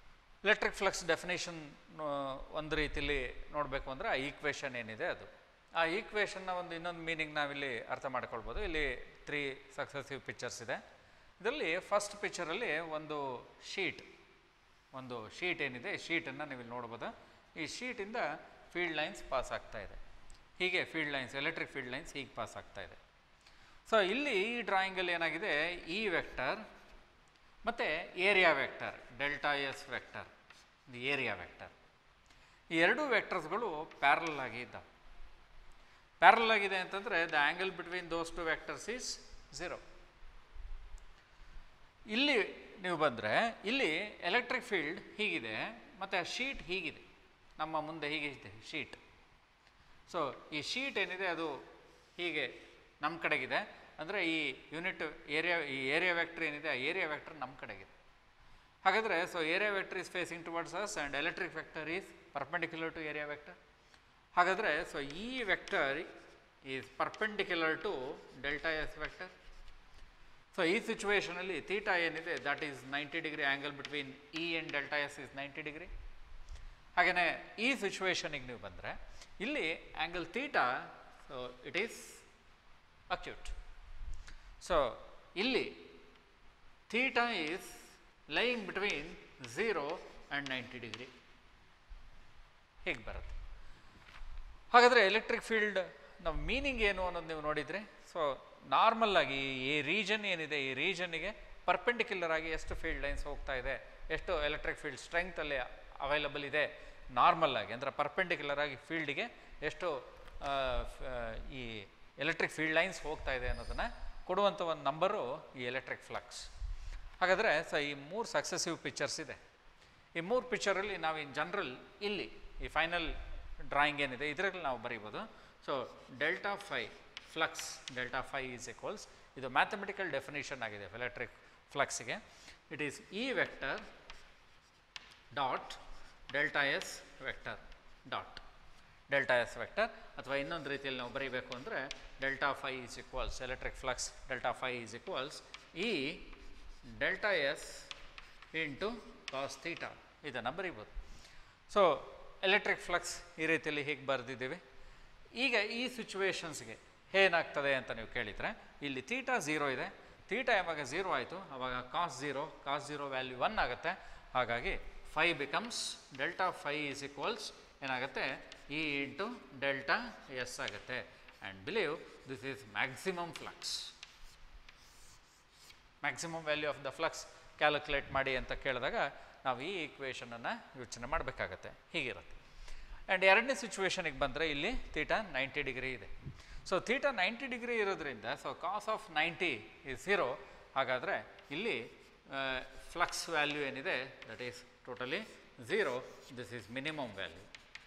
A: Electric flux definition ಒಂದು ರೀತಿಯಲ್ಲಿ ನೋಡಬೇಕು ಅಂದರೆ ಆ ಈಕ್ವೇಷನ್ ಏನಿದೆ ಅದು ಆ ಈಕ್ವೇಷನ್ನ ಒಂದು ಇನ್ನೊಂದು ಮೀನಿಂಗ್ ನಾವಿಲ್ಲಿ ಅರ್ಥ ಮಾಡ್ಕೊಳ್ಬೋದು. ಇಲ್ಲಿ ತ್ರೀ ಸಕ್ಸೆಸಿವ್ ಪಿಕ್ಚರ್ಸ್ ಇದೆ. ಇದರಲ್ಲಿ ಫಸ್ಟ್ ಪಿಕ್ಚರಲ್ಲಿ ಒಂದು ಶೀಟ್ ಒಂದು ಶೀಟ್ ಏನಿದೆ, ಶೀಟನ್ನು ನೀವು ಇಲ್ಲಿ ನೋಡ್ಬೋದು. ಈ ಶೀಟಿಂದ ಫೀಲ್ಡ್ ಲೈನ್ಸ್ ಪಾಸ್ ಆಗ್ತಾ ಇದೆ. ಹೀಗೆ field lines, electric field lines ಹೀಗೆ ಪಾಸ್ ಆಗ್ತಾ ಇದೆ. ಸೊ ಇಲ್ಲಿ ಈ ಡ್ರಾಯಿಂಗಲ್ಲಿ ಏನಾಗಿದೆ, ಈ ವೆಕ್ಟರ್ ಮತ್ತು area vector, delta S vector, the area vector, ಈ ಎರಡೂ ವೆಕ್ಟರ್ಸ್ಗಳು ಪ್ಯಾರಲ್ ಆಗಿ ಇದ್ದಾವೆ. ಪ್ಯಾರಲ್ ಆಗಿದೆ ಅಂತಂದರೆ the angle between those two vectors is zero. ಇಲ್ಲಿ ನೀವು ಬಂದರೆ ಇಲ್ಲಿ ಎಲೆಕ್ಟ್ರಿಕ್ ಫೀಲ್ಡ್ ಹೀಗಿದೆ ಮತ್ತು ಆ ಶೀಟ್ ಹೀಗಿದೆ, ನಮ್ಮ ಮುಂದೆ ಹೀಗೆ ಇದೆ ಶೀಟ್. ಸೊ ಈ ಶೀಟ್ ಏನಿದೆ ಅದು ಹೀಗೆ ನಮ್ಮ ಕಡೆಗಿದೆ, ಅಂದರೆ ಈ ಯೂನಿಟ್ ಏರಿಯಾ, ಈ ಏರಿಯಾ ವೆಕ್ಟರ್ ಏನಿದೆ ಆ ಏರಿಯಾ ವೆಕ್ಟರ್ ನಮ್ಮ ಕಡೆಗಿದೆ. ಹಾಗಾದರೆ so area vector is facing towards us and electric vector is perpendicular to area vector. ಹಾಗಾದರೆ ಸೊ ಈ vector is perpendicular to delta S vector. So ಈ ಸಿಚುವೇಷನಲ್ಲಿ ಥೀಟಾ ಏನಿದೆ that is ninety degree, angle between E and delta S is ninety degree. ಹಾಗೆಯೇ ಈ ಸಿಚುವೇಷನಿಗೆ ನೀವು ಬಂದರೆ ಇಲ್ಲಿ angle theta, so it is acute. So ಇಲ್ಲಿ theta is lying between zero and ninety degree ಹೇಗೆ ಬರುತ್ತೆ. ಹಾಗಾದರೆ ಎಲೆಕ್ಟ್ರಿಕ್ ಫೀಲ್ಡ್ ನಾವು ಮೀನಿಂಗ್ ಏನು ಅನ್ನೋದು ನೀವು ನೋಡಿದರೆ, ಸೊ ನಾರ್ಮಲ್ ಆಗಿ ಈ ರೀಜನ್ ಏನಿದೆ, ಈ ರೀಜನ್ನಿಗೆ ಪರ್ಪೆಂಡಿಕ್ಯುಲರ್ ಆಗಿ ಎಷ್ಟು ಫೀಲ್ಡ್ ಲೈನ್ಸ್ ಹೋಗ್ತಾ ಇದೆ, ಎಷ್ಟು ಎಲೆಕ್ಟ್ರಿಕ್ ಫೀಲ್ಡ್ ಸ್ಟ್ರೆಂಗ್ತಲ್ಲಿ ಅವೈಲಬಲ್ ಇದೆ ನಾರ್ಮಲ್ ಆಗಿ, ಅಂದರೆ ಪರ್ಪೆಂಡಿಕ್ಯುಲರ್ ಆಗಿ ಫೀಲ್ಡಿಗೆ ಎಷ್ಟು ಈ ಎಲೆಕ್ಟ್ರಿಕ್ ಫೀಲ್ಡ್ ಲೈನ್ಸ್ ಹೋಗ್ತಾ ಇದೆ ಅನ್ನೋದನ್ನು ಕೊಡುವಂಥ ಒಂದು ನಂಬರು ಈ ಎಲೆಕ್ಟ್ರಿಕ್ ಫ್ಲಕ್ಸ್. ಹಾಗಾದರೆ ಸೊ ಈ ಮೂರು ಸಕ್ಸೆಸಿವ್ ಪಿಕ್ಚರ್ಸ್ ಇದೆ. ಈ ಮೂರು ಪಿಕ್ಚರಲ್ಲಿ ನಾವು ಇನ್ ಜನರಲ್ ಇಲ್ಲಿ ಈ ಫೈನಲ್ ಡ್ರಾಯಿಂಗ್ ಏನಿದೆ ಇದರಲ್ಲಿ ನಾವು ಬರೀಬೋದು. So delta phi flux, delta phi is equals, ಇದು ಮ್ಯಾಥಮೆಟಿಕಲ್ ಡೆಫಿನೇಷನ್ ಆಗಿದೆ ಎಲೆಕ್ಟ್ರಿಕ್ ಫ್ಲಕ್ಸ್ಗೆ. It is E vector dot delta S vector dot delta S vector, ಅಥವಾ ಇನ್ನೊಂದು ರೀತಿಯಲ್ಲಿ ನಾವು ಬರೀಬೇಕು ಅಂದರೆ delta phi is equals, electric flux delta phi is equals E delta S into cos theta, ಇದನ್ನು ಬರೀಬೋದು. ಸೊ ಎಲೆಕ್ಟ್ರಿಕ್ ಫ್ಲಕ್ಸ್ ಈ ರೀತಿಯಲ್ಲಿ ಹೀಗೆ ಬರೆದಿದ್ದೀವಿ. ಈಗ ಈ ಸಿಚುವೇಷನ್ಸ್ಗೆ ಏನಾಗ್ತದೆ ಅಂತ ನೀವು ಕೇಳಿದರೆ, ಇಲ್ಲಿ ಥೀಟಾ ಝೀರೋ ಇದೆ, ಥೀಟಾ ಯಾವಾಗ ಝೀರೋ ಆಯಿತು ಆವಾಗ cos zero, cos zero value one ಆಗುತ್ತೆ. ಹಾಗಾಗಿ phi becomes delta phi is equals ಏನಾಗುತ್ತೆ, ಇ ಇಂಟು ಡೆಲ್ಟಾ ಎಸ್ ಆಗುತ್ತೆ. And believe this is maximum flux. Maximum value of the flux calculate ಮಾಡಿ ಅಂತ ಕೇಳಿದಾಗ ನಾವು ಈ ಈಕ್ವೇಷನನ್ನು ಯೋಚನೆ ಮಾಡಬೇಕಾಗತ್ತೆ, ಹೀಗಿರುತ್ತೆ. ಆ್ಯಂಡ್ ಎರಡನೇ ಸಿಚುವೇಷನಿಗೆ ಬಂದರೆ ಇಲ್ಲಿ ಥೀಟಾ ನೈಂಟಿ ಡಿಗ್ರಿ ಇದೆ. ಸೊ ಥೀಟಾ ನೈಂಟಿ ಡಿಗ್ರಿ ಇರೋದ್ರಿಂದ so cos of ninety is zero. ಹಾಗಾದರೆ ಇಲ್ಲಿ ಫ್ಲಕ್ಸ್ ವ್ಯಾಲ್ಯೂ ಏನಿದೆ that is totally zero. This is minimum value.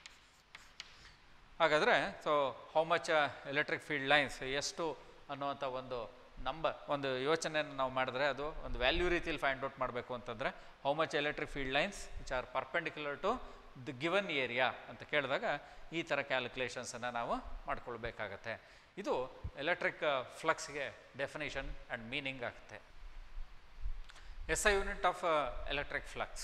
A: ಹಾಗಾದರೆ so how much electric field lines ಎಷ್ಟು ಅನ್ನುವಂಥ ಒಂದು ನಂಬರ್, ಒಂದು ಯೋಚನೆಯನ್ನು ನಾವು ಮಾಡಿದ್ರೆ ಅದು ಒಂದು ವ್ಯಾಲ್ಯೂ ರೀತಿಯಲ್ಲಿ ಫೈಂಡ್ ಔಟ್ ಮಾಡಬೇಕು ಅಂತಂದರೆ how much electric field lines which are perpendicular to the given area ಅಂತ ಕೇಳಿದಾಗ ಈ ಥರ ಕ್ಯಾಲ್ಕುಲೇಷನ್ಸನ್ನು ನಾವು ಮಾಡ್ಕೊಳ್ಬೇಕಾಗತ್ತೆ. ಇದು ಎಲೆಕ್ಟ್ರಿಕ್ ಫ್ಲಕ್ಸ್ಗೆ ಡೆಫಿನೇಷನ್ ಆ್ಯಂಡ್ ಮೀನಿಂಗ್ ಆಗುತ್ತೆ. S I unit of electric flux.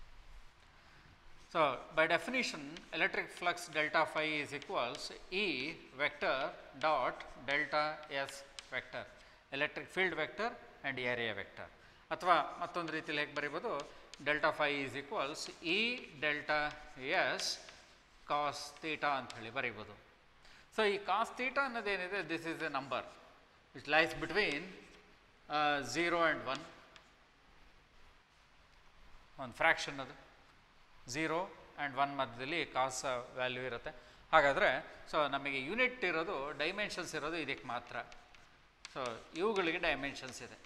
A: So by definition electric flux delta phi is equals E vector dot delta S vector, electric field vector and area vector. ಅಥವಾ ಮತ್ತೊಂದು ರೀತಿಯಲ್ಲಿ ಹೇಗೆ ಬರೀಬೋದು, delta phi is equals E delta S cos theta ಅಂತ ಹೇಳಿ ಬರೀಬೋದು. ಸೊ ಈ ಕಾಸ್ ಥೀಟಾ ಅನ್ನೋದೇನಿದೆ this is a number which lies between zero and one, ಒಂದು ಫ್ರ್ಯಾಕ್ಷನ್ ಅದು ಝೀರೋ ಆ್ಯಂಡ್ ಒನ್ ಮಧ್ಯದಲ್ಲಿ ಕಾಸ್ ವ್ಯಾಲ್ಯೂ ಇರುತ್ತೆ. ಹಾಗಾದರೆ ಸೊ ನಮಗೆ ಯೂನಿಟ್ ಇರೋದು, ಡೈಮೆನ್ಷನ್ಸ್ ಇರೋದು ಇದಕ್ಕೆ ಮಾತ್ರ. ಸೊ ಇವುಗಳಿಗೆ ಡೈಮೆನ್ಷನ್ಸ್ ಇದೆ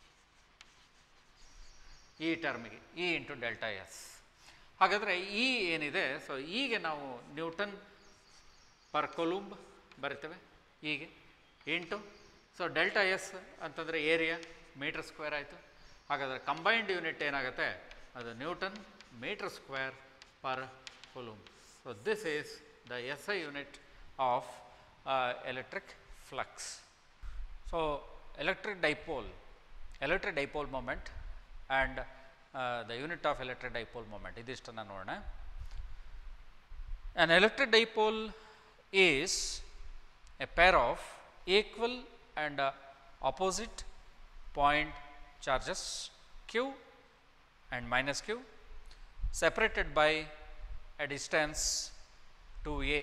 A: ಈ ಟರ್ಮಿಗೆ, ಇ ಇಂಟು ಡೆಲ್ಟಾ ಎಸ್. ಹಾಗಾದರೆ ಇ ಏನಿದೆ, ಸೊ ಈಗ ನಾವು ನ್ಯೂಟನ್ ಪರ್ ಕೊಲೂಂಬ್ ಬರಿತೇವೆ ಹೀಗೆ ಇಂಟು, ಸೊ ಡೆಲ್ಟಾ ಎಸ್ ಅಂತಂದರೆ ಏರಿಯಾ ಮೀಟರ್ ಸ್ಕ್ವೇರ್ ಆಯಿತು. ಹಾಗಾದರೆ ಕಂಬೈನ್ಡ್ ಯೂನಿಟ್ ಏನಾಗುತ್ತೆ, ಅದು newton meter square per coulomb. So this is the S I unit of uh, electric flux. So electric dipole, electric dipole moment and uh, the unit of electric dipole moment. Idishtana nodona. An electric dipole is a pair of equal and uh, opposite point charges q and minus q separated by a distance two a.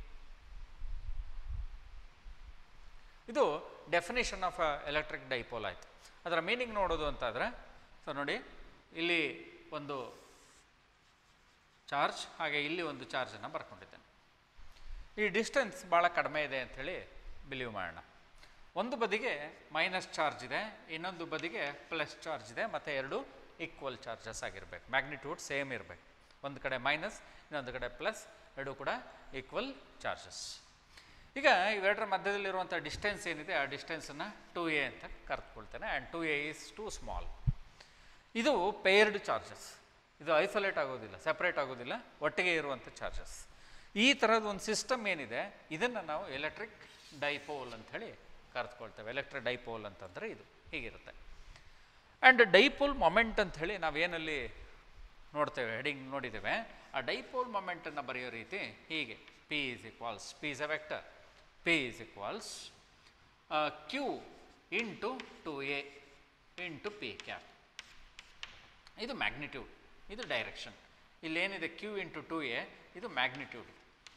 A: ಇದು ಡೆಫಿನೇಷನ್ ಆಫ್ ಎಲೆಕ್ಟ್ರಿಕ್ ಡೈಪೋಲ್ ಆಯಿತು. ಅದರ ಮೀನಿಂಗ್ ನೋಡೋದು ಅಂತಾದರೆ, ಸೊ ನೋಡಿ ಇಲ್ಲಿ ಒಂದು ಚಾರ್ಜ್ ಹಾಗೆ ಇಲ್ಲಿ ಒಂದು ಚಾರ್ಜನ್ನು ಬರ್ಕೊಂಡಿದ್ದೇನೆ. ಈ ಡಿಸ್ಟೆನ್ಸ್ ಭಾಳ ಕಡಿಮೆ ಇದೆ ಅಂಥೇಳಿ ಬಿಲೀವ್ ಮಾಡೋಣ. ಒಂದು ಬದಿಗೆ ಮೈನಸ್ ಚಾರ್ಜ್ ಇದೆ, ಇನ್ನೊಂದು ಬದಿಗೆ ಪ್ಲಸ್ ಚಾರ್ಜ್ ಇದೆ, ಮತ್ತು ಎರಡು ಈಕ್ವಲ್ ಚಾರ್ಜಸ್ ಆಗಿರಬೇಕು, ಮ್ಯಾಗ್ನಿಟ್ಯೂಡ್ ಸೇಮ್ ಇರಬೇಕು. ಒಂದು ಕಡೆ ಮೈನಸ್, ಇನ್ನೊಂದು ಕಡೆ ಪ್ಲಸ್, ಎರಡೂ ಕೂಡ ಈಕ್ವಲ್ ಚಾರ್ಜಸ್. ಈಗ ಇವೆರಡರ ಮಧ್ಯದಲ್ಲಿರುವಂಥ ಡಿಸ್ಟೆನ್ಸ್ ಏನಿದೆ ಆ ಡಿಸ್ಟೆನ್ಸನ್ನು ಟು ಎ ಅಂತ ಕರೆದುಕೊಳ್ತೇನೆ. And two A is too small. ಇದು ಪೇರ್ಡ್ ಚಾರ್ಜಸ್, ಇದು ಐಸೋಲೇಟ್ ಆಗೋದಿಲ್ಲ, ಸೆಪ್ರೇಟ್ ಆಗೋದಿಲ್ಲ, ಒಟ್ಟಿಗೆ ಇರುವಂಥ ಚಾರ್ಜಸ್. ಈ ಥರದ ಒಂದು ಸಿಸ್ಟಮ್ ಏನಿದೆ ಇದನ್ನು ನಾವು ಎಲೆಕ್ಟ್ರಿಕ್ ಡೈಪೋಲ್ ಅಂಥೇಳಿ ಕರೆದುಕೊಳ್ತೇವೆ. ಎಲೆಕ್ಟ್ರಿಕ್ ಡೈಪೋಲ್ ಅಂತಂದರೆ ಇದು ಹೀಗಿರುತ್ತೆ. ಆ್ಯಂಡ್ ಡೈಪೋಲ್ ಮೊಮೆಂಟ್ ಅಂಥೇಳಿ ನಾವೇನಲ್ಲಿ ನೋಡ್ತೇವೆ, ಹೆಡಿಂಗ್ ನೋಡಿದ್ದೇವೆ. ಆ ಡೈಪೋಲ್ ಮೊಮೆಂಟನ್ನು ಬರೆಯೋ ರೀತಿ ಹೀಗೆ: P is equals, P is a vector, P is equals Q into two A into P cap. ಇದು ಮ್ಯಾಗ್ನಿಟ್ಯೂಡ್, ಇದು ಡೈರೆಕ್ಷನ್. ಇಲ್ಲೇನಿದೆ ಕ್ಯೂ ಇಂಟು ಟು ಎ, ಇದು ಮ್ಯಾಗ್ನಿಟ್ಯೂಡ್.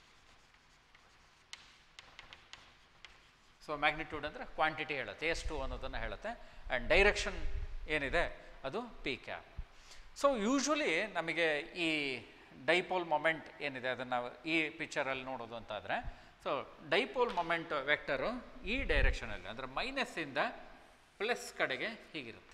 A: ಸೊ ಮ್ಯಾಗ್ನಿಟ್ಯೂಡ್ ಅಂದರೆ ಕ್ವಾಂಟಿಟಿ ಹೇಳುತ್ತೆ, ಎಷ್ಟು ಅನ್ನೋದನ್ನು ಹೇಳುತ್ತೆ. ಆ್ಯಂಡ್ ಡೈರೆಕ್ಷನ್ ಏನಿದೆ ಅದು ಪಿ ಕ್ಯಾಪ್. ಸೊ ಯೂಶ್ವಲಿ ನಮಗೆ ಈ ಡೈಪೋಲ್ ಮೊಮೆಂಟ್ ಏನಿದೆ ಅದನ್ನು ನಾವು ಈ ಪಿಕ್ಚರಲ್ಲಿ ನೋಡೋದು ಅಂತಾದರೆ, ಸೊ ಡೈಪೋಲ್ ಮೊಮೆಂಟ್ ವೆಕ್ಟರು ಈ ಡೈರೆಕ್ಷನಲ್ಲಿ ಅಂದರೆ ಮೈನಸ್ಸಿಂದ ಪ್ಲಸ್ ಕಡೆಗೆ ಹೀಗಿರುತ್ತೆ.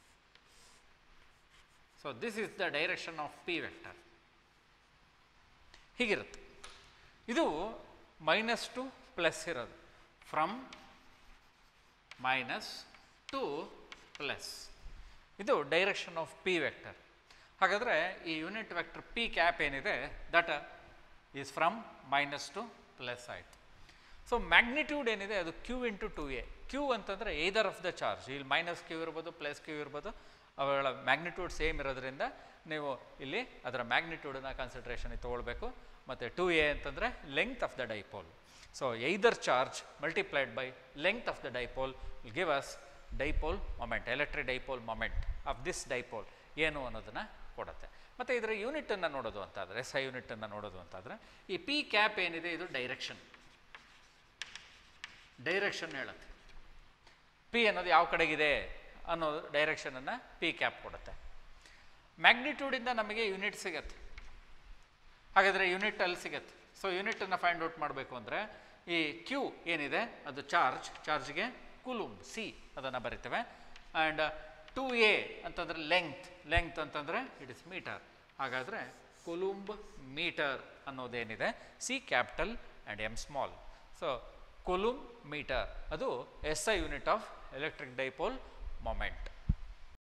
A: So this is the direction of P vector, ಹೀಗಿರುತ್ತೆ. ಇದು ಮೈನಸ್ ಟು ಪ್ಲಸ್ ಇರೋದು, ಫ್ರಮ್ ಮೈನಸ್ ಟು ಪ್ಲಸ್, ಇದು ಡೈರೆಕ್ಷನ್ ಆಫ್ ಪಿ ವೆಕ್ಟರ್. ಹಾಗಾದರೆ ಈ ಯೂನಿಟ್ ವೆಕ್ಟರ್ ಪಿ ಕ್ಯಾಪ್ ಏನಿದೆ that is from minus to plus ಆಯಿತು. ಸೊ ಮ್ಯಾಗ್ನಿಟ್ಯೂಡ್ ಏನಿದೆ ಅದು Q into two A. Q ಅಂತಂದರೆ ಏದರ್ ಆಫ್ ದ ಚಾರ್ಜ್, ಇಲ್ಲಿ ಮೈನಸ್ ಕ್ಯೂ ಇರ್ಬೋದು, ಪ್ಲಸ್ ಕ್ಯೂ ಇರ್ಬೋದು, ಅವುಗಳ ಮ್ಯಾಗ್ನಿಟ್ಯೂಡ್ ಸೇಮ್ ಇರೋದ್ರಿಂದ ನೀವು ಇಲ್ಲಿ ಅದರ ಮ್ಯಾಗ್ನಿಟ್ಯೂಡನ್ನು ಕನ್ಸಿಡ್ರೇಷನ್ಗೆ ತೊಗೊಳ್ಬೇಕು. ಮತ್ತು ಟು ಎ ಅಂತಂದರೆ length of the dipole. So either charge multiplied by length of the dipole will give us dipole moment, electric dipole moment of this dipole ಏನು ಅನ್ನೋದನ್ನು ಕೊಡುತ್ತೆ. ಮತ್ತು ಇದರ ಯೂನಿಟನ್ನು ನೋಡೋದು ಅಂತಾದರೆ, ಎಸ್ ಐ ಯೂನಿಟನ್ನು ನೋಡೋದು ಅಂತಾದರೆ, ಈ ಪಿ ಕ್ಯಾಪ್ ಏನಿದೆ ಇದು ಡೈರೆಕ್ಷನ್, ಡೈರೆಕ್ಷನ್ ಹೇಳುತ್ತೆ. ಪಿ ಅನ್ನೋದು ಯಾವ ಕಡೆಗಿದೆ ಅನ್ನೋದು ಡೈರೆಕ್ಷನನ್ನು ಪಿ ಕ್ಯಾಪ್ ಕೊಡುತ್ತೆ. ಮ್ಯಾಗ್ನಿಟ್ಯೂಡಿಂದ ನಮಗೆ ಯೂನಿಟ್ ಸಿಗತ್ತೆ, ಹಾಗಾದರೆ ಯೂನಿಟ್ ಅಲ್ಲಿ ಸಿಗತ್ತೆ. ಸೊ ಯೂನಿಟನ್ನು ಫೈಂಡ್ ಔಟ್ ಮಾಡಬೇಕು ಅಂದರೆ ಈ ಕ್ಯೂ ಏನಿದೆ ಅದು ಚಾರ್ಜ್, ಚಾರ್ಜ್ಗೆ ಕುಲುಂಬ್ ಸಿ ಅದನ್ನು ಬರಿತೇವೆ. ಆ್ಯಂಡ್ ಟು ಎ ಅಂತಂದರೆ ಲೆಂಗ್ತ್, ಲೆಂಗ್ತ್ ಅಂತಂದರೆ ಇಟ್ ಇಸ್ ಮೀಟರ್. ಹಾಗಾದರೆ ಕುಲುಂಬ್ ಮೀಟರ್ ಅನ್ನೋದೇನಿದೆ C capital and M small. So coulomb metre ಅದು S I unit of electric dipole moment.